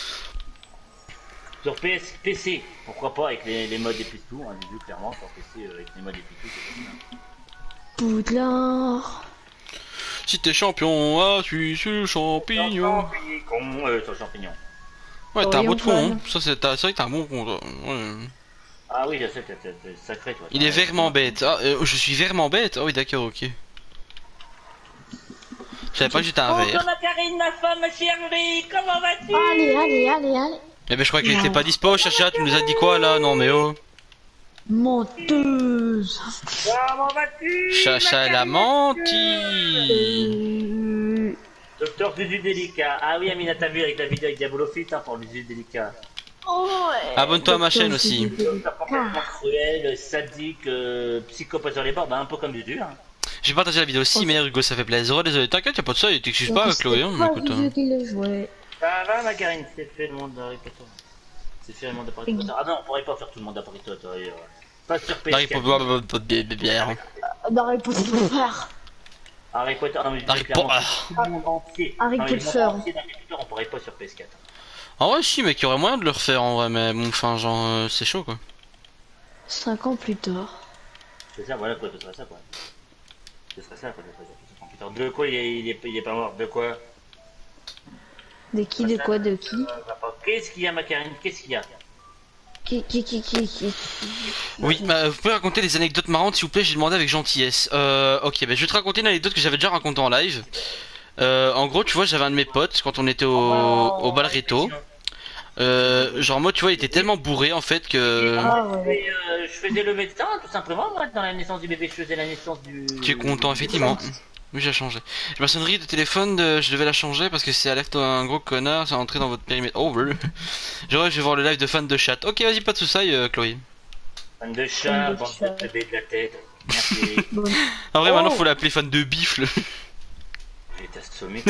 Sur P S, P C, pourquoi pas avec les, les modes et plus tout, hein, du jeu clairement sur P C euh, avec les modes et plus tout, c'est pas bien. Poudlard. Si t'es champion, ah, tu suis le champignon. Champignon, euh, sur champignon. Ouais, t'as un Orion beau de con, hein. Fan. Ça, c'est t'as- c'est vrai que t'as un bon con, toi. Ouais. Ah oui, je sais, t'es t'es- t'es sacré toi. Il est vraiment bête. Ah, euh, je suis vraiment bête. Ah oui, d'accord, ok. Je savais pas que j'étais un Bonjour verre. ma Karine, ma femme, ma chérie, comment vas-tu? Allez, allez, allez, allez. Eh ben, je crois qu'il était pas dispo, Chacha. Tu nous as dit quoi là? Non, mais oh. Menteuse. Comment vas-tu? Chacha, elle a menti. Euh... Docteur Zuzu Délicat. Ah oui, Amina, t'as vu avec la vidéo avec Diabolofit hein, pour le Zuzu Délicat. Oh, ouais. Abonne-toi à ma Docteur, chaîne aussi. Docteur complètement cruel, sadique, euh, psychopathe sur les bords, bah un peu comme Dudu. Hein. J'ai partagé la vidéo aussi, mais Hugo, ça fait plaisir. Oh, désolé, t'inquiète, y'a pas de ça, il t'excuse pas, Chloé. Hein, pas écoute. Vivier Hein. qui le jouait. Ça va, ma Karine, c'est fait le monde d'Harry Potter. C'est fait le monde d'Harry Potter. Ah non, on pourrait pas faire tout le monde d'Harry Potter. euh, Pas sur P S quatre. Harry Potter, boire de bière. Harry Potter. Harry Potter, non mais je dis Harry clairement, Potter. tout le monde entier. Harry Non, mais le Potter. monde entier d'Harry Potter, on pourrait pas sur P S quatre. En vrai, si, mec, il y aurait moyen de le refaire en vrai, mais bon, enfin, genre, euh, c'est chaud quoi. Cinq ans plus tard. C'est ça, voilà quoi, ce serait ça quoi. Ce serait ça quoi, ce serait ça. Putain, de quoi il est, il est, il est pas mort, de quoi? De qui, de quoi, de qui? Qu'est-ce qu'il y a, ma Karine? Qu'est-ce qu'il y a? Qui, qui, qui, qui, qui? Oui, bah, vous pouvez raconter des anecdotes marrantes s'il vous plaît, j'ai demandé avec gentillesse. Euh, ok, bah, je vais te raconter une anecdote que j'avais déjà racontée en live. Euh, en gros, tu vois, j'avais un de mes potes quand on était au, au bal Réto. Euh, genre, moi, tu vois, il était tellement bourré en fait que. Ah ouais. Et, euh, je faisais le médecin, tout simplement, moi, dans la naissance du bébé, je faisais la naissance du... Tu es content, effectivement. Oui, j'ai changé. Ma sonnerie de téléphone, de- je devais la changer parce que c'est alerte un gros connard, c'est entré dans votre périmètre. Oh, bleu. Genre, je vais voir le live de fan de chat. Ok, vas-y, pas de soucis, euh, Chloé. Fan de chat, Fan de bande chat. de bébé de la tête. Merci. Bon. En vrai, Oh. maintenant, faut l'appeler fan de bifle. Je vais t'assommer.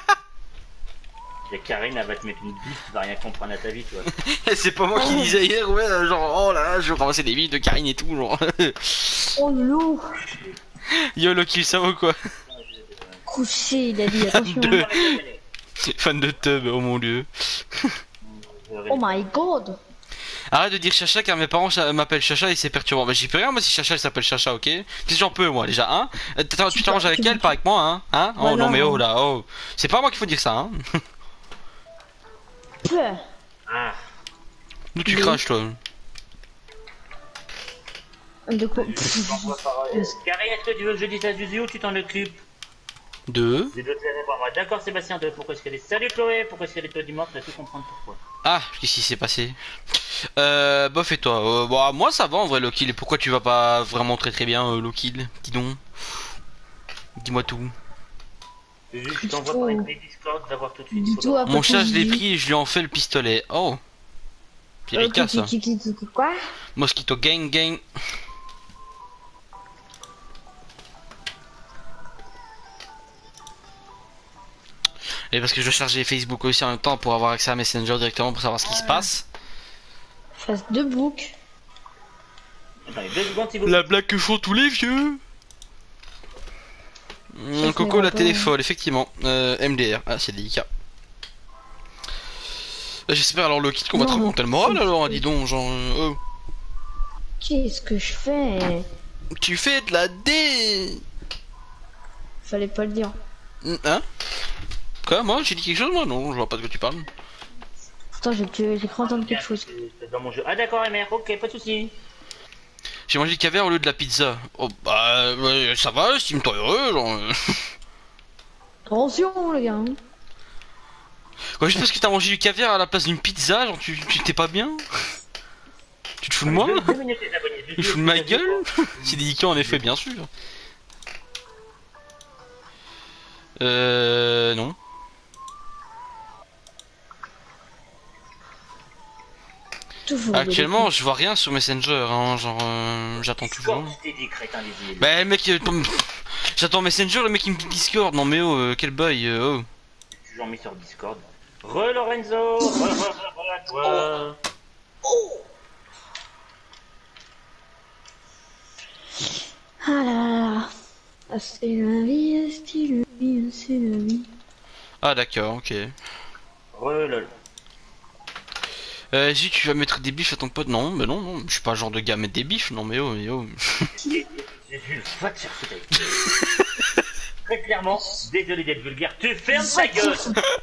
Et Karine, elle va te mettre une bif, tu vas rien comprendre à ta vie, tu vois. C'est pas moi qui disais hier, ouais, genre, oh là, je vais ramasser des billes de Karine et tout, genre. Oh non. Yo, Loki, ça va ou quoi? Couché, il a dit, attention. De- Fan de tub, oh mon dieu. Oh my god. Arrête de dire Chacha car mes parents cha- m'appellent Chacha et c'est perturbant. Bah j'y peux rien moi si Chacha elle s'appelle Chacha, ok? Qu'est-ce que j'en peux moi déjà, hein? Euh, t'attends, Tu Tu t'arranges peux- avec tu elle, peux- pas avec moi, hein? Hein? Oh Voilà. non mais oh là, oh. C'est pas à moi qu'il faut dire ça, hein? Peu. Ah, D'où tu Oui. craches toi? De quoi? j'envoie par... euh, Karine, est-ce que tu veux que je dise à Zuzu ou tu t'en occupes? Deux. Les deux, c'est pour moi. D'accord, Sébastien, deux. Pourquoi est-ce qu'elle est... Salut Chloé, pourquoi est-ce qu'elle est toi dimanche? Tu vas tout comprendre pourquoi. Ah, qu'est-ce qui s'est passé? Euh, bof et toi? Euh, bah moi ça va en vrai Loki, et pourquoi tu vas pas vraiment très très bien euh, Loki? Dis donc. Dis-moi tout. Zuzu, je t'envoie par une Discord, va voir tout de suite. Du faut tout, le- après Mon chat je l'ai dit- pris et je lui en fais le pistolet. Oh. C'est Euh, efficace qui- ça. qui- qui- qui- qui- Quoi? Mosquito gang gang. Et parce que je dois charger Facebook aussi en même temps pour avoir accès à Messenger directement pour savoir ce qui se passe. Face de bouc. Attendez, deux secondes si vous... La blague que font tous les vieux. Mmh, Ça, Coco c'est la pas- téléphone, effectivement. Euh, M D R, ah c'est délicat. Euh, J'espère alors le kit qu'on va te Non, remonter le moral alors, dis donc, genre... euh, oh. Qu'est-ce que je fais? Tu fais de la D. Fallait pas le dire. Hein? Quoi, moi j'ai dit quelque chose moi? Non, je vois pas de quoi tu parles. Putain, j'ai tué- j'ai cru entendre quelque chose. C'est dans mon jeu. Ah d'accord, mère, ok, pas de soucis. J'ai mangé du caviar au lieu de la pizza. Oh bah ouais, ça va, estime-toi heureux, genre... euh. Attention, les gars. Quoi, juste parce que t'as mangé du caviar à la place d'une pizza, genre tu tu t'es pas bien? Tu te fous de moi? Deux- deux minutes, les abonnés. Tu te fous de ma gueule? C'est délicat en effet, bien sûr. Euh... Non. Toujours. Actuellement, je vois rien sur Messenger, hein, genre... euh, j'attends toujours. Discord, je t'ai dit, crétin des îles. Bah mec, euh, tom- j'attends Messenger, le mec il me dit Discord, non mais oh, euh, quel bail, euh, oh. J'ai toujours mis sur Discord. Re Lorenzo, re, re, re, re à toi. Ah là là là. Ah, c'est la vie, c'est la vie, c'est la vie. Ah d'accord, ok. Re lol. Euh, si tu vas mettre des bifs à ton pote, non, mais non, non, je suis pas le genre de gars à mettre des bifs, non mais oh, mais oh. J'ai vu, va te chercher ta gueule. Très clairement, désolé d'être vulgaire, tu fermes ta gueule.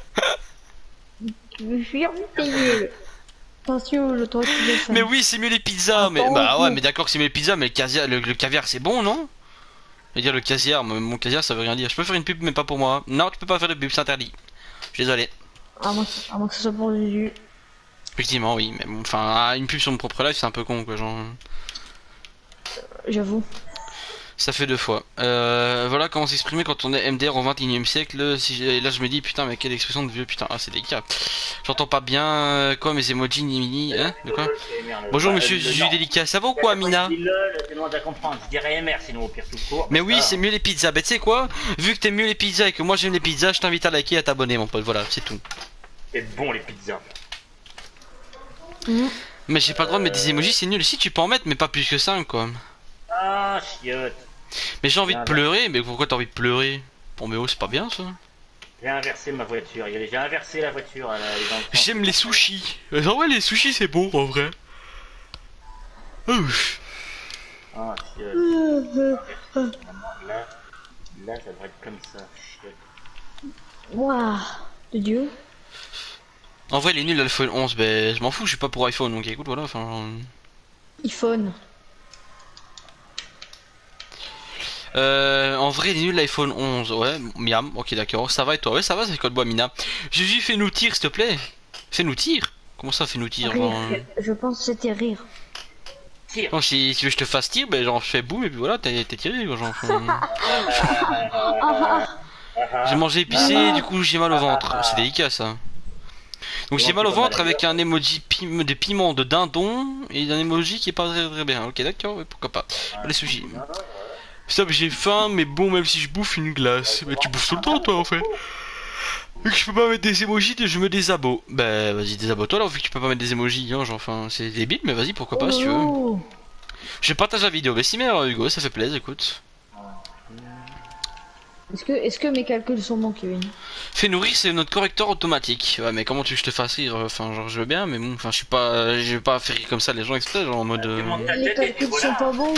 Je vais fermer ta gueule. Attention, je trouve que ça. Mais oui, c'est mieux les pizzas, mais Attends, bah ouais, oui. mais d'accord que c'est mieux les pizzas, mais le caviar, le, le caviar c'est bon, non? Je veux dire le caviar, mon mon caviar ça veut rien dire. Je peux faire une pub, mais pas pour moi. Non, tu peux pas faire de pub, c'est interdit. Je suis désolé. À moins, que- à moins que ce soit pour Jésus. Effectivement, oui, mais bon, enfin, ah, une pub sur mon propre live, c'est un peu con, quoi, genre. J'avoue. Ça fait deux fois. Euh, voilà comment s'exprimer quand on est M D R au vingt et unième siècle. Si j'ai- là je me dis putain mais quelle expression de vieux putain. Ah c'est délicat. J'entends pas bien euh, quoi mes emojis ni mini. Hein de quoi? Bonjour monsieur Juju délicat. Ça va ou quoi Mina? C'est loin à comprendre. Je dirais M R sinon au pire tout court. Mais oui c'est mieux les pizzas. Bah tu sais quoi? Vu que t'aimes mieux les pizzas et que moi j'aime les pizzas, je t'invite à liker et à t'abonner mon pote. Voilà c'est tout. C'est bon les pizzas. Mmh. Mais j'ai pas le droit de mettre des emojis, c'est nul. Si tu peux en mettre mais pas plus que cinq quoi. Ah chiotte. Mais j'ai envie de Ah, pleurer. Mais pourquoi t'as envie de pleurer? Bon mais oh c'est pas bien ça. J'ai inversé ma voiture. J'ai inversé la voiture. Elle est dans le sens. J'aime les sushis. Euh, En vrai, les sushis c'est bon en vrai. Ouf. Ah chiotte. Là, là ça devrait être comme ça. Chiotte. Waouh, de Dieu. En vrai, les nuls l'iPhone onze, ben je m'en fous, je suis pas pour iPhone donc écoute, voilà. Enfin. iPhone. Euh, en vrai, les nuls l'iPhone onze, ouais, miam, ok d'accord, ça va et toi? Ouais, ça va, c'est Code Bois Mina. Juju, fais-nous tir s'il te plaît. Fais-nous tir. Comment ça, fais-nous tir? Rire. Genre... Je pense que c'était rire. Tire. Non, si tu veux que je te fasse tir, ben genre je fais boum et puis voilà, t'es t'es tiré quoi, genre. Enfin... J'ai mangé épicé, du coup j'ai mal au ventre. C'est délicat ça. Donc j'ai mal au ventre avec un emoji pim de piment de dindon et un emoji qui est pas très, très bien. Ok d'accord, ouais, pourquoi pas. Les sushis. Stop, j'ai faim, mais bon, même si je bouffe une glace. Mais tu bouffes tout le temps toi en fait. Vu que je peux pas mettre des emojis, je me désabo. Bah vas-y désabo-toi alors vu que tu peux pas mettre des emojis, hein, genre enfin c'est débile mais vas-y pourquoi pas si tu veux. Oh. Je partage la vidéo, mais si mais euh, Hugo, ça fait plaisir, écoute. Est-ce que, est-ce que mes calculs sont bons, Kevin? Fais nourrir, c'est notre correcteur automatique. Ouais, mais comment tu veux que je te fasse rire? Enfin, genre, je veux bien, mais bon, enfin, je suis pas, je vais pas faire rire comme ça les gens exprès, genre en mode. euh, Les calculs sont pas bons.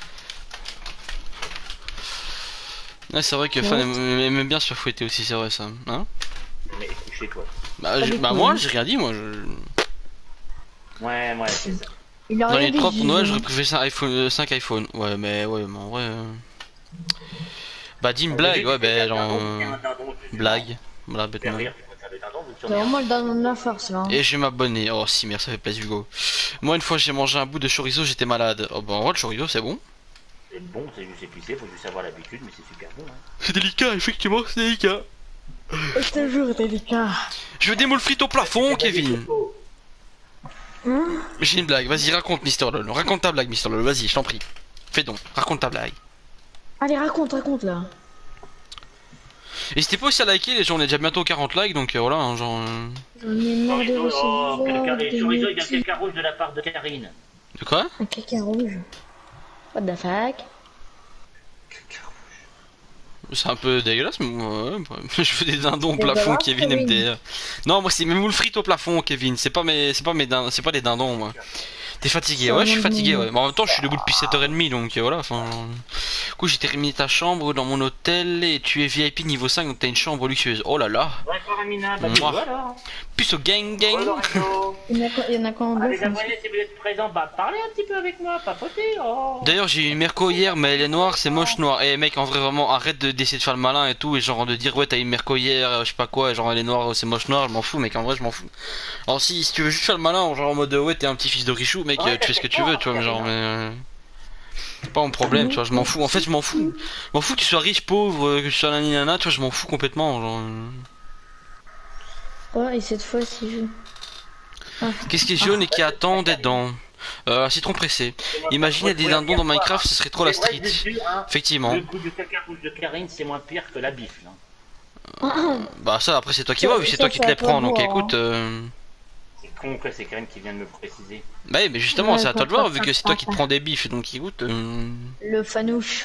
Ouais, c'est vrai que Fan aime, aime bien se faire fouetter aussi, c'est vrai ça. Hein? Mais couchez toi. Bah, je- bah moi, j'ai rien dit, moi. Je... Ouais, ouais, c'est ça. Il a Dans rien les dit, trois pour Noël, Gigi. j'aurais préféré ça iPhone, euh, cinq iPhone. Ouais, mais ouais, mais en vrai. euh, Bah, dis une blague, ouais, bah, genre. euh, Blague. Voilà, bêtement. C'est vraiment le dindon de la farce là. hein. Et je vais m'abonner. Oh, si, merde, ça fait plaisir, Hugo. Moi, une fois, j'ai mangé un bout de chorizo, j'étais malade. Oh, bah, en vrai, le chorizo, c'est bon. C'est bon, c'est juste épicé, faut juste avoir l'habitude, mais c'est super bon. Hein. C'est délicat, effectivement, c'est délicat. C'est toujours délicat. Je veux des moules frites au plafond, Kevin. Hein? J'ai une blague, vas-y, raconte, Mister Lolo. Raconte ta blague, Mister Lolo, vas-y, je t'en prie. Fais donc, raconte ta blague. Allez, raconte, raconte là. N'hésitez pas aussi à liker, les gens, on est déjà bientôt quarante likes, donc euh, voilà, hein, genre. euh, J'en ai marre de Chorizo, oh, quel recevoir carré. des Chorizo, il y a petits- quelqu'un rouge de la part de Karine. De quoi? un caca rouge. What the fuck? C'est un peu dégueulasse, mais ouais, ouais. Je veux des dindons au Des plafond, dollars, Kevin Kevin. M D R. Non, moi c'est mes moules frites au plafond, Kevin. C'est pas mes, c'est pas mes dindons, c'est pas des dindons, moi. T'es fatigué? Ça Ouais, je suis remonte fatigué, mon- ouais. Mais en même temps, je suis debout depuis sept heures trente, donc euh, voilà, enfin. genre. Du coup, j'ai terminé ta chambre dans mon hôtel et tu es V I P niveau cinq, donc t'as une chambre luxueuse. Oh là là. Ouais, Coramina, bah, Mouah. voilà. Plus au gang gang. Ouais, Lorenzo. Il y en a, co- il y en a quand Ah, même les deux. abonnés, si vous êtes présents, bah, parlez un petit peu avec moi, papotez. Oh. D'ailleurs, j'ai eu une Merco hier, mais elle est noire, c'est moche noir. Et mec, en vrai, vraiment, arrête de- d'essayer de faire le malin et tout, et genre de dire ouais, t'as eu une Merco hier, euh, je sais pas quoi, et genre elle est noire, c'est moche noir, je m'en fous, mec, en vrai, je m'en fous. Alors, si, si tu veux juste faire le malin, genre en mode ouais, t'es un petit fils de Richou, mec, Ouais, euh, tu fais ce que tu veux, tu vois, mais genre, mais. euh, C'est pas mon problème, tu vois, je m'en fous. En fait, je m'en fous. Je m'en fous que tu sois riche, pauvre, euh, que tu sois nani nana, tu vois, je m'en fous complètement. Genre, euh. Ouais, et cette fois, si je. Ah. Qu'est-ce qui est jaune et qui attend des dents? Euh, un citron pressé. Imaginez des dindons dans Minecraft, ce serait trop la C'est vrai, street. je te jure, hein, Effectivement. Le coup du caca rouge de Karine, c'est moins pire que la bifle. Hein. Bah ça après c'est toi qui Ça- vois, vu que c'est ça, toi qui te c'est les à toi prends, de donc voir, écoute. Euh... C'est con que c'est Karine qui vient de me préciser. Bah oui, mais justement Ouais, c'est à toi de pas- voir, pas- vu que c'est pas- toi qui te pas. prends des bifs, donc écoute. Euh... Le fanouche.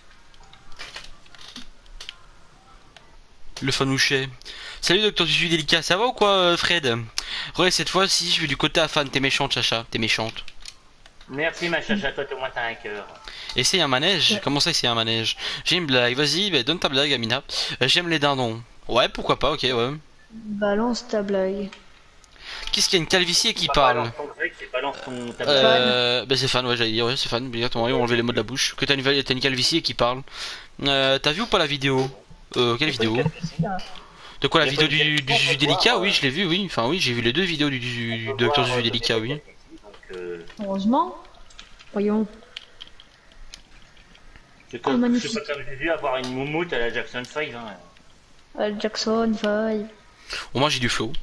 Le fanouchet. Salut docteur Juju délicat, ça va ou quoi euh, Fred? Ouais cette fois si je vais du côté à fan, t'es méchante Chacha, t'es méchante. Merci ma chacha, toi au moins t'as un cœur. Essaye un manège? Ouais. Comment ça essayer un manège? J'ai une blague, vas-y, bah, donne ta blague Amina. Euh, J'aime les dindons. Ouais pourquoi pas, ok ouais. Balance ta blague. Qu'est-ce qu'il y a une calvitie qui Pas parle? balance ton grec, c'est balance ton tabac. Euh, bah c'est fan, ouais j'allais dire, ouais c'est fan, exactement, on va enlever les mots de la bouche. Que t'as une, t'as une calvitie qui parle. Euh, t'as vu ou pas la vidéo? Euh, quelle vidéo? De quoi, la vidéo du, du Juju délicat? Oui je l'ai vu, oui, enfin oui j'ai vu les deux vidéos du, du, du docteur Juju délicat, oui. Donc, euh, Heureusement. Voyons. C'est Ah, comme, c'est magnifique. pas comme j'ai vu avoir une moumoute à la Jackson cinq. Hein. Euh, Jackson five. Au moins j'ai du flow.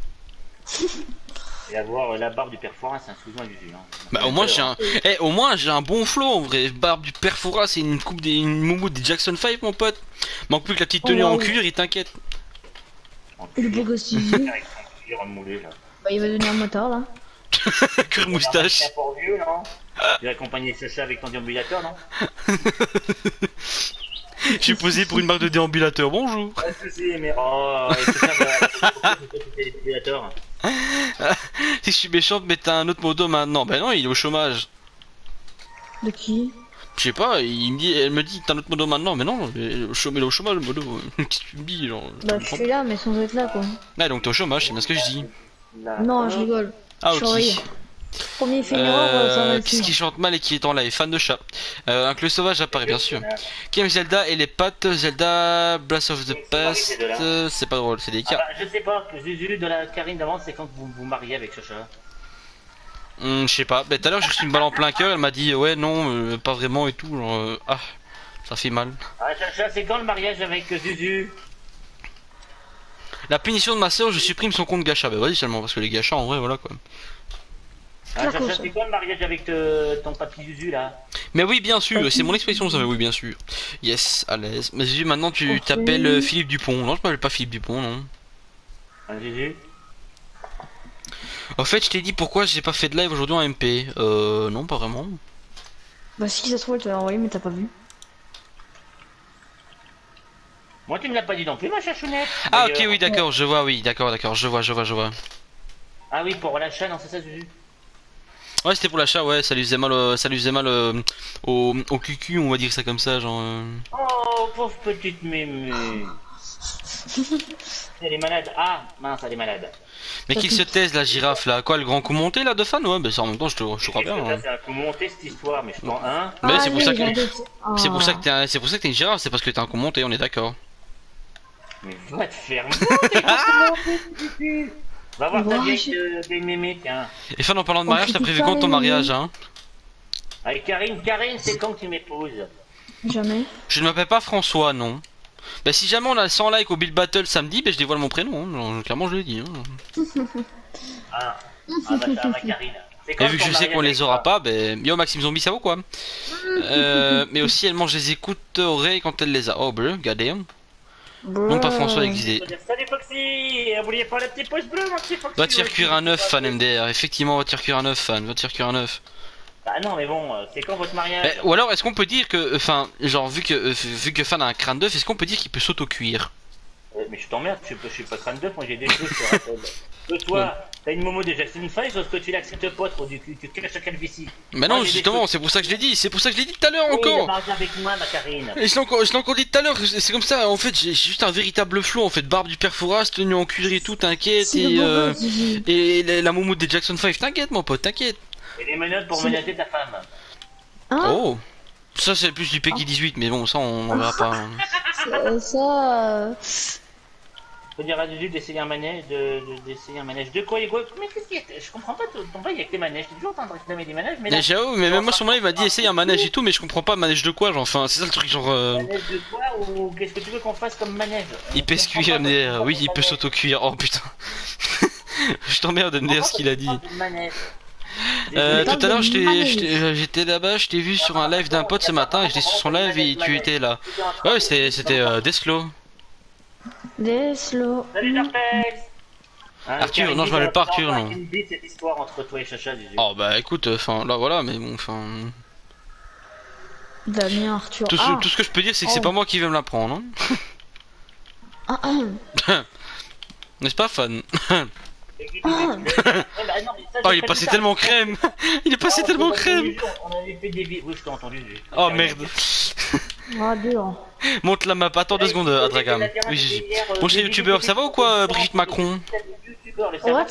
Et avoir euh, la barbe du père Forin, c'est un sous-nom à Juju. Hein. Bah au moins j'ai un, eh au moins j'ai un bon flow en vrai. Barbe du Perfora, c'est une coupe des une moumoute des Jackson five mon pote. Manque plus que la petite tenue Oh, en wow. cuir, il t'inquiète. En Et le beau cuir, gosse Zizi. avec son cuir moulé là. Bah, il va devenir un motard là. Cuir moustache. C'est un pour vieux, non? Tu vas accompagner Sacha avec ton déambulateur, non? J'ai posé pour une marque de déambulateur, bonjour. Pas de soucis, mais oh, c'est ça, voilà. C'est les déambulateurs. Si je suis méchante, mais t'as un autre modo maintenant. Bah non, il est au chômage. De qui? Je sais pas, il me dit, elle me dit t'as un autre modo maintenant, mais non, il est au chômage, il est au chômage le modo. Qu'est-ce que tu me dis genre? Bah, je suis là, mais sans être là quoi. Ah donc t'es au chômage, c'est bien ce que je dis. Là. Non, je rigole. Ah Je ok. surveille. Premier fait une erreur, euh, ça va Euh, être Qu'est-ce qui chante mal et qui est en live? Fan de chat. Euh, un clou sauvage apparaît bien sûr. Qui aime Zelda et les pattes Zelda Blast of the Past? euh, C'est pas drôle, c'est Ah délicat. bah, je sais pas, que Zuzu de la Karine d'avance, c'est quand vous vous mariez avec Sacha. Hum, je sais pas. Bah tout à l'heure j'ai reçu une balle en plein cœur, elle m'a dit ouais non, euh, pas vraiment et tout. Genre, euh, ah, ça fait mal. Ah, Sacha, c'est quand le mariage avec Zuzu? La punition de ma soeur, je supprime son compte gacha. Bah vas-y seulement parce que les gachas en vrai voilà quoi. Ah, La Sacha, course. c'est quand le mariage avec te- ton papy Zuzu là? Mais oui bien sûr, c'est mon expression ça, mais oui bien sûr. Yes, à l'aise. Mais Zuzu, maintenant tu Ok. t'appelles euh, Philippe Dupont. Non je m'appelle pas Philippe Dupont non. Un Zuzu? En fait je t'ai dit pourquoi j'ai pas fait de live aujourd'hui en M P. Euh non pas vraiment. Bah, si ça se trouve, elle te l'a envoyé, mais t'as pas vu. Moi, tu me l'as pas dit non plus, ma chachounette. Ah ok D'ailleurs. oui d'accord, je vois oui, d'accord d'accord, je vois, je vois, je vois. Ah oui, pour la chaîne, non, c'est ça, Zuzu? Ouais c'était pour l'achat, ouais, ça lui faisait mal, euh, ça lui faisait mal euh, au, au cucu, on va dire ça comme ça, genre... euh. Oh, pauvre petite mémé. Elle est malade. Ah, mince, elle est malade. Mais qu'il se taise la girafe là, quoi le grand coup monté là de fan? Ouais bah ça en même temps je te je crois bien. Qu'est-ce que hein. ça, c'est un coup monté cette histoire, mais je prends un. Mais Ah, c'est pour lui, ça il a que deux- c'est pour ça que Ah. t'es un- c'est pour ça que t'es une girafe, c'est parce que t'as un coup monté, on est d'accord. Mais va te faire monter, monter, va voir ta Ouais, vieille, je- euh, vieille mémé, tiens. Et fan en parlant de On mariage, t'as critique prévu pas quand ton les mariage mémés. hein? Avec Karine, Karine, c'est quand que tu m'épouses? Jamais. Je ne m'appelle pas François non. Bah si jamais on a cent likes au Build Battle samedi, bah je dévoile mon prénom, hein. Genre, clairement je le dis. Hein. Ah, ah bah ça, ma Karine. C'est quand Et vu que ton je sais mariage qu'on les avec aura toi? pas, ben yo Maxime Zombie ça vaut quoi. euh, Mais aussi elle mange les écoutes oreilles quand elle les a. Oh bleu, regardez. Non pas François Bruh. X D. Salut Foxy, et n'oubliez pas le petit pouce bleu, mon petit Foxy. Va te faire cuire un œuf fan M D R, effectivement va te faire cuire un œuf fan, va te faire cuire un œuf. Bah non, mais bon, euh, c'est quand votre mariage? Eh, ou alors est-ce qu'on peut dire que, enfin, genre vu que euh, vu que fan a un crâne d'œuf, est-ce qu'on peut dire qu'il peut s'auto-cuire? Euh, mais je t'emmerde, je suis pas, je suis pas crâne d'œuf, moi j'ai des choses, je te rappelle. Que toi, t'as une momo de Jackson five, sauf que tu l'acceptes pas trop du cul, tu te caches à calvitie. Mais Moi, non j'ai des justement, choses. c'est pour ça que je l'ai dit, c'est pour ça que je l'ai dit tout à l'heure Oui, le encore. mariage avec moi, ma Karine. Et je l'ai encore, je l'ai encore dit tout à l'heure, c'est c'est comme ça, en fait j'ai j'ai juste un véritable flow, en fait, barbe du père Fouras, tenue en cuir et tout, t'inquiète, C'est et, le beau euh, gosse, Zizi. et la, la moumoute des Jackson five, t'inquiète mon pote, t'inquiète. Et les menottes pour C'est- menacer ta femme. Hein? Oh, ça c'est plus du Peggy dix-huit, mais bon ça on, on verra pas. hein. Ça, ça, euh, Faut dire à Zuzu d'essayer un manège, de, de- d'essayer un manège de quoi, et quoi. Mais qu'est-ce qu'il y a? Je comprends pas, ton ton bail avec les manèges, t'es toujours en train de réclamer des manèges, mais là. Mais j'avoue, mais même moi sur mon live il m'a dit essaye un manège et tout, mais je comprends pas manège de quoi, genre, enfin c'est ça le truc, genre. euh, Manège de quoi, ou qu'est-ce que tu veux qu'on fasse comme manège? Il peut se cuire M D R, oui il peut s'auto-cuire, oh putain. Je t'emmerde M D R ce qu'il a dit. Euh, parle tout à l'heure de j'étais- manège. j'étais euh, j'étais là-bas, je t'ai vu sur un live d'un pote ce matin et j'étais sur son live et tu étais là. Ouais c'était c'était euh, Desclo. des slow. Salut Darpex. Hein, Arthur, Karine non, dit je m'appelle que pas t'as Arthur, enfin non. une bite, cette histoire entre toi et Chacha, Zuzu. Oh bah écoute, enfin là voilà, mais bon, enfin. Damien Arthur. Tout, ce- Ah. tout ce que je peux dire c'est que c'est Oh. pas moi qui vais me la prendre, hein. Ah, ah. N'est-ce pas fan? Et qui dit, mais tu le- Ouais, bah non, mais ça, Oh j'ai il est pas passé dit ça. tellement crème. Il est passé Ah, on tellement s'est pas crème. entendu, On avait fait des vi- Oui, je t'ai entendu. Zuzu. Oh merde. Ah, dur. Monte la map, attends deux secondes, Adragam. Oui, j'ai- j'ai- Mon cher youtubeur, ça va ou quoi, euh, Brigitte Macron? What?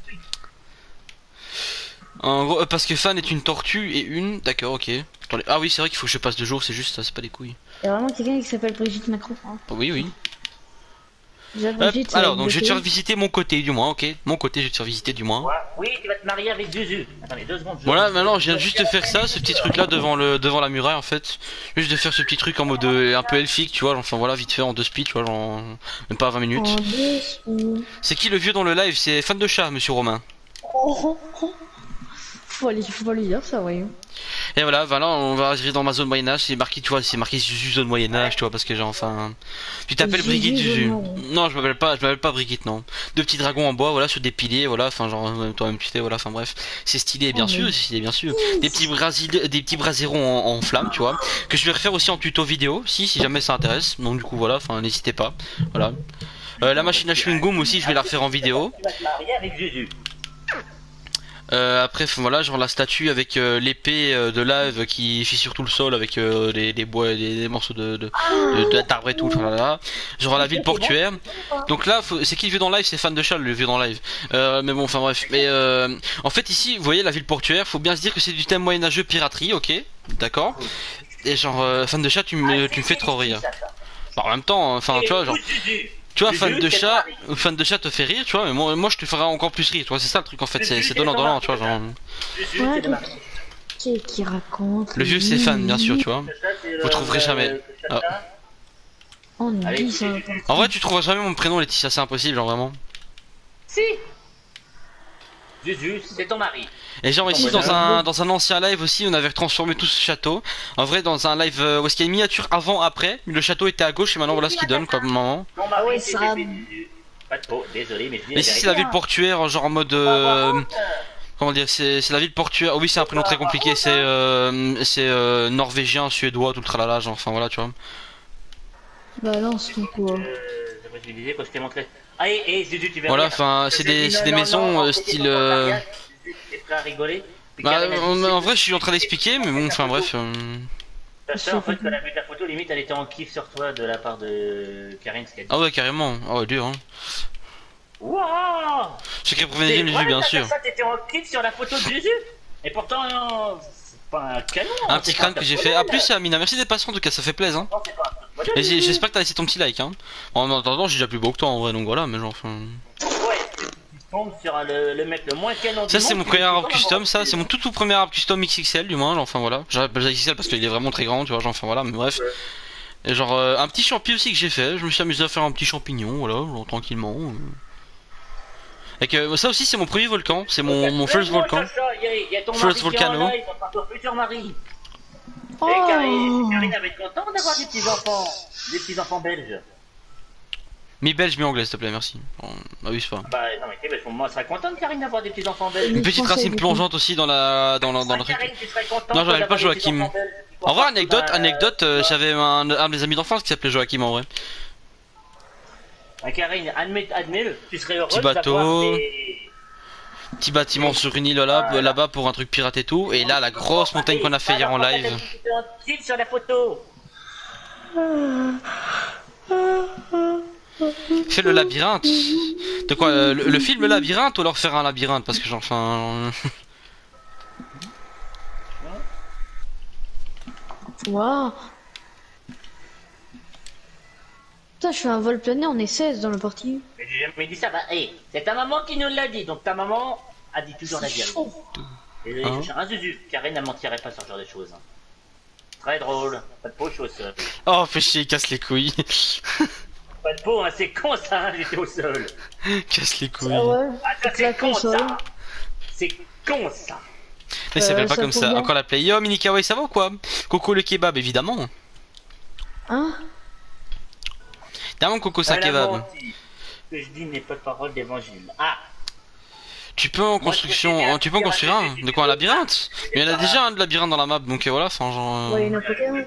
En gros, euh, parce que fan est une tortue et une. D'accord, ok. Attendez. Ah oui, c'est vrai qu'il faut que je passe deux jours, c'est juste ça, c'est pas des couilles. Il y a vraiment quelqu'un qui s'appelle Brigitte Macron. Hein. Oui, oui. Déjà, Hop, Brigitte, alors, c'est donc je vais te beauté. faire visiter mon côté, du moins, ok. Mon côté, je vais te faire visiter, du moins. Ouais. Oui, tu vas te marier avec Zuzu. Attendez, deux secondes. je- Voilà, maintenant, je viens juste de faire ça, ce petit truc-là devant le devant la muraille, en fait. Juste de faire ce petit truc en mode euh, un peu elfique, tu vois. Enfin, voilà, vite fait, en deux speed, tu vois, genre, même pas vingt minutes. En deux secondes. C'est qui le vieux dans le live? C'est fan de chat, monsieur Romain. Oh, oh, oh. Faut, aller, faut pas lui dire ça, voyons. Et voilà, voilà, on va arriver dans ma zone Moyen-Âge. C'est marqué, tu vois, c'est marqué Zuzu zone Moyen-Âge, tu vois, parce que j'ai enfin. Tu t'appelles Zuzu Brigitte zone Zuzu. Moyen. Non, je m'appelle pas, je m'appelle pas Brigitte, non. Deux petits dragons en bois, voilà, sur des piliers, voilà, enfin, genre, euh, toi-même tu sais, voilà, enfin, bref. C'est stylé, bien Oh, sûr, mais- c'est stylé, bien sûr. Des petits brasil... des petits brasérons en, en flammes, tu vois, que je vais refaire aussi en tuto vidéo, si, si jamais ça intéresse. Donc, du coup, voilà, enfin, n'hésitez pas, voilà. Euh, la machine à chewing-gum aussi, je vais la refaire en vidéo. Tu vas te marier avec Zuzu. Euh, après voilà, genre la statue avec euh, l'épée euh, de lave qui fissure tout le sol avec euh, des, des bois, des, des morceaux de de, de, de d'arbres et tout. Enfin, là. Genre la ville portuaire. Donc là, faut- c'est qui le vieux dans live? C'est fan de Chal, le vieux dans live. Euh, mais bon, enfin bref. Mais euh, en fait ici, vous voyez la ville portuaire. Faut bien se dire que c'est du thème moyenâgeux piraterie, ok? D'accord. Et genre euh, fan de chat, tu me tu me fais trop rire. Bah, en même temps, enfin tu vois genre. Tu vois, fan de chat, fan de chat te fait rire, tu vois, mais moi, moi je te ferai encore plus rire, tu vois, c'est ça le truc en fait, c'est c'est donnant donnant, tu vois, genre. Zuzu, Ouais, c'est le mari. Qui, qui raconte Le vieux c'est fan, bien sûr, tu vois. Ça, c'est le- Vous trouverez le- jamais. le Ah. chatin. On Avec dit ça. Zuzu. En vrai, tu trouveras jamais mon prénom, Laetitia, c'est impossible, genre vraiment. Si. Zuzu, c'est ton mari. Et genre ici, ouais, dans j'avoue. un, dans un ancien live aussi, on avait transformé tout ce château. En vrai, dans un live euh, où est-ce qu'il y a une miniature avant, après, le château était à gauche et maintenant voilà ce qu'il donne, quoi, moment. Ton mari, ouais, c'est ça- bébé Zuzu. Pas de peau, désolé, mais je dis Mais la ici, c'est vérité. la ville portuaire, genre en mode. Euh, comment dire, c'est c'est la ville portuaire. Oh oui, c'est un prénom très compliqué, c'est euh, c'est euh, norvégien, suédois, tout le tralala, genre, enfin voilà, tu vois. Balance ton quoi. Euh, c'est ce que je disais quand je t'ai montré. Ah, et, et Zuzu, tu verras. Voilà, enfin, c'est des, c'est des maisons euh, style. Euh... T'es prêt à rigoler? Puis Bah, Karine a dit, en, c'est- en vrai, je suis en train d'expliquer, mais bon, enfin bref. euh, Ta soeur, en fait, quand elle a vu ta photo, limite, elle était en kiff sur toi de la part de Karine, ce qu'elle dit. Ah ouais, carrément. Ah ouais, dur, hein. Waouh! Secret prévenu du jeu, bien sûr. Ça, t'étais en kiff sur la photo de Zuzu. Et pourtant, euh, c'est pas un canon. Un hein, petit c'est crâne pas que un j'ai top fait. Ah, modèle. plus, Amina, merci d'être patient, en tout cas, ça fait plaisir, hein. Non, c'est pas un top modèle. Et j'ai- j'espère que t'as laissé ton petit like, hein. En attendant, j'ai déjà plus beau que toi en vrai, donc voilà, mais genre. Enfin... Ouais, tu tombes sur le, le mec le moins canon du Ça, c'est monde, mon tu premier le arbre fais pas custom, avoir ça, plus. c'est mon tout tout premier arbre custom X X L, du moins, genre, enfin voilà. J'appelle ça X X L parce qu'il est vraiment très grand, tu vois, genre, enfin voilà, mais bref. Et genre, euh, un petit champi aussi que j'ai fait, je me suis amusé à faire un petit champignon, voilà, genre, tranquillement. euh. Et que ça aussi, c'est mon premier volcan, c'est mon, mon first Mais bon, volcan. Chacha, il y a- il y a ton First mari qui est en volcano. live, enfin, ton futur mari. Oh. Et Karine, Karine va être contente d'avoir des petits enfants, des petits enfants belges. Mi belge, mi anglais, s'il te plaît, merci. Bon, abuse pas. Bah non mais t'es moi je serais contente Karine d'avoir des petits enfants belges. Une Mais petite français, racine du coup. plongeante aussi dans la dans, la- dans le Ah, truc. Karine, tu serais contente Non, j'avais d'avoir pas des Joachim. petits enfants belges. En vrai, anecdote, Bah, anecdote, euh, bah, j'avais un, un de mes amis d'enfance qui s'appelait Joachim en vrai. bah, Karine, admets, admets-le, tu serais heureuse Petit bateau. d'avoir des... Petit bâtiment sur une île là, Voilà. là-bas pour un truc pirate et tout. Et là, la grosse montagne qu'on a fait hier en Alors, live. regarde, t'es en style sur la photo. Fais le labyrinthe. De quoi euh, le, le film le labyrinthe ou alors faire un labyrinthe? Parce que genre, enfin. Waouh. Putain, je fais un vol plané, on est seize dans le parti. Mais j'ai jamais dit ça, bah hé, c'est ta maman qui nous l'a dit, donc ta maman a dit toujours la vérité. Et Hein je suis un Zuzu, Karine ne mentirait pas sur ce genre de choses. hein. Très drôle, pas de peau, je suis au sol. Oh, fais chier, casse les couilles. Pas de peau, hein, c'est con ça, hein, j'étais au sol. Casse les couilles. Ah ouais. Ah ça la c'est con console. ça. C'est con ça. Mais ça s'appelle Euh, pas ça comme ça. convient. Encore la play. Yo, Mini Kawaii, ça va ou quoi? Coco le kebab, évidemment. Hein? Évidemment, Coco, c'est un Elle a kebab. menti. Ce que je dis n'est pas de parole d'évangile. Ah, Tu peux en construction, tu peux en construire un. De quoi, un labyrinthe? Mais il y en a déjà un de labyrinthe dans la map, donc euh, voilà, enfin genre. euh, Ouais, il y en a pas qu'un.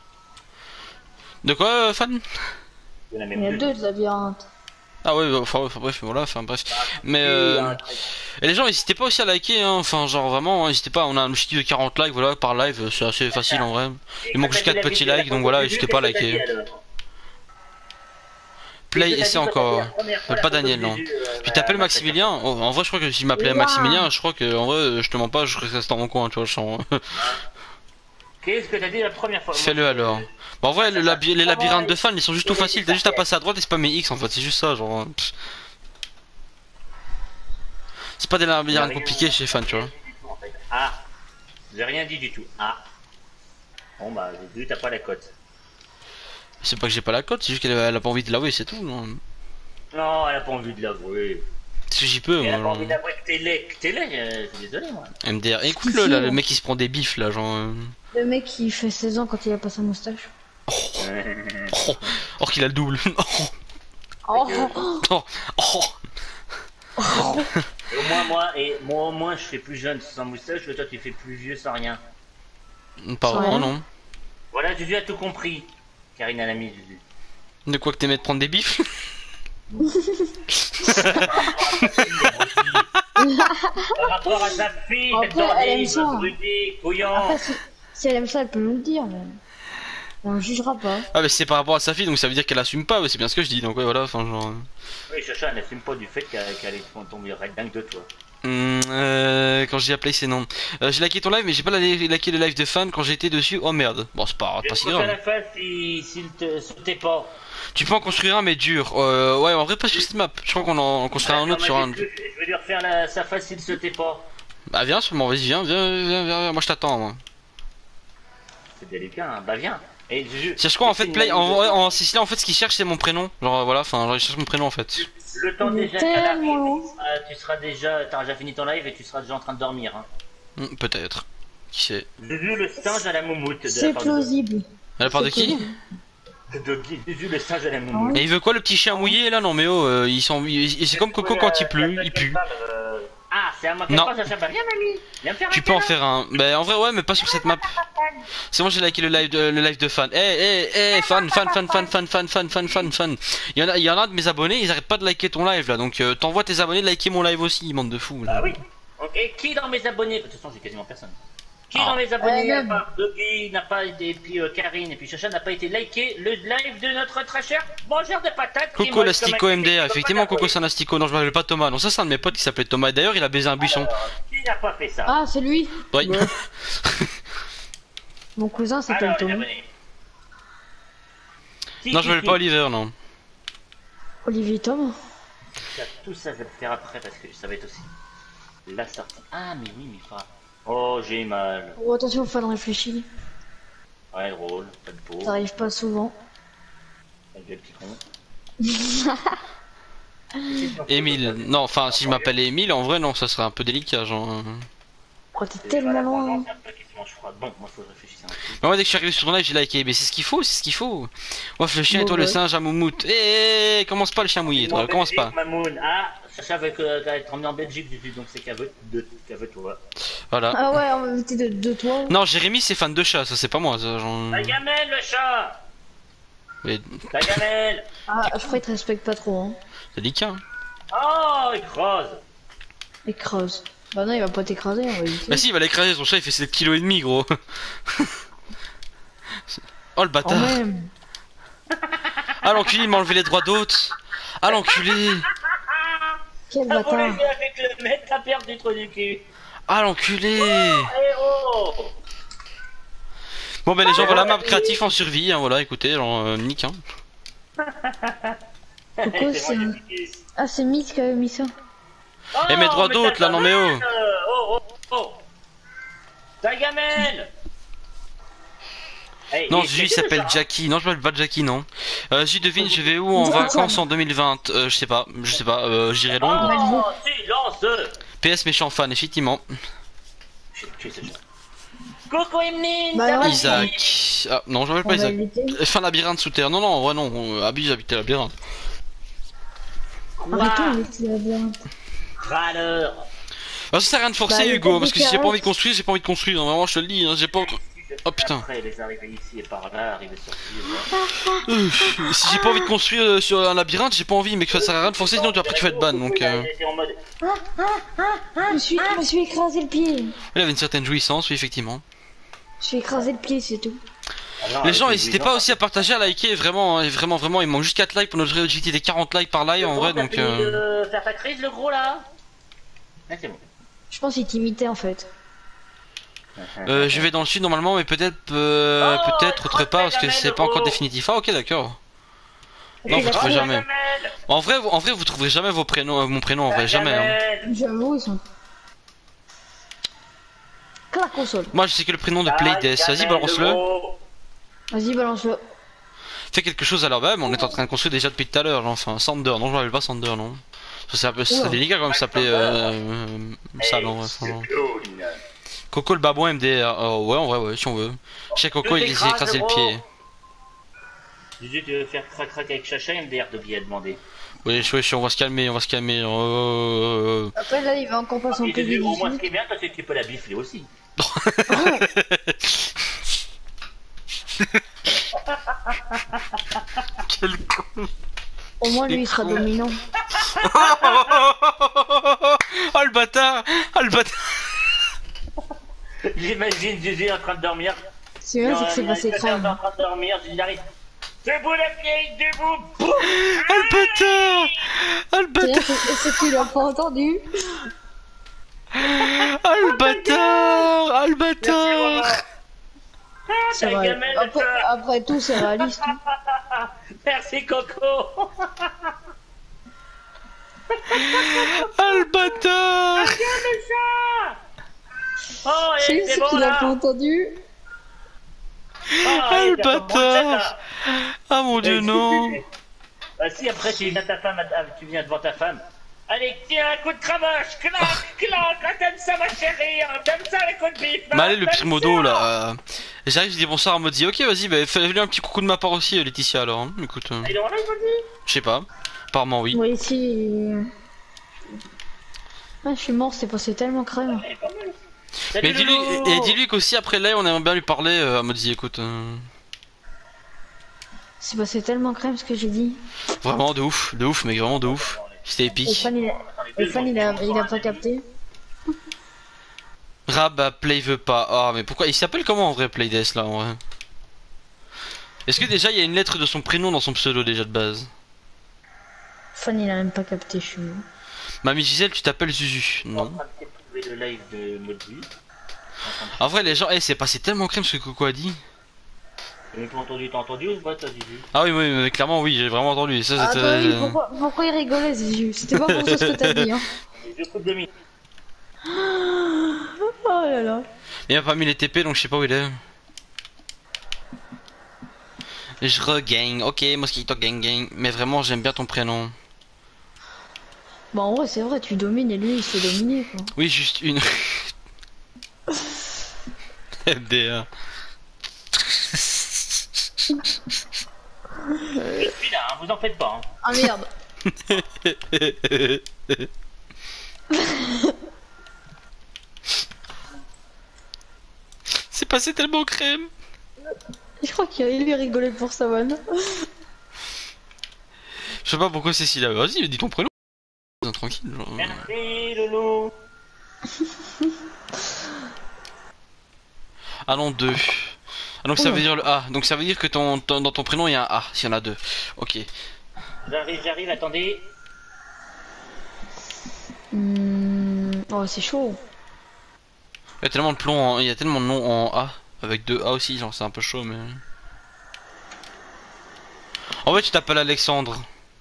De quoi, euh, fan? il y en a Il y même en a deux. deux de labyrinthe. Ah ouais, bah, enfin, enfin, bref, voilà, enfin bref. Mais Et, euh... euh, Et les gens, n'hésitez pas aussi à liker, hein. Enfin genre vraiment, hein, n'hésitez pas, on a un objectif de quarante likes, voilà, par live, c'est assez facile en vrai. Il manque juste quatre petits likes, donc voilà, n'hésitez pas à liker. Play, et c'est encore. Pas Daniel, non. Puis t'appelles Maximilien, oh, en vrai je crois que s'il m'appelait Ouah. Maximilien, je crois que en vrai je te mens pas, je reste dans mon coin, tu vois, je sens. Qu'est-ce que t'as dit la première fois? Fais-le alors. Bon, en vrai, le laby- les labyrinthes de fans, ils sont juste tout faciles. T'as juste à passer à droite et spammer X en fait. C'est juste ça, genre. pff. C'est pas des labyrinthes compliqués chez fans, tu vois. Ah, j'ai rien dit du tout. Ah. Bon bah, j'ai vu, t'as pas la cote. C'est pas que j'ai pas la cote, c'est juste qu'elle a, elle a pas envie de l'avouer, c'est tout. Non, Non, elle a pas envie de l'avouer. c'est que j'y peux, Elle moi. a pas Genre. envie d'avouer que t'es laid. Que t'es laid, euh, je suis désolé, moi. M D R. Écoute-le, là, le mec qui se prend des bifs, là, genre. euh. Le mec qui fait seize ans quand il a pas sa moustache. Oh, or qu'il a le double. Oh, Oh, oh. Et au moins, moi, et moi, au moins, je fais plus jeune sans moustache, que toi, tu fais plus vieux sans rien. Pas vraiment, Ouais. non. Voilà, Juju a tout compris. Karine a l'ami, Juju. De quoi que t'aimais de prendre des bifs? Par rapport à sa fille, Après, cette journée, elle aime ça. brûlée, couillant. après, si, si elle aime ça, elle peut nous le dire, mais on le jugera pas. Ah, mais c'est par rapport à sa fille, donc ça veut dire qu'elle assume pas, ouais, c'est bien ce que je dis, donc ouais, voilà, enfin, genre. euh. Oui, Chacha n'assume pas du fait qu'elle qu'elle est tombée dingue de toi. Hum, euh, quand j'ai appelé, c'est non. Euh, j'ai liké ton live, mais j'ai pas la- liké le live de fan quand j'étais dessus. Oh merde. Bon, c'est pas, pas si Qu'est-ce que grave. la face si- s'il te sautait pas? Tu peux en construire un, mais dur. Euh, ouais, en vrai, pas sur cette map. Je crois qu'on en, en construira un autre sur un. Je veux lui refaire la, sa face s'il sautait pas. Bah, viens, sûrement, vas-y, viens, viens, viens, viens, viens, moi je t'attends, moi. C'est délicat, hein. Bah viens. Et Juju, Cherche quoi en fait, c'est play une- en, en, en Sicilien, en fait, ce qu'il cherche, c'est mon prénom. Genre, euh, voilà, enfin, genre, il cherche mon prénom en fait. Le temps Il est déjà qu'elle arrive, tellement long. tu seras- tu seras déjà, t'auras déjà fini ton live et tu seras déjà en train de dormir. Hein. Hum, Peut-être. Qui sait. Juju le singe à la moumoute. de la C'est part de- plausible. À la part de C'est qui? de Doggy. Juju le singe à la moumoute. Et il veut quoi, le petit chien mouillé là? Non, mais oh, euh, ils sont. ils- C'est comme Coco quand il pleut, il pue. Euh, Ah, c'est à moi qu'elle Non. parle, Chacha. Bah, viens, mamie. Viens me faire un Tu peux en câlin. faire un. Bah, en vrai, ouais, mais pas sur cette map. C'est moi, j'ai liké le live de, le live de fan. Eh, eh, eh, fan, fan, fan, fan, fan, fan, fan, fan, fan, fan. Il y en a, il y en a de mes abonnés, ils arrêtent pas de liker ton live là. Donc, euh, t'envoies tes abonnés de liker mon live aussi, bande de fous. Là. Ah oui. Ok, qui dans mes abonnés? De toute façon, j'ai quasiment personne. Qui Ah. dans mes abonnés, Ouais, à même. part Doggy, n'a pas été, et puis euh, Karine, et puis Chacha, n'a pas été liké le live de notre très cher mangeur de patates. qui est Coco moche l'Astico comme un M D R, cul, effectivement, comme Coco un c'est un Astico. Non, je m'appelle pas Thomas. Non, ça, c'est un de mes potes qui s'appelait Thomas. Et d'ailleurs, il a baisé un buisson. Alors, qui n'a pas fait ça? Ah, c'est lui. Oui. Ouais. Mon cousin s'appelle Alors, les Thomas. abonnés. Qui, Non, qui, je m'appelle qui pas Oliver, non. Olivier Tom. Ça, tout ça, je vais le faire après parce que ça va être aussi la sortie. Ah, mais oui, mais pas. Oh, j'ai mal. Oh, attention, fan réfléchi. Ouais, drôle, pas de peau. Ça arrive pas souvent. Avec le petit con. Émile. Non, enfin, si je m'appelle Émile, en vrai, non, ça serait un peu délicat, genre. euh. Oh, t'es tellement loin. C'est un peu qui se mange froid. Bon, moi, faut que je réfléchisse un peu. Mais moi, dès que je suis arrivé sur ton live, j'ai liké. Mais c'est ce qu'il faut, c'est ce qu'il faut. Ouf, le chien et Bon, toi, le ouais. singe à moumoute. Eh, eh, eh, commence pas le chien mouillé, toi, En commence Belgique, pas. Mamoun. Ah, Sacha veut que- qu'elle être emmenée en Belgique, du coup, donc c'est qu'elle veut de qu'elle veut toi. Voilà. Ah ouais, on va éviter de, de toi. Non, Jérémy, c'est fan de chat, ça, c'est pas moi, ça, genre. Ta gamelle, le chat. Mais Ta gamelle. Ah, je crois qu'il te respecte pas trop, hein. c'est délicat. hein. Oh, il creuse. Écrase. Bah non, il va pas t'écraser, on va éviter. Bah si, il va l'écraser, son chat, il fait sept kilos et demi, gros. Oh, le Oh, bâtard. même. Ah, l'enculé, il m'a enlevé les droits d'hôte. Ah, l'enculé. Quel T'as volé bâtard. avec le mec, t'as perdu du trou du cul. Ah, l'enculé. Héros. Bon, bah, les gens, voilà, map créatif en survie, hein, voilà, écoutez, genre, euh, nique, hein. Coco, c'est un... Ah, c'est Miss qui avait mis ça. Eh, mes droits d'autre, là, non, mais oh. Oh, oh, oh. Ta gamelle. Hey, Non, il- Juju, il c'est qui, le s'appelle chat Jackie. Non, je m'appelle pas Jackie, non. Euh, Juju, devine, je vais où en vacances en deux mille vingt? Euh, je sais pas, je sais pas, euh, j'irai Londres. Oh, silence. P S méchant fan, effectivement. J'ai tué ce chat. Coucou Emeline. Bah, ça va, ouais. Isaac. Ah, non, je m'appelle On pas va Isaac. éviter. Fin labyrinthe sous terre. Non, non, en vrai, non. Euh, Abuse, j'habitais labyrinthe. Quoi? Arrêtons avec ces labyrinthes. Râleur. Ah, ça sert à rien de forcer, Bah, il y a Hugo, pas parce de que si j'ai pas carottes. envie de construire, j'ai pas envie de construire. Non, vraiment, je te le dis, hein, j'ai pas. Oh, putain. Après, les arriver ici et par là, arriver sur Euh, si j'ai pas envie de construire euh, sur un labyrinthe, j'ai pas envie, mais que ça sert à rien de forcer, sinon tu- après tu vas être ban. Donc, euh... en mode. Je me suis, je me suis écrasé le pied. il avait une certaine jouissance, oui, effectivement. Je suis écrasé le pied, c'est tout. Les gens, n'hésitez pas aussi à partager, à liker, vraiment, hein, vraiment, vraiment. Il manque juste quatre likes pour notre objectif des quarante likes par live en vrai, donc. Euh... de faire ta crise, le gros là. Ah, c'est bon. Je pense qu'il t'imitait en fait. Euh, je vais dans le sud normalement, mais peut-être euh, Oh, peut-être autre part parce que Gamel, c'est pas encore oh. définitif. Ah ok d'accord. Non, Et vous trouvez bravo, jamais. Gamel. En vrai, vous- en vrai, vous trouverez jamais vos prénoms, euh, mon prénom en vrai, jamais. Hein. Gamel. J'avoue, ils sont. Que la console. Moi, je sais que le prénom de Ah, Playdesk. Vas-y, Gamel, balance-le. gros. Vas-y, balance-le. Fais quelque chose alors même. On est en train de construire déjà depuis tout à l'heure. Enfin, Sander. Non, je m'appelle pas Sander, non. C'est un peu, c'est Oula. délicat quand même, ça s'appelait euh, euh, ça, Hey, non. Ouais, c'est franchement. clown. Coco le babouin M D R. Oh, ouais, en vrai, ouais, si on veut. Chez Coco, il s'est écrasé le pied. Jésus, tu veux faire crac-crac avec Chacha, M D R de Guy a demandé. Oui, wesh, on va se calmer, on va se calmer. Oh. Après, là, il va encore pas son Et Jésus, P V au moins, ce dix-huit. qui est bien, toi, c'est que tu peux la bifler aussi. Quel con. Au moins, lui, il sera dominant. Oh le bâtard. Oh le bâtard. J'imagine Jésus en train de dormir. C'est bien, c'est que c'est passé Il est crème. en train de dormir, Jésus arrive. Debout la vieille, debout. Boum. Oh le bâtard. Oh le C'est bien, bâtard. c'est c'est qu'il a pas entendu. Oh le bâtard. Oh le Merci, Romain. bâtard. Ah, C'est t'as vrai. Gamel, Après, toi. après tout, c'est réaliste. hein. Merci, Coco. Oh le bâtard. Regardez ça. Oh, et C'est c'est c'est bon, qu'il a là. pas entendu. Ah, Oh le il a pas commencé, bâtard. là. Ah mon dieu, non. Bah si, après, tu viens, ta femme, ah, tu viens devant ta femme. Allez, tiens, un coup de cravache, clac, clac, ah, t'aimes ça, ma chérie, hein, t'aimes ça, les coups de bif, hein, Mais allez, le t'aimes primodo ça. là. euh, J'arrive, je dis bonsoir, elle me dit ok, vas-y, bah fais-lui un petit coucou de ma part aussi, euh, Laetitia alors. Hein. Écoute, euh, Il est en live, vas-y. je sais pas. Apparemment, oui. Moi, ici. euh, Ah, je suis mort, c'est passé tellement crème. Elle est pas mal. Mais Salut, dis-lui, Loulou. et dis-lui qu'aussi après là, on aimerait bien lui parler. Euh, elle me dit écoute, euh, C'est passé tellement crème ce que j'ai dit. vraiment de ouf, de ouf, mais vraiment de ouf. C'était Et épique. Fan, il a, et Fan, il a, il a pas capté. Rab Play veut pas. Ah, mais pourquoi il s'appelle comment en vrai Playdesk là en vrai? Est-ce que déjà il y a une lettre de son prénom dans son pseudo déjà de base? Fan, il a même pas capté, je suis mort. Mamie Gisèle, tu t'appelles Zuzu? En Non. train de trouver le live de Modby. En vrai, les gens, eh, c'est passé tellement crème ce que Coco a dit. T'as pas entendu, t'as entendu ou pas, t'as dit? Ah oui, oui, mais clairement, oui, j'ai vraiment entendu. Et ça, Ah, c'était. bah oui, pourquoi, pourquoi il rigolait, Zizu? C'était pas pour ça ce que t'as dit, hein. Je coupe de mine. Oh là là. Il a pas mis les T P donc je sais pas où il est. Je regagne, ok, Mosquito gang gang. Mais vraiment, j'aime bien ton prénom. Bah, en vrai, c'est vrai, tu domines et lui, il se fait dominer, quoi. Oui, juste une. M D R. Je suis là, hein, vous en faites pas. Hein. Ah merde. C'est passé tellement crème. Je crois qu'il lui rigolait pour sa vanne. Je sais pas pourquoi Cécile a. Vas-y, dis ton prénom. Tranquille. Genre... Merci, Loulou. Ah non, deux. Ah donc ça veut dire le A. Donc ça veut dire que ton, ton- dans ton prénom il y a un A. S'il y en a deux. Ok. J'arrive, j'arrive, attendez. Hmm... Oh, c'est chaud. Il y a tellement de plombs, en- il y a tellement de noms en A. Avec deux A aussi, genre c'est un peu chaud mais. En fait, tu t'appelles Alexandre.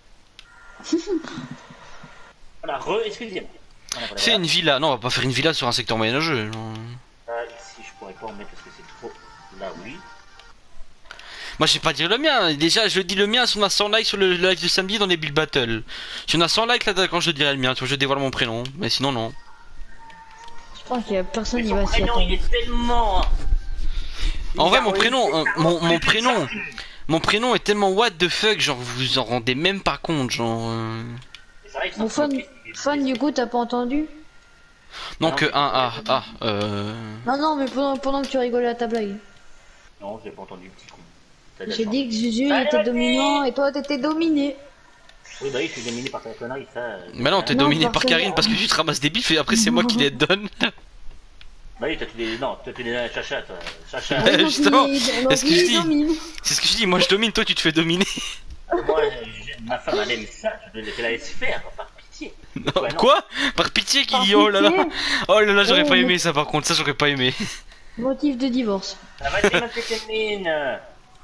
Voilà, re, excusez-moi. Voilà, voilà, Fais voilà. une villa. Non, on va pas faire une villa sur un secteur moyenâgeux. genre. Ah, ici, je pourrais pas en mettre parce que c'est trop. Là, oui. Moi, je vais pas dire le mien. Déjà, je dis le mien si on a cent likes sur le live de samedi dans les Build Battle. Si on a cent likes là, quand je dirai le mien, tu vois, je dévoile mon prénom. Mais sinon, non. Je pense qu'il y a personne Mais qui son va s'y prénom, il attendre. est tellement. En vrai, Il a- mon prénom, euh, mon, mon il est prénom, bizarre. mon prénom est tellement what the fuck, genre vous vous en rendez même pas compte, genre. euh, C'est vrai que Mon son fan, prénom, fan, du coup, t'as pas entendu? Non Non, que mais- un A, ah, euh. Non, non, mais pendant, pendant que tu rigolais à ta blague. Non, j'ai pas entendu, petit con. T'as de la J'ai chance. dit que Zuzu Allez, était vas-y. dominant et toi t'étais dominé. Oui, bah oui, je suis dominé par ta connerie, ça. euh, Mais non, t'es Non, dominé parce par que- Karine parce que tu te ramasses des bifs et après c'est moi qui les donne. Bah oui, toi, tu les. Non, toi, tu les. Chacha, toi. Chacha. Ouais. Donc, justement, il- donc, est-ce que il je dis domine. C'est ce que je dis, moi je domine, toi tu te fais dominer. Moi, je- ma femme, elle aime ça, je je la laisse faire, par pitié. Non, Ouais, non. quoi? Par pitié qui Par dit oh là là. pitié. Oh là là, j'aurais Oh, pas mais- aimé ça par contre, ça j'aurais pas aimé. Motif de divorce. Ça va, t'es ma petite Emeline?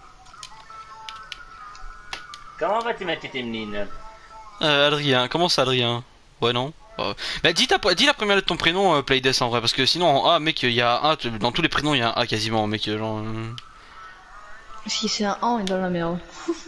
Comment va, t'es ma petite Emeline? Euh, Adrien, comment ça Adrien? Ouais non. Euh, Bah dis, ta, dis la première lettre de ton prénom euh, Playdes en vrai parce que sinon en A mec il y a un dans tous les prénoms il y a un A quasiment mec genre. euh, Si c'est un A, on est dans la merde.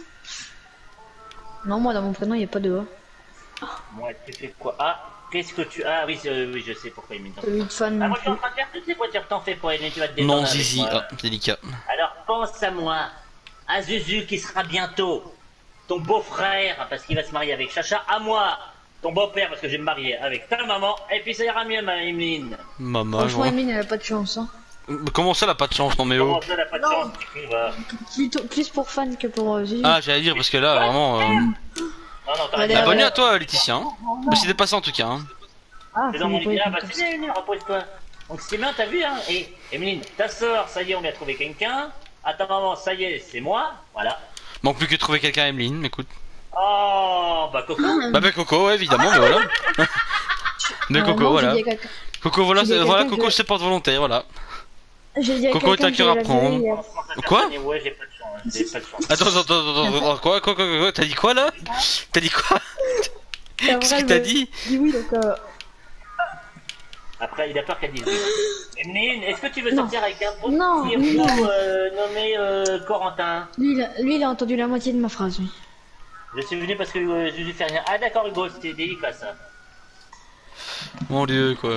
Non, moi dans mon prénom, il n'y a pas de A. Moi, tu fais quoi? Ah, qu'est-ce que tu... Ah oui, euh, oui, je sais pourquoi Emeline. Celui de fan Ah, non moi, je suis en plus. train de faire toutes les voitures, t'en fais pas, Emeline, tu vas te détendre Non avec Zizi, moi. ah délicat. Alors, pense à moi, à Zuzu qui sera bientôt ton beau-frère, parce qu'il va se marier avec Chacha, à moi, ton beau-père, parce que je vais me marier avec ta maman, et puis ça ira mieux, ma Emeline. Maman. Franchement, ouais. Emine, elle a pas de chance. Hein. Mais comment ça elle a pas de chance non mais oh. Comment ça, n'a pas de Non. chance, tu va. Plutôt, plus pour fan que pour euh, Zizi. Ah j'allais dire parce que là vraiment. Euh... Non, non, t'arrêtes Allez, pas. Bah, bonne nuit ouais. à toi Laetitia. Hein. Merci d'être passé en tout cas. Hein. Ah, T'es faut dans mon pas y lit, ah bah compter. c'est bien, Emeline, repose-toi. Donc c'est bien, t'as vu, hein. Et Emeline, ta soeur, ça y est, on lui a trouvé quelqu'un. À ta maman, ça y est, c'est moi. Voilà. Manque plus que de trouver quelqu'un Emeline, mais écoute. Oh, bah Coco. Bah bah Coco ouais, évidemment mais voilà. Mais Euh, Coco non, voilà. j'ai dit à quelqu'un- Coco voilà, j'ai dit à voilà quelqu'un Coco que- c'est porte volontaire voilà. J'ai dit à Coco, quelqu'un t'as que cœur à je l'avais prendre. vu hier. Quoi? Ouais, j'ai pas de chance, j'ai pas de chance. Attends attends attends attends, attends quoi quoi quoi quoi t'as dit quoi là? T'as dit quoi? C'est Qu'est-ce vrai, qu'il t'a mais- dit? Dis oui, donc euh, Après, il a peur qu'elle dise oui. Emeline, est-ce que tu veux Non. sortir avec un beau Non, petit non. roux, euh, nommé euh, Corentin? lui, il a, lui, il a entendu la moitié de ma phrase, oui. Je suis venu parce que euh, je lui fais rien. Ah d'accord Hugo, c'était délicat ça. Mon dieu quoi.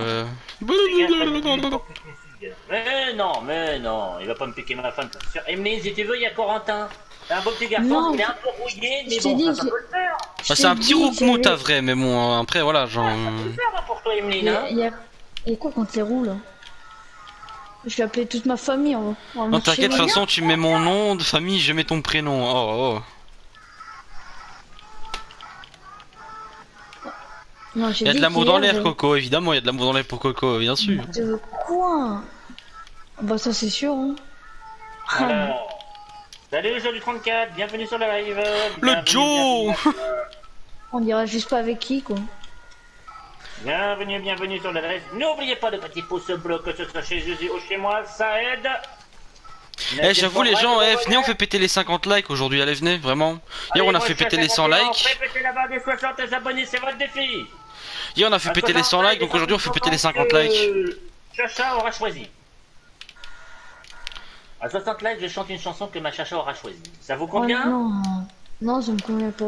Mais non, mais non, il va pas me piquer ma femme, c'est sûr. Emeline, si tu veux, il y a Corentin. C'est un beau petit garçon, Non. il est un peu rouillé, mais Je t'ai bon, dit ça, ça que- peut le faire. Bah, c'est un petit roux roukmout à vrai mais bon après voilà genre. Ça peut le faire hein, pour toi Il Emeline, y hein. a, il y a, il y a quoi quand il roule là? Je vais appeler toute ma famille. On va, on va Non venir chez t'inquiète de moi. toute façon tu mets mon nom de famille, je mets ton prénom. Oh oh. Non, j'ai Il y a dit de l'amour qu'hier, dans l'air j'ai- Coco évidemment, il y a de l'amour dans l'air pour Coco bien sûr. De quoi? Bah ça c'est sûr. Hein. Ah, Alors, salut jour du trente-quatre, bienvenue sur le live. Le bienvenue, Joe. bienvenue, on dira juste pas avec qui quoi. Bienvenue, bienvenue sur le live. N'oubliez pas le petit pouce bleu, que ce soit chez Jésus ou chez moi, ça aide. Eh j'avoue les gens, eh venez on fait péter les cinquante likes aujourd'hui, allez venez vraiment. Hier on a fait péter les cent On likes. fait péter la barre des soixante abonnés, c'est votre défi. Hier on a fait péter les cent likes donc aujourd'hui on fait péter les cinquante likes. Chacha aura choisi. À soixante likes, je chante une chanson que ma Chacha aura choisie. Ça vous Oh, convient? non, non, ça me convient pas.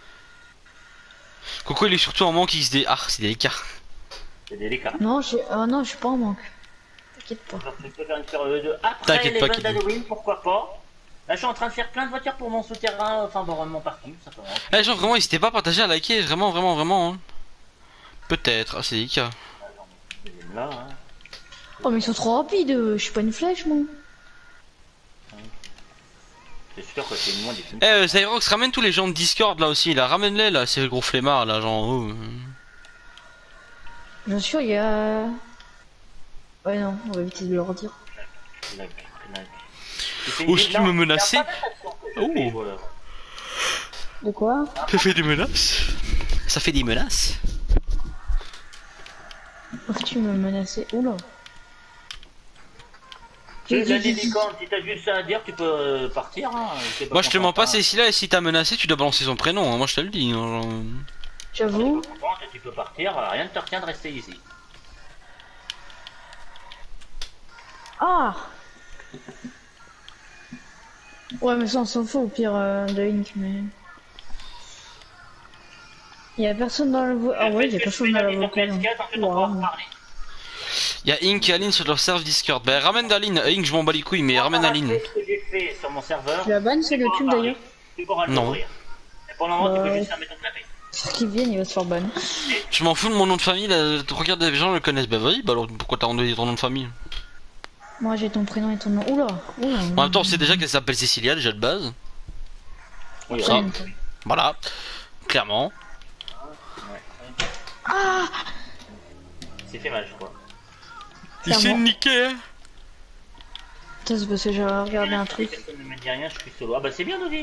Coco il est surtout en manque, il se dit ah c'est délicat. C'est délicat. Non, je, ah non, je suis pas en manque. T'inquiète pas. Alors, je peux faire une période de- Après T'inquiète les pas, vins Kid. d'Halloween, pourquoi pas? Là, je suis en train de faire plein de voitures pour mon souterrain, enfin bon, mon parking, ça commence. Eh genre vraiment n'hésitez pas à partager, à liker, vraiment vraiment vraiment. Hein. Peut-être, ah c'est délicat. Là, hein. Oh mais ils sont trop rapides. euh, Je suis pas une flèche moi. C'est sûr que c'est moins des films. Eh euh, Zyrox ramène tous les gens de Discord là aussi, là ramène-les là, c'est le gros flemmard là genre. Oh. Bien sûr, il y a. Ouais non, on va éviter de leur dire. Clac, clac. Tu fais une Oses-tu ville, me non, menacer? c'est un pas mal, que je Oh. fais, voilà. De quoi? Ça fait des menaces. Ça fait des menaces. Oh, tu me menaçais. Oula. Tu sais, la licorne, si t'as juste ça à dire, tu peux euh, partir. Hein. C'est pas Moi je te mens pas, content, hein. Cécilia, et si t'as menacé tu dois balancer son prénom, hein. Moi je te le dis. hein, genre. J'avoue. T'es pas contente, tu peux partir, rien ne te retient de rester ici. Ah. Ouais mais ça on s'en fout au pire euh, de Link mais. Il y a personne dans le vo... Ah ouais, il y a personne dans la vocale. P S quatre, ensuite on pourra Wow. reparler. Y'a Ink et Aline sur leur serve Discord. Bah ramène Aline, Ink je m'en bats les couilles mais ramène Aline. C'est ce que j'ai fait sur mon serveur. Tu la bannes sur tu pourras YouTube parler. d'ailleurs? Tu pourras Non. l'ouvrir. Et pour le moment, tu peux Ouais. juste fermer ton clapet. Qui viennent, il va se faire ban. Je m'en fous de mon nom de famille, là, regarde les gens le connaissent. Bah vas-y, bah alors pourquoi t'as rendu ton nom de famille? Moi j'ai ton prénom et ton nom. Oula, oula. En même temps on sait déjà qu'elle s'appelle Cécilia déjà de base. Oui, Ça. ouais. Voilà, clairement. Ah. C'est fait mal, je crois. Il s'est niqué hein. Putain, c'est parce que j'ai regardé un truc. Personne ne me dit rien, je suis solo. Ah bah c'est bien, Novi.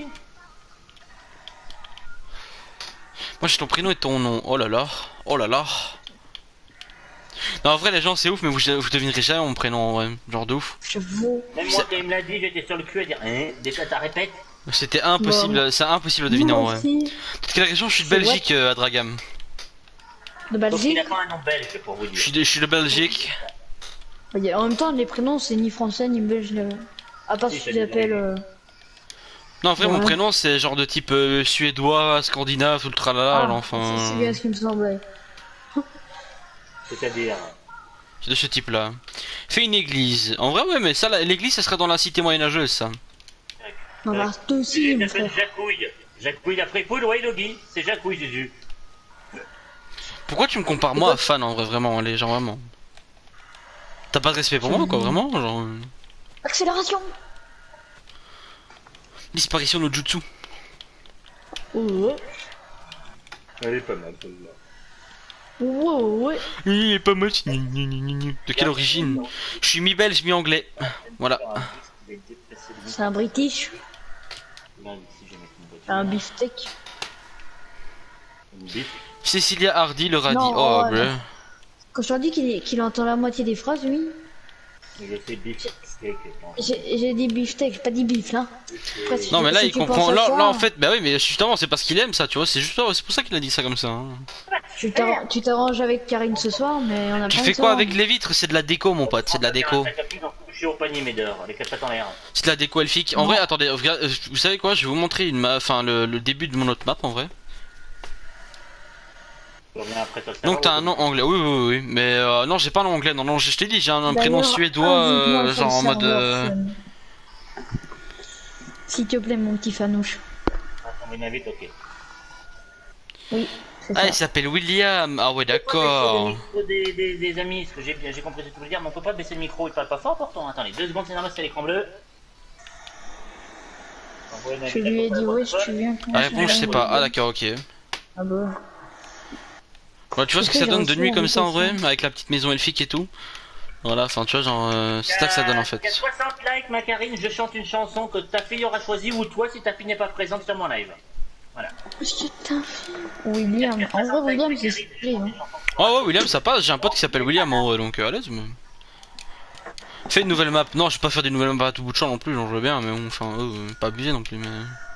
Moi j'ai ton prénom et ton nom, oh là là, oh là là. Non, en vrai, les gens, c'est ouf, mais vous, vous devinerez jamais mon prénom, en vrai. Genre de ouf. J'avoue. Même moi, quand il me l'a dit, j'étais sur le cul à dire, hein, des fois, t'as répète. C'était impossible, c'est impossible à deviner en Moi vrai. aussi. Peut-être quelle région je suis de C'est Belgique, euh, à Dragam. De Donc, il Belgique. a pas un nom belge, pour vous Je dire. suis de, je suis de Belgique. Ouais, en même temps, les prénoms, c'est ni français ni belge. euh, À part Si, si ça tu l'appelles. dépend. euh, Non, en vrai, mon Ouais. prénom, c'est genre de type euh, suédois, scandinave, tout le tralala, Ah, enfin. c'est c'est bien ce qui me semblait. C'est-à-dire. C'est de ce type-là. Fais une église. En vrai, ouais, mais ça, la- l'église, ça serait dans la cité moyenâgeuse, ça. On va rester aussi, Il mon s'appelle frère. Jacouille. Jacouille après poule, ouais, Logi. C'est Jacouille, Jésus. Pourquoi tu me compares moi à fan, en vrai, vraiment, les gens, vraiment. T'as pas de respect pour moi, quoi, vraiment, genre. euh, Accélération. Disparition de Jutsu. Ouais, Elle est pas mal, celle-là. ouais, ouais. Il est pas mal. gna, gna, gna, gna. De quelle origine? Je suis mi-belge, mi-anglais. Voilà. C'est un British. Un beefsteak. Cecilia Hardy, le radis. Non, Oh, ouais, bleu. non. Quand je leur dis qu'il qu'il entend la moitié des phrases, oui. Mais je fais beefsteak. J'ai j'ai dit beefsteak, j'ai pas dit beef, là. Après, si Non, tu- mais là, si il tu comprend. penses à Là, ça, là, en fait, bah oui, mais justement, c'est parce qu'il aime ça, tu vois. C'est juste, c'est pour ça qu'il a dit ça comme ça. hein. Tu t'arranges tu t'arranges avec Karine ce soir, mais on a Tu pas fais le quoi temps. avec les vitres? C'est de la déco, mon pote, c'est de la déco. Je suis au panier, mes dehors, avec la patte en l'air. C'est de la déco elfique. En Non. vrai, attendez, regarde, euh, vous savez quoi? Je vais vous montrer une map, enfin le, le début de mon autre map en vrai. Je reviens après toi. Donc t'as un nom anglais, oui, oui, oui, oui. Mais euh, non, j'ai pas un nom anglais, non, non, je je t'ai dit, j'ai un, un prénom D'ailleurs, suédois, invite-moi euh, sur le genre en mode. serveur, euh, Fun. S'il te plaît, mon petit fanouche. Ah, on m'invite, ok. Oui, c'est Ah, ça. il s'appelle William. Ah ouais, On peut pas d'accord. baisser le micro Des, des, des amis, ce que j'ai j'ai compris ce que tu veux dire, mais on peut pas baisser le micro, il parle pas fort pourtant. Attendez, deux secondes, c'est normal, c'est l'écran bleu. Je lui ai dit, ouais, si tu viens. La réponse, je sais pas. Ah d'accord, ok. Ah bah. Bah, tu vois ce que Après, ça j'ai donne de reçu nuit une comme ça en vrai, invitation. avec la petite maison elfique et tout. Voilà, enfin tu vois, genre, euh, c'est ça que ça donne en fait. Il y a soixante likes, ma Karine, je chante une chanson que ta fille aura choisie ou toi si ta fille n'est pas présente sur mon live. Voilà. Putain. William. En vrai, William, c'est stylé. Hein. Oh ouais, William, ça passe. J'ai un pote qui s'appelle William en vrai, donc euh, à l'aise. Mais... Fais une nouvelle map. Non, je vais pas faire des nouvelles maps à tout bout de champ non plus, j'en veux bien, mais bon, enfin, euh, pas abusé non plus, mais.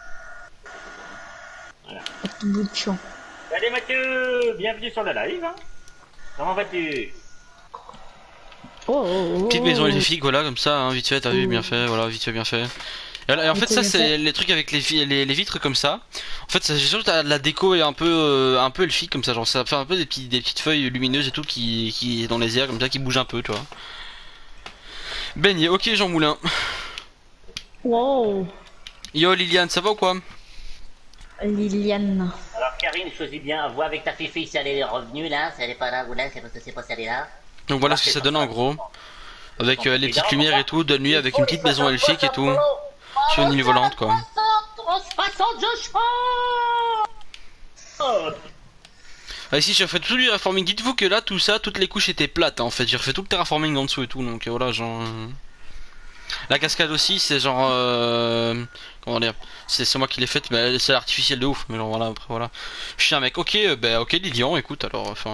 À tout bout de champ. Allez Mathieu, bienvenue sur le live. Hein. Comment vas-tu? Oh, oh, oh. Petite maison elfique, voilà, comme ça, hein, vite fait, t'as vu, bien fait, voilà, vite fait, bien fait. Et, voilà, et en fait, ça, c'est les trucs avec les, vi- les, les vitres comme ça. En fait, c'est sûr que la déco est un peu, euh, un peu elfique comme ça, genre ça fait un peu des, petits, des petites feuilles lumineuses et tout qui, qui dans les airs comme ça, qui bougent un peu, tu vois. Beignet, ok, Jean Moulin. Wow. Yo Liliane, ça va ou quoi? Liliane. Alors Karine, choisis bien, vois avec ta fifi si elle est revenue là, si elle est pas là ou là, c'est parce que c'est pas si elle est là. Donc voilà ce que ça donne en gros. Avec euh, les petites lumières et tout, de nuit avec une petite maison elfique et tout. Sur une île volante quoi. soixante, je chante. Ah, ici j'ai refait tout le terraforming, dites-vous que là tout ça, toutes les couches étaient plates hein, en fait, j'ai refait tout le terraforming en dessous et tout, donc euh, voilà genre... euh, La cascade aussi c'est genre... Euh... Comment dire? C'est c'est moi qui l'ai faite, mais c'est artificiel de ouf, mais genre voilà, après voilà. Je suis un mec, ok, euh, bah ok Lilian, écoute alors, enfin...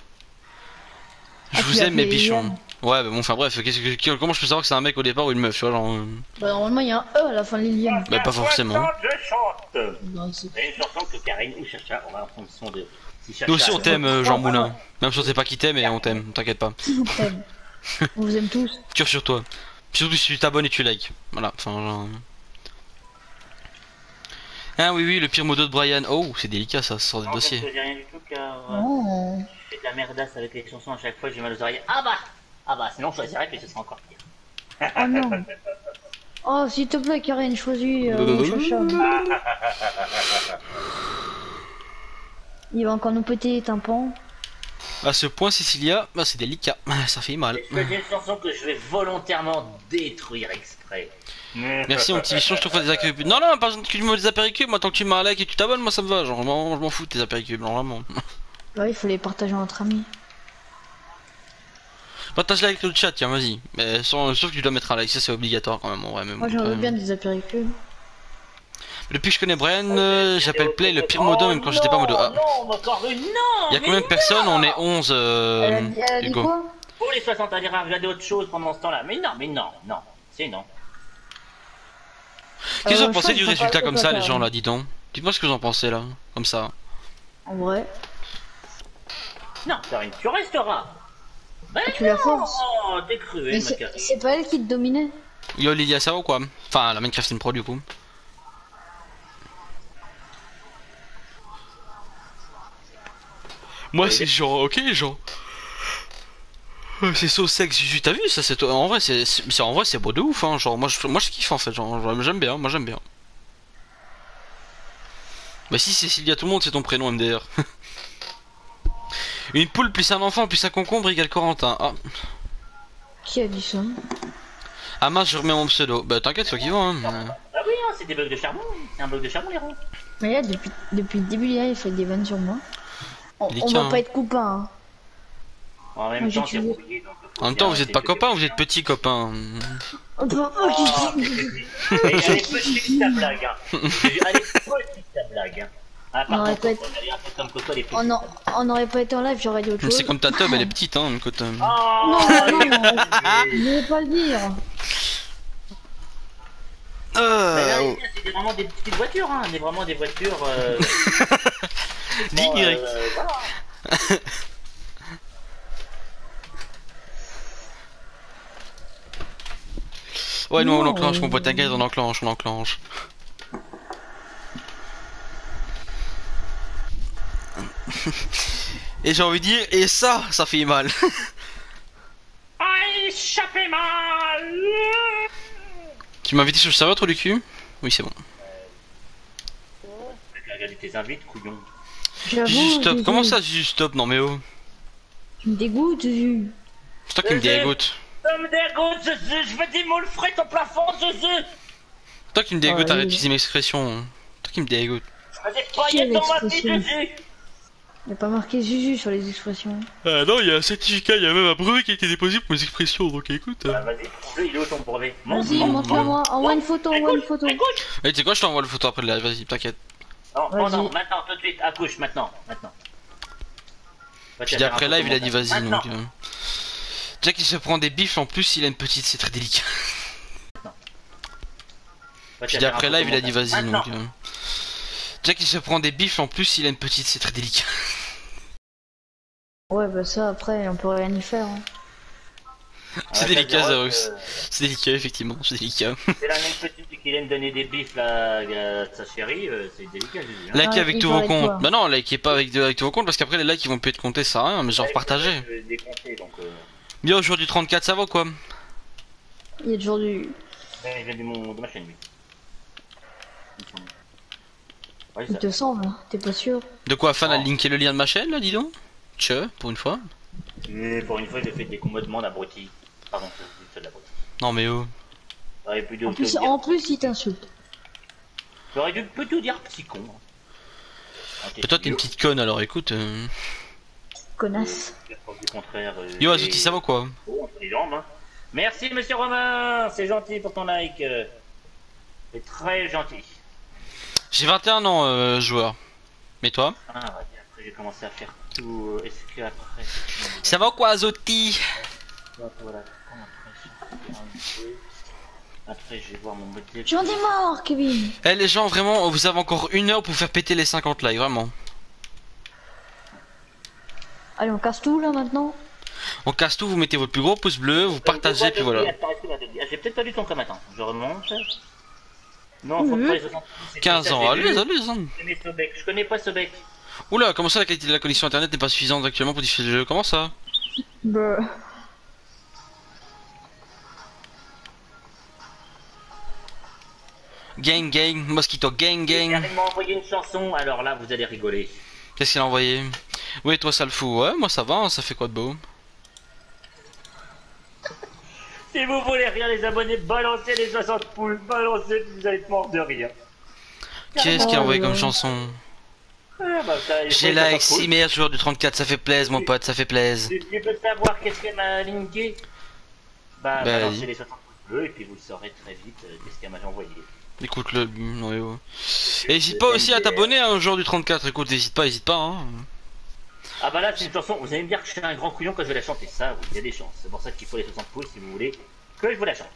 Je Ah, vous tu l'as aime mes appelé bichons. Liliane. Ouais bah bon, enfin bref, qu'est-ce que- que- comment je peux savoir que c'est un mec au départ ou une meuf, tu vois genre... euh, Bah, normalement, il y a un E à la fin de Liliane. Bah pas forcément. soixante, je chante. Non, c'est- C'est une chanson que Karine ou Chacha, on va en fonction de... Si Chacha, Nous aussi on t'aime euh, Jean Oh, Moulin. Même si on sait pas qui t'aime et on t'aime, t'inquiète pas. On t'aime. On vous aime tous. Cure sur toi. Surtout si tu t'abonnes et tu likes. Voilà, enfin genre... Ah oui oui, le pire modo de Brian. Oh, c'est délicat ça, ça sort des Non, je dossiers. ne faisais rien du tout car euh, Oh. je fais de la merdasse avec les chansons à chaque fois, j'ai mal aux oreilles. Ah bah Ah bah sinon je choisirais que ce sera encore pire. Oh non. Oh, s'il te plaît, Karine, choisis euh, mon chacha. Il va encore nous péter les tympans. À ce point, Cecilia, bah c'est délicat, ça fait mal. Je choisis une chanson que je vais volontairement détruire exprès. Merci mon petit bichon, je te fais des apéricubes. Non, non, pas besoin que tu me des apéricubes, moi tant que tu m'as un like et que tu t'abonnes, moi ça me va, genre je m'en je m'en fous de tes apéricubes, genre vraiment. Ouais, il faut les partager entre amis. Partage-la avec le chat, tiens, vas-y. Mais sans- sauf que tu dois mettre un like, ça c'est obligatoire quand même en vrai. Mais Moi, bon, j'en veux après, bien des apéricubes. Depuis que je connais Brian, euh, j'appelle Play le pire modo même quand j'étais pas modo A. Non, encore une, non. Y'a combien de personnes? On est onze. Euh, Elle a dit, elle a dit Hugo. quoi? Pour les soixante, elle ira regarder autre chose pendant ce temps-là. Mais non, mais non, non. C'est non. Qu'est-ce que vous Euh, en pensez je du crois que résultat c'est pas- comme c'est ça, pas les gens grave. là, dis donc? Dites-moi ce que vous en pensez là, comme ça. En vrai. Non, Karine, tu resteras. Ben Tu la non, forces. Oh, t'es cruel, Mais ma c'est Karine. c'est pas elle qui te dominait. Yo Lydia, ça va ou quoi? Enfin, la Minecraft Pro du coup. Moi c'est genre, ok genre. Euh, C'est so sexe, Juju, t'as vu ça? C'est en vrai, c'est c'est- en vrai c'est beau de ouf, hein. Genre moi je, moi je kiffe en fait, genre genre, j'aime bien, moi j'aime bien. Bah si Cécilia tout le monde c'est ton prénom M D R. Une poule plus un enfant plus un concombre égale Corentin. Ah, Qui a dit ça? ah mince je remets mon pseudo. Bah t'inquiète, c'est qui va hein. Ah oui, hein, c'est des bugs de charbon. C'est un bug de charbon, les ronds. Mais là, depuis, depuis le début, là, il fait des vannes sur moi. On, Il est on qu'un, va hein. pas être copains. Hein. En même Moi, j'ai temps, c'est tué. rouillé. donc faut En même bien temps vous êtes arrêter pas de- copains, vous êtes petits copains. Oh, bah, Oh, oh, mais elle est petite ta blague. Hein. Elle est petite ta blague. Hein. Ah, par On aurait contre, pas faut aller un peu comme Coco, elle est petite. on n'en- on n'aurait pas été en live, j'aurais dit autre chose. C'est comme ta tub, elle est petite hein, écoute. euh. Oh, Non, non, non, elle est non. petite. Je vais pas le dire. Mais là, Euh, c'est des- vraiment des petites voitures, hein. Des, vraiment des voitures. Euh... Direct. euh, voilà. Ouais, nous on Non, enclenche, mon euh, pote, t'inquiète, on enclenche, on enclenche. Et j'ai envie de dire, et ça, ça fait mal. Ah, échappé mal. Tu m'as invité sur le serveur, trop du cul? Oui, c'est bon. Regarde tes invites, couillon. J'avoue, Juste stop, Zuzu, comment ça, juste stop? Non mais oh. Tu me dégoûtes, Zuzu. C'est toi qui me dégoûte. Ça me dégoûte, Zuzu. Je veux des moules frites au plafond, Zuzu. C'est toi qui me dégoûte, Ah, arrête oui. d'utiliser mes expressions. C'est toi qui me dégoûte. Je veux des paillettes dans ma vie, l'expression. Zuzu. Il n'y a pas marqué Zuzu sur les expressions. Ah non, il y a un certificat, il y a même un brevet qui a été déposé pour mes expressions, donc écoute. Ah, vas-y, trouve-le, il est où ton brevet? Montre, Vas-y, montre, montre-le moi. montre. Envoie une photo, envoie une photo. Écoute. Eh, tu sais quoi, je t'envoie le photo après le live, vas-y, t'inquiète. Non, non, Vas-y. non, maintenant, tout de suite, accouche, maintenant, maintenant. Va, Puis tu vas après faire un live, il a photo dit vas-y, montage. donc. Euh... Jack il se prend des bifs, en plus il a une petite, c'est très délicat. Maintenant. Va, tu Puis vas faire après un live, il a dit photomontage. vas-y, donc. Maintenant. Euh... Jack il se prend des bifs, en plus il a une petite, c'est très délicat. Ouais, bah ça, après, on peut rien y faire. Hein. C'est Ah, délicat, ça, Zarux. euh, C'est délicat, effectivement, c'est délicat. C'est la même petite qui aime donner des bifs là, à sa chérie, euh, c'est délicat, Zuzu. Hein. Likez Ah, avec il tous faut vos avec toi. comptes. Bah non, likez pas avec, avec tous vos comptes parce qu'après les likes ils vont plus être comptés, ça sert à rien, mais genre partagez. Je vais décompter, donc. Euh... Bien aujourd'hui trente-quatre, ça va quoi? Il y a toujours du. ouais, il vient de, mon, de ma chaîne, lui. Il semble. Ouais, Il ça. te semble, hein. T'es pas sûr? De quoi, fan a Oh. linké le lien de ma chaîne là, dis donc? Tchè, pour une fois. Et pour une fois, j'ai fait des commandements d'abruti. Pardon, c'est de l'abruti. Non mais oh. J'aurais pu te En plus, dire. en plus, il t'insulte. J'aurais dû plutôt dire petit con. Ah, Et toi t'es une petite conne alors écoute. Euh... Connasse. Du contraire. Euh, Yo et- Azuki, ça va quoi? Oh, entre les jambes, hein. Merci, monsieur Romain. C'est gentil pour ton like. euh. C'est très gentil. J'ai vingt et un ans, euh, joueur. Mais toi? Ah, ouais, après, j'ai commencé à faire tout. euh, Est-ce que après. Ça va quoi, Azotti? Voilà. Après, après, je vais voir mon modèle. J'en ai marre, Kevin. Eh les gens, vraiment, vous avez encore une heure pour faire péter les cinquante likes, vraiment. Allez, on casse tout là maintenant. On casse tout, vous mettez votre plus gros pouce bleu, vous partagez, puis voilà. Attends, est-ce qu'il a de- ah, j'ai peut-être pas lu ton com, attends. Je remonte. Non, faut Mhm. pas les soixante-dix, c'est quinze ça, ans, j'ai allez, lu. allez, allez. Je connais Sobek, je connais pas Sobek. Oula, comment ça la qualité de la connexion internet n'est pas suffisante actuellement pour diffuser le jeu? Comment ça? Bruh. Gang gang, mosquito gang gang. Il m'a envoyé une chanson, alors là vous allez rigoler. Qu'est-ce qu'il a envoyé? Oui, toi ça le fout. Ouais, moi ça va, hein, ça fait quoi de beau? Si vous voulez rien les abonnés, balancez les soixante poules, balancez, vous allez être mort de rire. Qu'est-ce qu'il a envoyé Oh, comme ouais. chanson? Ah, bah, ça, il faut J'ai les like soixante poules. six meilleurs joueurs du trente-quatre, ça fait plaise mon pote, ça fait plaise. Tu, tu peux savoir qu'est-ce qu'elle m'a linké? Bah, Bah, balancez vas-y. les soixante pouces bleus et puis vous le saurez très vite euh, qu'est-ce qu'elle m'a envoyé. Écoute le. Non, mais ouais. Et hésite pas aussi à t'abonner à un joueur du trente-quatre, écoute, hésite pas, hésite pas hein. Ah bah là c'est une chanson, vous allez me dire que je suis un grand couillon quand je vais la chanter, ça oui, il y a des chances. C'est pour ça qu'il faut les soixante pouces si vous voulez que je vous la chante.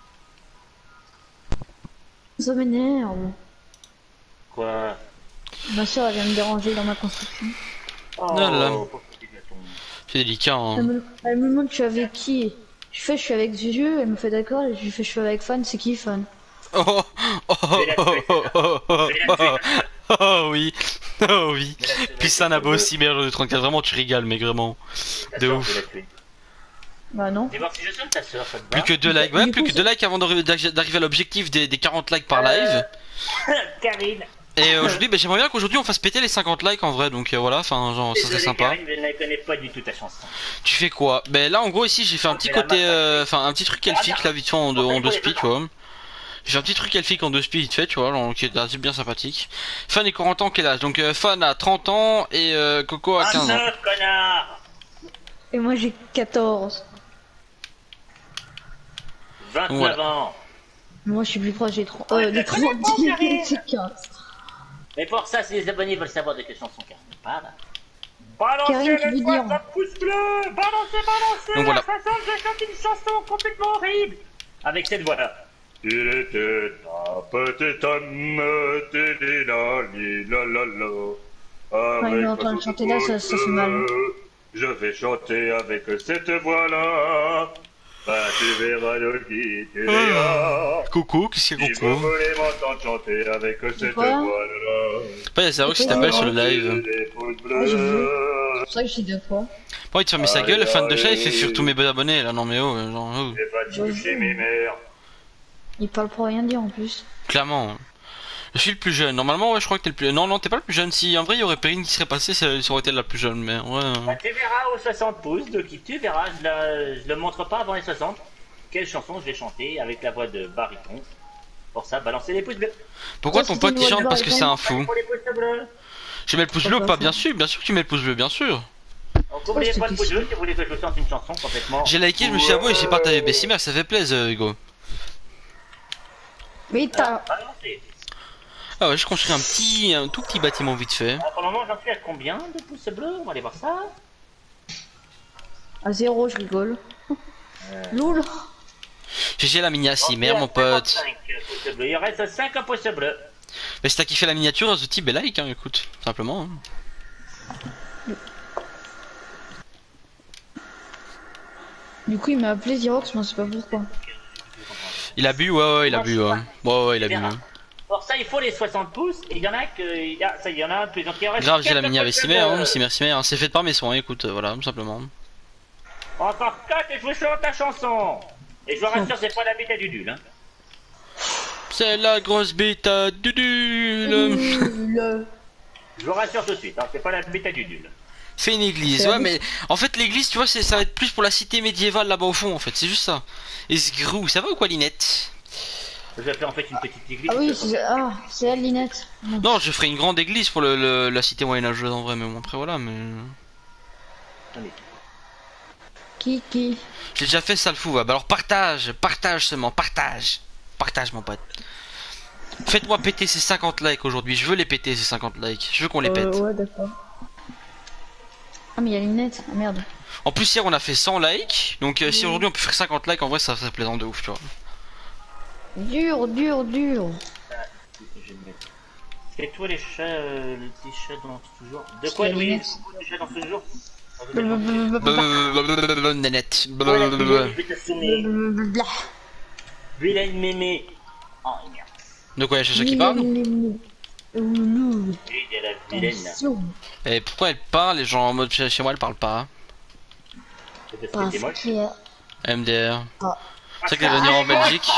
Ça m'énerve. Quoi? Ma soeur elle vient me déranger dans ma construction. Oh, là là. pauvre petit gâton. C'est délicat hein. Elle me, elle me demande je suis avec qui. Je fais je suis avec Zuzu, elle me fait d'accord, et je lui fais je suis avec Fan, c'est qui Fan? Oh oh oh oh oh oh oh oh oh oui. Oh oui. Puis ça n'a pas aussi meilleur de trente-quatre, vraiment tu rigales mec vraiment. De ouf. Bah non. Tu vas voir si je sonne ta soeur, ça te Plus va? que deux likes, ouais, Du plus coup, que deux likes avant d'arri- d'arriver à l'objectif des, des quarante likes par live. Karine. Et euh, aujourd'hui, bah, j'aimerais bien qu'aujourd'hui on fasse péter les cinquante likes en vrai, donc euh, voilà, enfin genre ça serait Désolé, sympa. Karine, je ne connais pas du tout ta chanson. Tu fais quoi? Ben là en gros ici j'ai fait un petit côté, euh, enfin un petit truc elfique là vite fait en deux, en deux speed, tu vois. J'ai fait un petit truc elfique en deux speed vite fait, tu vois, donc, qui est assez bien sympathique. Fan et Corentin quel âge? Donc euh, Fan a trente ans et euh, Coco a quinze ans. vingt-neuf, connard. Et moi j'ai quatorze. vingt-neuf Voilà. ans. Moi je suis plus proche, j'ai trente. Ouais, Euh, des je connais trente, pas, Karine. c'est quinze. Mais pour ça, si les abonnés veulent savoir de quelle chanson Karine parle. Balancez Karine, tu les veux dire- soixante pouces bleus. Balancez, balancez. Donc voilà. À soixante, je chante une chanson complètement horrible. Avec cette voix-là. Il était un petit homme, la la la. Quand il est en train de chanter là, ça, ça fait mal. Je vais chanter avec cette voix-là. Bah, tu verras le qui tu verras. Coco, qu'est-ce qu'il y a Si vous Coco? voulez m'entendre chanter avec cette Quoi voix-là. Pas y'a Zaro qui Coco, t'appelle non. sur le live. Les pouces Ouais, j'ai vu. bleus. C'est pour ça que je dis deux fois. Bon il te ferme sa gueule, le fan de chat il fait fuir tous mes abonnés là, non mais oh, genre oh. J'ai pas dit chez mes mères. Il parle pour rien dire en plus. Clairement. Je suis le plus jeune, normalement ouais je crois que t'es le plus... Non non t'es pas le plus jeune, si en vrai il y aurait Perrine qui serait passée, ça ça aurait été la plus jeune, mais ouais... Bah, tu verras aux soixante pouces, de qui tu verras, je, la, je le montre pas avant les soixante. Quelle chanson je vais chanter avec la voix de baryton. Pour ça, balancez les pouces bleus. Pourquoi Ouais, ton c'est pote une il voix de chante parce que c'est un fou? Pour les pouces bleus. Tu mets le pouce bleu ou pas? Bien sûr, bien sûr que tu mets le pouce bleu, bien sûr. Donc n'oubliez c'est pas le pouce question. bleu si vous voulez que je vous chante une chanson complètement. J'ai liké, je me suis abonné et j'ai partagé Bessimère, ça fait plaisir Hugo. Mais t'as. Balancez. Ah ouais, je construis un petit, un tout petit bâtiment vite fait. Alors, pour le moment, j'en suis à combien de pouces bleus? On va aller voir ça. À zéro, je rigole. Loul. G G la miniature, On merde est à mon pote. cinquante-cinq pouces bleus. Il reste cinq pouces bleus. Mais si t'as kiffé la miniature, ce type est like, hein, écoute, simplement. Hein. Du coup, il m'a appelé Xerox, mais on sait pas pourquoi. Il a bu, ouais, ouais, il a bu, ouais. Ouais, ouais, il a bu. Bien. Ouais. Pour ça, il faut les soixante pouces. Et il y en a que. il y a- Ça, il y en a un plus. Donc, il reste Grave, j'ai la quatre mini avec pouces Simer, bleus. hein, Simer, Simer, hein. C'est fait par mes soins, écoute, euh, voilà, tout simplement. Encore quatre et je vous chante ta chanson. Et je vous rassure, c'est pas la bite à Dudule. Hein. C'est la grosse bite à Dudule. Loul. Je vous rassure tout de suite, hein, c'est pas la bite à Dudule. C'est une église, C'est ouais, la mais en fait, l'église, tu vois, c'est- ça va être plus pour la cité médiévale là-bas au fond, en fait, c'est juste ça. Et Sgrou, ça va ou quoi, Linette? Je vais faire en fait une petite église. Ah oui, c'est ah, c'est elle, Linette. Non. Non, je ferai une grande église pour le, le- la cité moyenâgeuse en vrai, mais bon, après voilà, mais. Attendez. Qui, qui J'ai déjà fait ça le fou, ouais. Bah alors partage, partage seulement, partage. Partage mon pote. Faites-moi péter ces cinquante likes aujourd'hui, je veux les péter ces cinquante likes, je veux qu'on les pète. Euh, ouais, d'accord. Ah, mais il y a Linette. Ah, merde. En plus hier on a fait cent likes, donc euh, si aujourd'hui on peut faire cinquante likes en vrai ça serait plaisant de ouf, tu vois. Dur, dur, dur. Je vais le mettre. Et toi les chats, euh, les petits chats dansent toujours. De C'est quoi la Louis? lunette. Les chats dansent toujours. Blablabla, Nanette. Voilà, Blablabla. je vais t'assumer. Blablabla. Vilaine mémé. Oh merde. De quoi, il y a Chacha qui parle? Loulou. Oui, il y a la vilaine là. Attention. Et pourquoi elle parle, les gens en mode chez chez moi elle parle pas? C'est parce que Parce t'es moche. que... M D R. Ah. C'est ça qu'elle va venir en Belgique.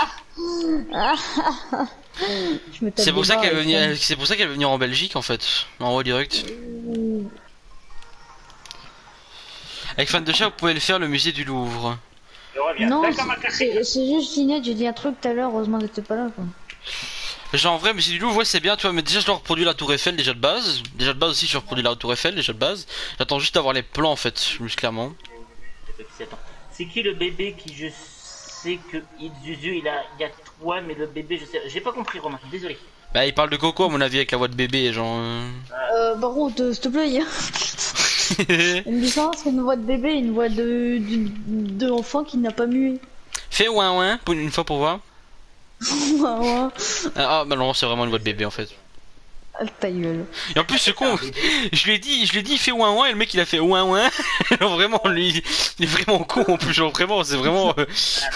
Je me tape C'est pour des ça barres qu'elle veut avec venir, c'est pour ça qu'elle veut venir en Belgique en fait, en haut direct. Avec fan de chat, vous pouvez le faire le musée du Louvre. Je reviens. Non, D'accord, ma c'est- café. c'est c'est juste Linette, j'ai dit un truc tout à l'heure, heureusement que t'étais pas là quoi. Genre en vrai, musée du Louvre, ouais, c'est bien, tu vois, mais déjà je dois reproduire la Tour Eiffel déjà de base. Déjà de base aussi, je reproduis la Tour Eiffel déjà de base. J'attends juste d'avoir les plans en fait, juste clairement. Attends. C'est qui le bébé qui je c'est que il- Zuzu, il a, il y a toi, mais le bébé, je sais, j'ai pas compris, Romain. Désolé. Bah, il parle de Coco, à mon avis, avec la voix de bébé, genre. euh. Euh, par contre, s'il te plaît, hein. Une différence entre une voix de bébé et une voix de, de, de enfant qui n'a pas mué. Fais ouin ouin, pour une fois pour voir. Ouais, ouais. Ah, bah non, c'est vraiment une voix de bébé en fait. Ah, ta gueule. Et en plus, ce con, je lui ai dit, je lui ai dit, il fait ouin ouin, et le mec il a fait ouin ouin. Genre, vraiment, lui, il est vraiment con en plus, genre, vraiment, c'est vraiment. euh,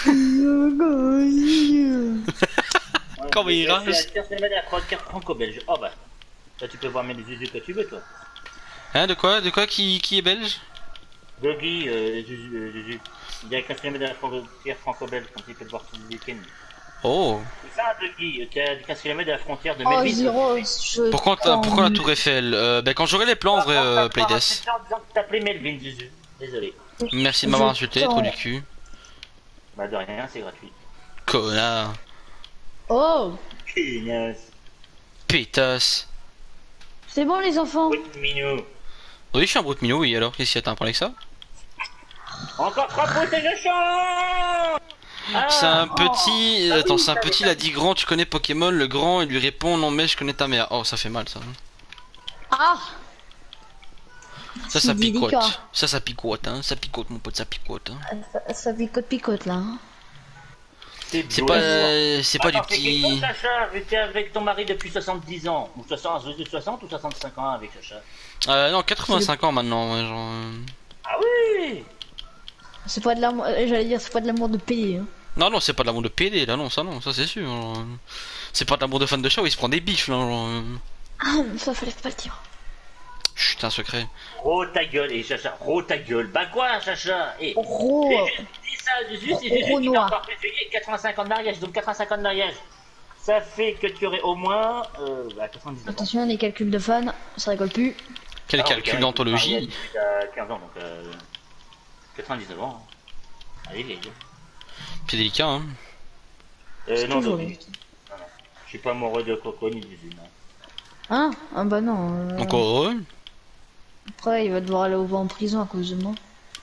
Comment il rage. C'est la semaine à la frontière franco-belge. Oh bah, toi tu peux voir mes Zuzu que tu veux, toi. Hein, de quoi, de quoi, qui, qui est belge? Gogi, euh, Zuzu, euh, Zuzu. Il y a quinze kilomètres de la frontière franco-belge, quand il peut le voir tous les week-ends. Oh. C'est ça, Gogi, tu as quinze kilomètres de la frontière de Oh, Melville. Zero, je. Pourquoi, t'as- pourquoi la Tour Eiffel? euh, Ben, quand j'aurai les plans, en vrai, euh, Playdeath. En disant que t'appelais Melvin, Zuzu. Désolé. Merci de m'avoir Je insulté, t'en- trop du cul. Bah de rien, c'est gratuit. Connard. Oh, Pénasse. Pétasse. c'est bon, les enfants. Oui, minou. Oui, je suis un brut minou, oui, alors, qu'est-ce qu'il y a, t'as un problème avec ça? Encore trois pouces et je chante. Ah, C'est un oh. petit. Ah oui, Attends, c'est un ça petit, va. il a dit grand, tu connais Pokémon, le grand, il lui répond non, mais je connais ta mère. Oh, ça fait mal ça. Ah, Ça, C'est ça picote. délicat. Ça, ça picote, hein. Ça picote, mon pote, ça picote. Hein. ça, ça picote picote là. Hein. C'est beau, pas, hein. euh, c'est pas du Attends, c'est petit. question, Sacha, j'étais avec ton mari depuis soixante-dix ans. Ou soixante, soixante ou soixante-cinq ans avec Sacha. Euh, non, quatre-vingt-cinq ans maintenant, ouais, genre. euh. Ah oui. C'est pas de l'amour. euh, J'allais dire, c'est pas de l'amour de payer. Hein. Non, non, c'est pas de l'amour de P D, là, non, ça, non, ça c'est sûr. genre, euh. C'est pas de l'amour de fan de chat où il se prend des biches, là. Genre, euh. Ah, ça fallait pas le dire. Chut, c'est un secret. Oh ta gueule, et Sacha, oh ta gueule. Bah quoi, Sacha? Et Gros. j'ai juste dit ça, Zuzu, c'est Zuzu Gros qui t'a noir. encore fait payer quatre-vingt-cinq ans de mariage. Donc quatre-vingt-cinq ans de mariage, ça fait que tu aurais au moins euh, bah, quatre-vingt-dix ans. Attention, les calculs de fans, ça rigole plus. Quel Alors, calcul le gars, d'anthologie. il est marié à quinze ans, donc euh, quatre-vingt-dix-neuf ans. Allez, les gars. C'est délicat, hein. Euh, C'est non, toujours non, les- je suis pas amoureux de Coco ni Zuzu, non. Hein? Ah bah non. euh, Donc, heureux. Après, il va devoir aller au vent en prison à cause de moi.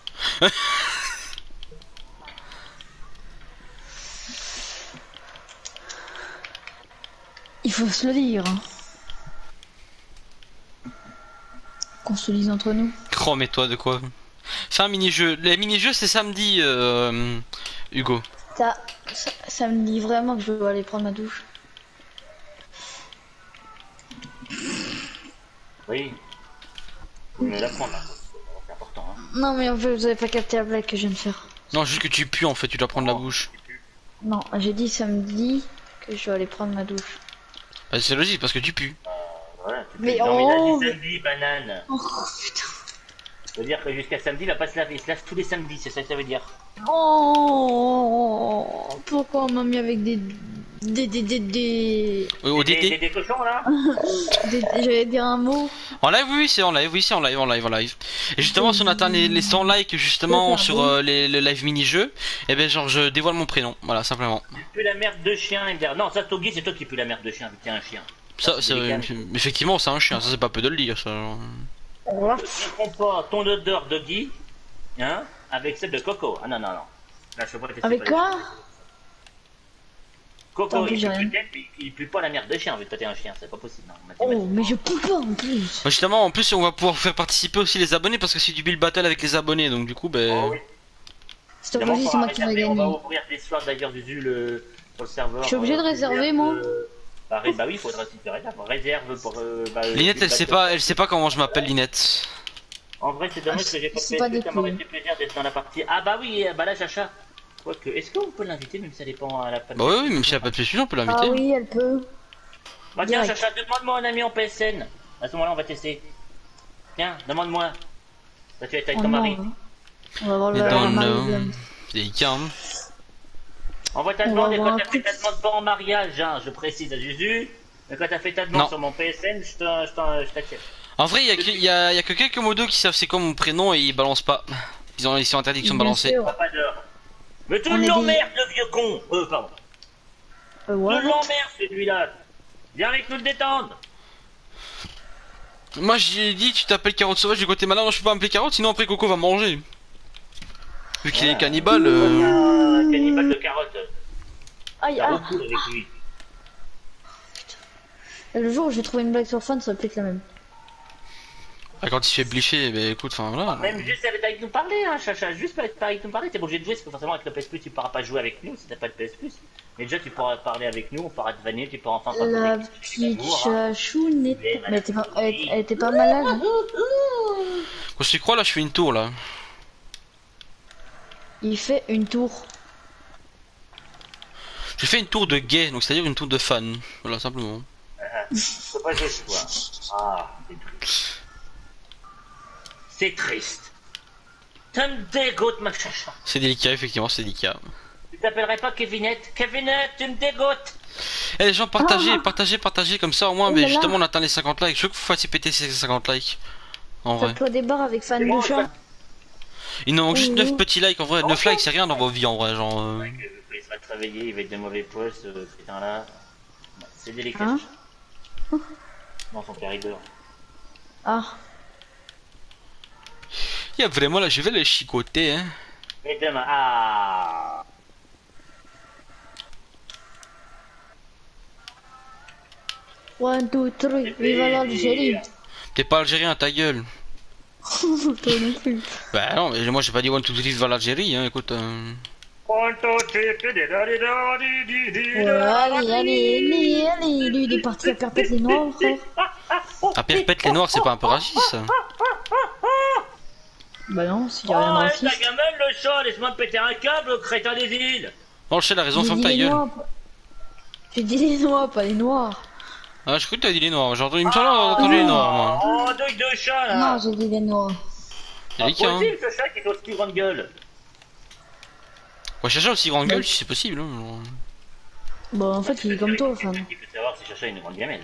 Il faut se le dire. Hein. Qu'on se le dise entre nous. Oh, mais toi, de quoi? Fais un mini-jeu. Les mini-jeux, c'est samedi, euh, Hugo. Ça, ça, ça me dit vraiment que je dois aller prendre ma douche. Oui. Faut me l'apprendre, là. C'est important, hein. Non mais en fait, vous avez pas capté la blague que je viens de faire. Non, juste que tu pues en fait, tu dois prendre la bouche. Non, j'ai dit samedi que je dois aller prendre ma douche. Bah, c'est logique parce que tu pues. Voilà, tu peux- Mais non, mais il a oh, dit mais- samedi, banane. Oh putain. Ça veut dire que jusqu'à samedi, il va pas se laver. Il se lave tous les samedis, c'est ça que ça veut dire. Oh, pourquoi on m'a mis avec des des des des des, Oui, au Des, des, D D. des cochons, là. des- j'allais dire un mot. En live, oui, c'est en live, oui, c'est en live, en live, en live. Et justement, si on atteint les, les cent likes justement sur euh, les, le live mini-jeu, et ben genre je dévoile mon prénom, voilà, simplement. Tu pues la merde de chien, il me dit. Non, ça, Togi, c'est toi qui pues la merde de chien, vu que t'es un chien. Ça, c'est, Délicat. effectivement, c'est un chien, ça c'est pas peu de le dire, ça. genre. Voilà. Ne comprends pas ton odeur de Guy, hein, avec celle de Coco. Ah non, non, non. Là, je peux pas tester Avec pas quoi? Coco, Tant pis, il j'ai pue rien. peut-être, mais il pue pas la merde de chien, vu que toi t'es un chien, c'est pas possible. Non, Oh, mathématiquement. mais je peux pas en plus. Bah, justement, en plus, on va pouvoir faire participer aussi les abonnés parce que c'est du build battle avec les abonnés, donc du coup, ben. Oh, oui. Cette Évidemment, fois-ci, on c'est va moi qui vais réserver, on va gagner. ouvrir des slots d'ailleurs du le pour le serveur. Je suis obligé de euh, réserver, réserve, moi euh, bah, ré- bah oui, il faudra s'y faire réserve. Réserve pour. Euh, bah, euh, Linette, elle sait pas, elle sait pas comment je m'appelle, Linette. En vrai, c'est dommage Ah, que j'ai pas c'est fait. pas Ça des m'aurait couilles. fait plaisir d'être dans la partie. Ah bah oui, bah là, Chacha. Quoique, est-ce qu'on peut l'inviter, même si ça dépend à la Bah oui, oui, même si elle a pas de sujet, on peut Ah l'inviter. oui, elle peut. Bah tiens, Direct. Chacha, demande-moi un ami en P S N. À ce moment-là, on va tester. Tiens, demande-moi. Bah, tu vas être avec Oh ton non, mari. hein. On va voir Mais le dans mari le- de- C'est délicat, hein. Envoie ta On demande va et quand avoir t'as un fait ta coup de- demande pas en mariage, hein, je précise à Jésus. Mais quand t'as fait ta demande Non. sur mon P S N, je t'en- je t'en- je t'accepte. En vrai, il y, a que- y a- y a que quelques modos qui savent c'est quoi mon prénom et ils balancent pas. Ils ont ils sont interdiction de Bien balancer. sûr. Pas d'heure. Mais tu On est l'emmerdes, le vieux con. Euh, pardon. Euh, Tu what? l'emmerdes, celui-là. Viens avec nous le détendre. Moi j'ai dit tu t'appelles Carotte Sauvage du côté malin, non je peux pas m'appeler Carotte sinon après Coco va me manger. Vu qu'il est Ouais. cannibale. euh, Euh, cannibale de carottes. Aïe, Ça ah. recoule avec lui. Le jour où j'ai trouvé une blague sur Fun, ça va peut-être la même. Ah, quand il se fait blicher, bah écoute, enfin voilà. Même juste avec nous parler, hein, Chacha, juste avec nous parler, t'es obligé de jouer, parce que forcément avec le P S Plus, tu pourras pas jouer avec nous si t'as pas de P S Plus. Mais déjà, tu pourras parler avec nous, on pourra te vanner, tu pourras enfin parler La avec petite hein. chachoune Mais était... madame, Mais elle était pas, elle, oui. elle était pas malade. Hein. Quand je te crois là, je fais une tour là. Il fait une tour. J'ai fait une tour de gay, donc c'est-à-dire une tour de fan. Voilà, simplement. C'est pas juste quoi. Ah, c'est triste. C'est triste. Ça me dégoûte, ma Chacha. C'est délicat, effectivement, c'est délicat. Tu t'appellerais pas Kevinette? Kevinette, tu me dégoûtes. Eh les gens, partagez, partagez, partagez, comme ça au moins, Oh mais là là. justement on atteint les cinquante likes. Je veux que vous fassiez péter ces cinquante likes. En vrai. Tape-toi des barres avec Fan C'est de bon, chat. Il nous manque juste Oh. neuf petits likes en vrai. neuf likes c'est rien dans vos vies en vrai, genre. euh. Ouais, que- il va te réveiller, il va être de mauvais poids, ce putain là. C'est délicat. Hein? Non, son père il dort. Ah. Il y a vraiment là, je vais le chicoter, hein. Mais demain, ah. One, two, three. Viva l'Algérie. T'es pas algérien, ta gueule. Toi non plus. Bah non, mais moi j'ai pas dit one two three vive l'Algérie, hein, écoute. euh. One, two, three, di- di- di- di- di- di- Ouais, allez, allez, allez, allez. Lui, il est parti à perpète les noirs, frère. À perpète les noirs, c'est pas un peu raciste ça? Bah non, s'il y a rien de Oh, ta raciste. gamelle, le chat, laisse-moi me péter un câble, crétin des îles. Non, le chien a raison, J'ai ferme dit ta les gueule. noirs, pas- J'ai dit les noirs, pas les noirs. Ah, je crois que t'as dit les noirs, j'ai entendu, il me semble avoir entendu les noirs, moi. Oh, deuil de chat, là. Non, j'ai dit les noirs. C'est délicat, hein. Possible, ce chat qui fait aussi grande gueule. Ouais, Chacha aussi grande gueule si c'est possible, hein. genre. Bon, en fait, il est comme toi, Fan. Il peut savoir si Chacha a une grande gamelle.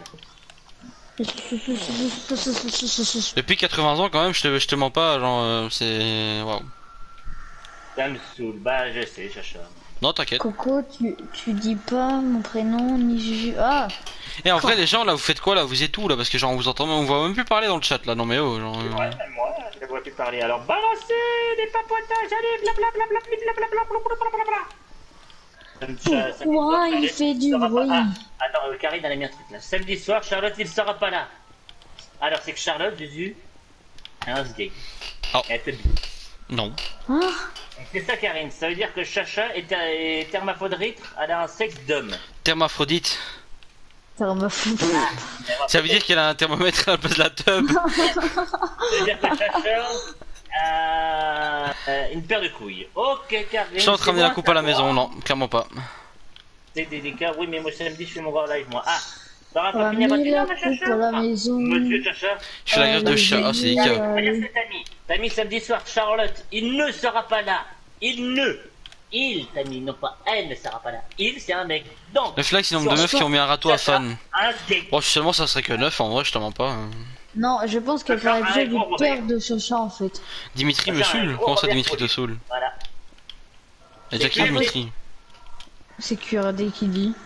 Depuis quatre-vingts ans, quand même, je te, je te mens pas, genre, euh, c'est. Waouh. Ça me saoule, bah je sais, Chacha. Non, t'inquiète. Coco, tu, tu dis pas mon prénom, ni Juju. Ah! Et en vrai, les gens là, vous faites quoi là? Vous êtes où là? Parce que genre, on vous entend, on voit même plus parler dans le chat là. Non, mais oh, genre. euh, Ouais, même moi, je ne vois plus parler. Alors, balancez des papotages, allez, blablabla, blablabla. Pourquoi il fait du bruit? Attends, euh, Karine, elle a mis un truc là. Samedi soir, Charlotte, il sera pas là. Alors, c'est que Charlotte, Jésus, un gay. Oh. Elle te dit. Non. Ah! C'est ça, Karine. Ça veut dire que Chacha est, est hermaphrodite, elle a un sexe d'homme. Thermaphrodite. Ça me fout. Ça veut dire qu'elle a un thermomètre à la place de la tub. Ça veut dire que Chacha a euh, une paire de couilles. Ok, Karine. Je suis en train de ramener la coupe à la maison, non, clairement pas. C'est des cas, oui, mais moi samedi, je fais mon grand live, moi. Ah, t'auras pas Ramener fini à votre la ma coupe Chacha? à la Ah, maison. Monsieur Chacha, Je fais la grève de Euh, chat, ah, c'est les délicat. gars, regarde cet ami. T'as mis samedi soir, Charlotte, il ne sera pas là. Il ne. Il, t'as mis, non pas elle ne sera pas là. Il, c'est un mec. Donc. Le flag, c'est le nombre de sur meufs qui ont mis un râteau à Chacha, fan. Un gay. Bon, seulement ça serait que neuf, en vrai, je te mens pas. hein. Non, je pense qu'elle Chacha, ferait déjà un du gros père de Chacha en fait. Dimitri me Chacha, un saoule. gros Comment ça, Robert Dimitri te Paul. saoule? Voilà. Il y a déjà qui, C'est Dimitri? C'est Q R D qui dit.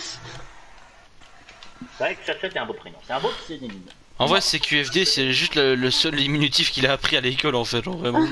C'est vrai que Chacha, c'est un beau prénom. C'est un beau pseudonyme. En vrai, c'est Q F D, c'est juste le, le seul diminutif qu'il a appris à l'école, en fait, genre vraiment.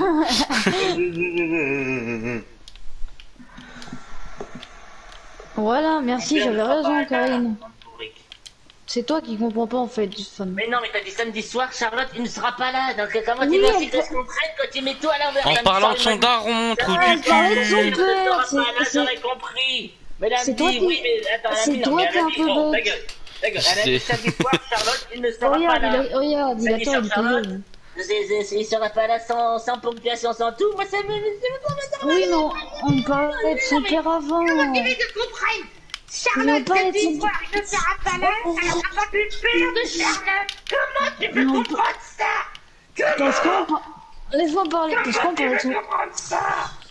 Voilà, merci, j'avais raison, Karine. Pourri. C'est toi qui comprends pas en fait, du fun. Mais non, mais t'as dit samedi soir, Charlotte, il ne sera pas là. Donc comment Oui, tu vas on essayer peut- de se comprendre quand tu mets tout à l'envers? En Samedi parlant soir, de il son m'a dit- daron, trou Ah, du je parlais de son cul. Il ne sera c'est- pas là, c'est- j'aurais compris. Mais elle a c'est dit, toi qui- oui, mais attends, elle a c'est dit, non, toi mais qui elle a es un dit, peu oh, ta bête. gueule, ta gueule. Elle a dit C'est- samedi soir, Charlotte, il ne sera pas Regarde, là. il a, regarde, il Samedi attend, soir, il est Charlotte, payé. c'est- c'est- c'est- il sera pas là sans, sans ponctuation, sans tout. Moi, ça me... Oui, non, on parlait de son père avant. Comment tu veux que je comprenne? Mais Charlotte, pas samedi être- soir, ne sera pas là, elle sera pas plus pire de Charlotte. Comment tu peux Non, comprendre ça? Parce qu'on par- Laisse-moi parler, parce qu'on parlait de son... Comprendre ça?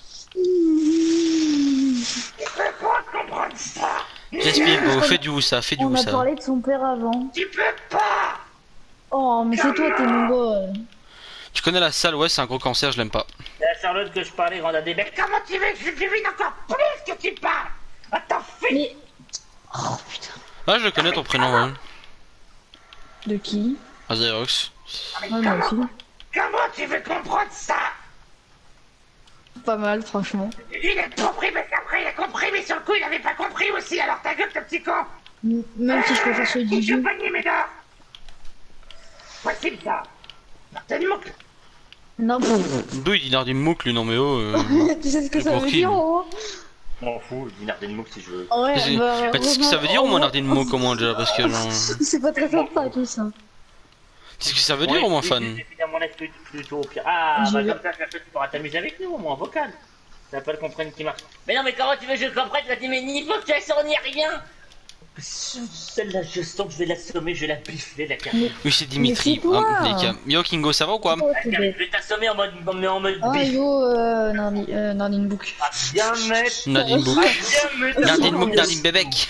Tu peux pas comprendre ça? J'explique, bon, fais du ça, fais du On a ça. parlé de son père avant. Tu peux pas! Oh, mais c'est toi, t'es mongol. Tu connais la salle, ouais, c'est un gros cancer, je l'aime pas. C'est à Charlotte que je parlais, grande des becs. Comment tu veux que je devine encore plus que tu parles? Attends, fais! Mais... Oh, putain. Ah, je le connais ton prénom, ouais. De qui? Azerox. Ouais, moi aussi. Comment tu veux comprendre ça? Pas mal, franchement. Il a compris, mais après il a compris, mais sur le coup il avait pas compris aussi, alors ta gueule, ton petit con. M- Même si je préfère celui du Je jeu. panier, mes gars. Voici ça. Martin Mouk. Non, D'où il dit Nardimouk lui, non mais oh. euh, tu sais ce que C'est ça pour veut qui, dire, lui oh? Je m'en fous, je dis Nardenmouk si je veux. Ouais, J'ai- bah, bah, tu sais ce que ça veut dire au moins Nardimouk au moins déjà parce que genre. C'est pas très sympa tout ça. Tu sais ce que ça veut dire au moins fan? Je vais finir mon aide plus- plutôt au pire. Ah, Je bah vais- comme ça, tu pourras t'amuser avec nous, au moins en vocal. Tu vas pas le comprendre qui marche. Mais non, mais comment tu veux que je le comprenne quand tu mets niveau que tu as son ni rien? Celle-là, je sens que je vais l'assommer, je vais la bifler, la carte. Mais- Oui c'est Dimitri. c'est toi. Ah, les gars. Yo Kingo ça va ou quoi? Oh, La c'est carte, bête. je vais t'assommer en mode, mais en mode Ah bif. yo, euh, Nardi, euh, Nardine Book. Ah, bien mettre. Nardimouk. Ah, bien mettre. Nardimouk, Nardine Bébek.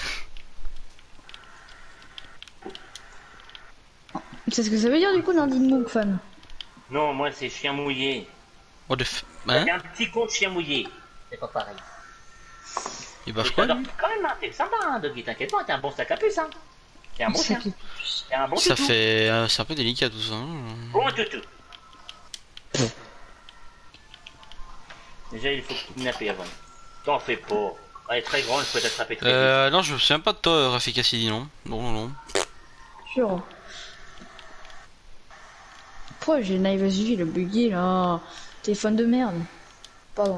Tu sais ce que ça veut dire du coup Nardine Book, fan? Non, moi c'est chien mouillé. What the f... C'est Hein? un petit con de chien mouillé. C'est pas pareil. Il baffe Et quoi t'adores lui? quand même, hein, t'es sympa, hein, Doggy, t'inquiète pas, t'es un bon sac à puce, hein. T'es un bon chien. T'es un bon Ça toutou. fait... euh, c'est un peu délicat tout ça. hein. Bon toutou. Déjà, il faut kidnapper avant. T'en fais pas. Elle est très grande, je peux t'attraper très vite. Euh... Non je me souviens pas de toi Rafika Sidi non. Non non non. Sûr. Pourquoi j'ai Nive S J le buggy là? Téléphone de merde. Pardon.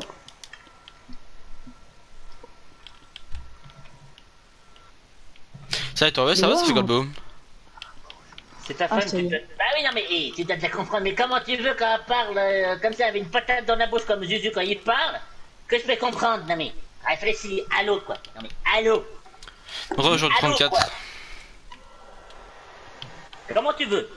Ça va et toi ouais ça va ça fait quoi de beau? C'est ta Ah, femme, ça y tu est. te... Bah oui, non mais, hé, tu dois te la comprendre, mais comment tu veux quand elle parle euh, comme ça, avec une patate dans la bouche comme Zuzu quand il parle, que je peux comprendre? Non mais, réfléchis, allô quoi. Non mais, allô. Re jour Allô, quoi. trente-quatre. Comment tu veux?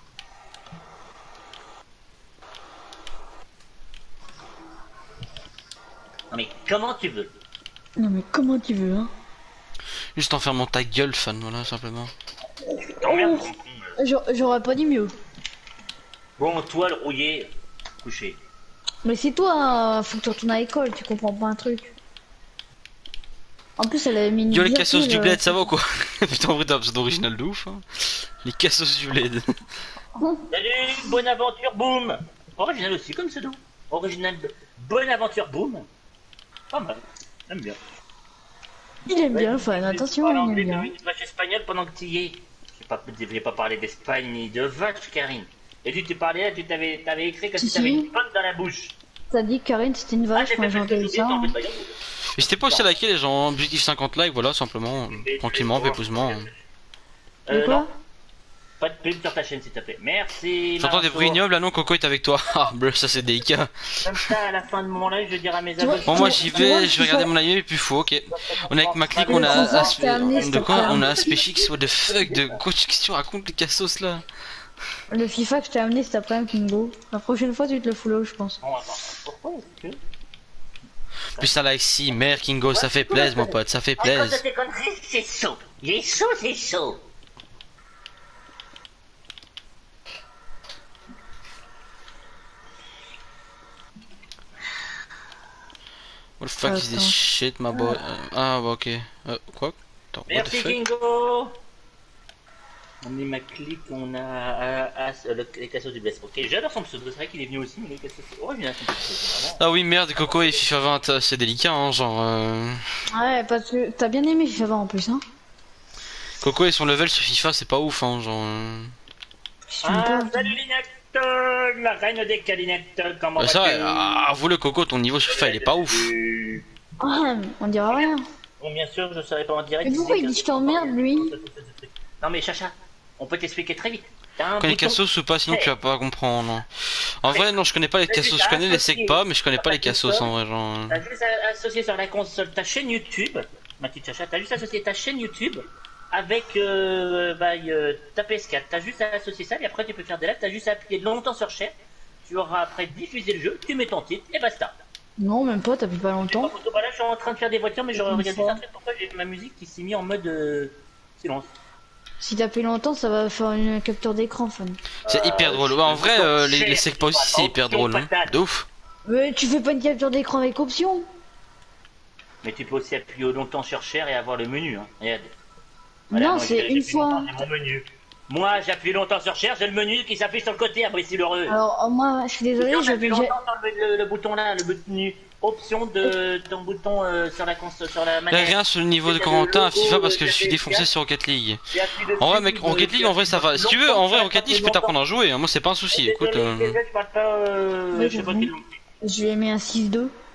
Non mais, comment tu veux? Non mais comment tu veux hein? Juste en fermant ta gueule fan voilà simplement. T'emmerdes. J'a- J'aurais pas dit mieux. Bon, toi le rouillé, couché. Mais c'est toi, hein, faut que tu retournes à l'école, tu comprends pas un truc. En plus elle avait mis une Yo les virgule, cassos du euh, bled ça va ou quoi? Putain en vrai t'as un pseudo original de ouf hein. Les cassos du bled. Salut, bonne aventure, boum. Original aussi comme pseudo. Original, bonne aventure, boum. Pas mal, j'aime bien. Il aime bien le fan, attention, Parle il anglais aime comme bien. une vache espagnole pendant que tu y es. J'ai pas, j'ai pas parlé d'Espagne ni de vache, Karine. Et tu, tu parlais là, tu t'avais, t'avais écrit comme Si, si t'avais si. une pomme dans la bouche. T'as dit que Karine c'était une Ah, vache j'ai quand fait j'ai parce que entendu j'oubliais ça. ça, en hein. fait, regarde. Et c'était pas aussi à laquelle les gens objectif cinquante likes voilà simplement. euh, Tranquillement, pépousement. De Euh, quoi non, pas de pub sur ta chaîne s'il te plaît. Merci. J'entends des Marceau. bruits ignobles, ah non Coco est avec toi. Ah bleu ça c'est délicat. Comme ça, à la fin de mon live, je dirai à mes Tu vois- abonnés. Bon moi Tu j'y vois- tu vois, vais, je vais tu regarder vois- mon live et puis fou ok. On est avec ma clique, Le on a cousin, Aspe- je t'ai amené, s'il de te quoi? plaît. On a Aspechix, what the fuck de quoi qu'est-ce que tu racontes les cassos là? Le FIFA que je t'ai amené cet après-midi, Kingo. La prochaine fois tu te le follow, je pense. Bon, attends, pourquoi est-ce que... Plus un like si, mère Kingo, ça fait plaisir mon pote, ça fait À cause de plaisir. tes conneries, c'est chaud. Il est chaud, c'est chaud. What the fuck is this Attends. shit my boy? Euh, Ah bah ok. Euh, quoi? Attends, what the Merci fuck? Kingo. On met ma clique, on a euh, ah, le- les cassos du bless. Ok, j'adore son pseudo, c'est vrai qu'il est venu aussi, mais les cassos c'est original son pseudo, c'est vraiment. Ah oui merde Coco et FIFA vingt euh, c'est délicat hein genre euh... Ouais, parce que t'as bien aimé FIFA vingt en plus, hein. Coco et son level sur FIFA c'est pas ouf hein genre euh... Je suis même Ah, pas- salut Linactol, la reine des Calinactol, comment Bah, ça vas-tu? ah, vous le Coco ton niveau sur FIFA il est pas ouf. Ah, on dira rien. Bon, bien sûr, je serai pas en direct. Mais pourquoi si il c'est dit je t'emmerde, lui? Non mais Chacha, on peut t'expliquer très vite. T'as un Connais les bouton- cassos ou pas sinon tu vas pas comprendre non. En vrai non je connais pas les cassos, je connais les secpas mais je connais pas les cassos en vrai genre. euh. T'as juste à associer sur la console ta chaîne YouTube, ma petite Chacha, t'as juste associé ta chaîne YouTube avec euh, bah, euh, ta P S quatre. T'as juste à associer ça et après tu peux faire des lives, t'as juste à appuyer longtemps sur Share. Tu auras après diffusé le jeu, tu mets ton titre et basta. Non, même pas, t'as plus pas longtemps. Bah là je suis en train de faire des voitures mais je Une regarde juste fois. un truc pourquoi j'ai ma musique qui s'est mis en mode euh, silence. Si t'as plus longtemps, ça va faire une capture d'écran, fan. C'est hyper drôle. Ouais, en vrai euh, les, les secpas aussi c'est hyper Attention, drôle hein. patate. De ouf. Mais tu fais pas une capture d'écran avec option? Mais tu peux aussi appuyer longtemps sur Share et avoir le menu. Hein. Regarde. Non, moi, c'est j'ai- une j'ai fois. j'ai mon menu. Moi, j'appuie longtemps sur cher, j'ai le menu qui s'affiche sur le côté, imbécile-heureux. Alors, euh, moi, je suis désolé, je J'appuie vais. longtemps sur le, le, le bouton là, le menu. Option de ton bouton euh, sur la console, sur la Là, manette. rien sur le niveau de Corentin à FIFA parce que je suis défoncé sur Rocket League. En vrai, mec, Rocket League, en vrai, ça va. Si tu veux, en vrai, Rocket League, je peux t'apprendre à jouer. Hein. Moi, c'est pas un souci. Écoute. Euh... Je parle pas. Euh... Ouais, je sais pas je quel Je lui ai mis un six deux.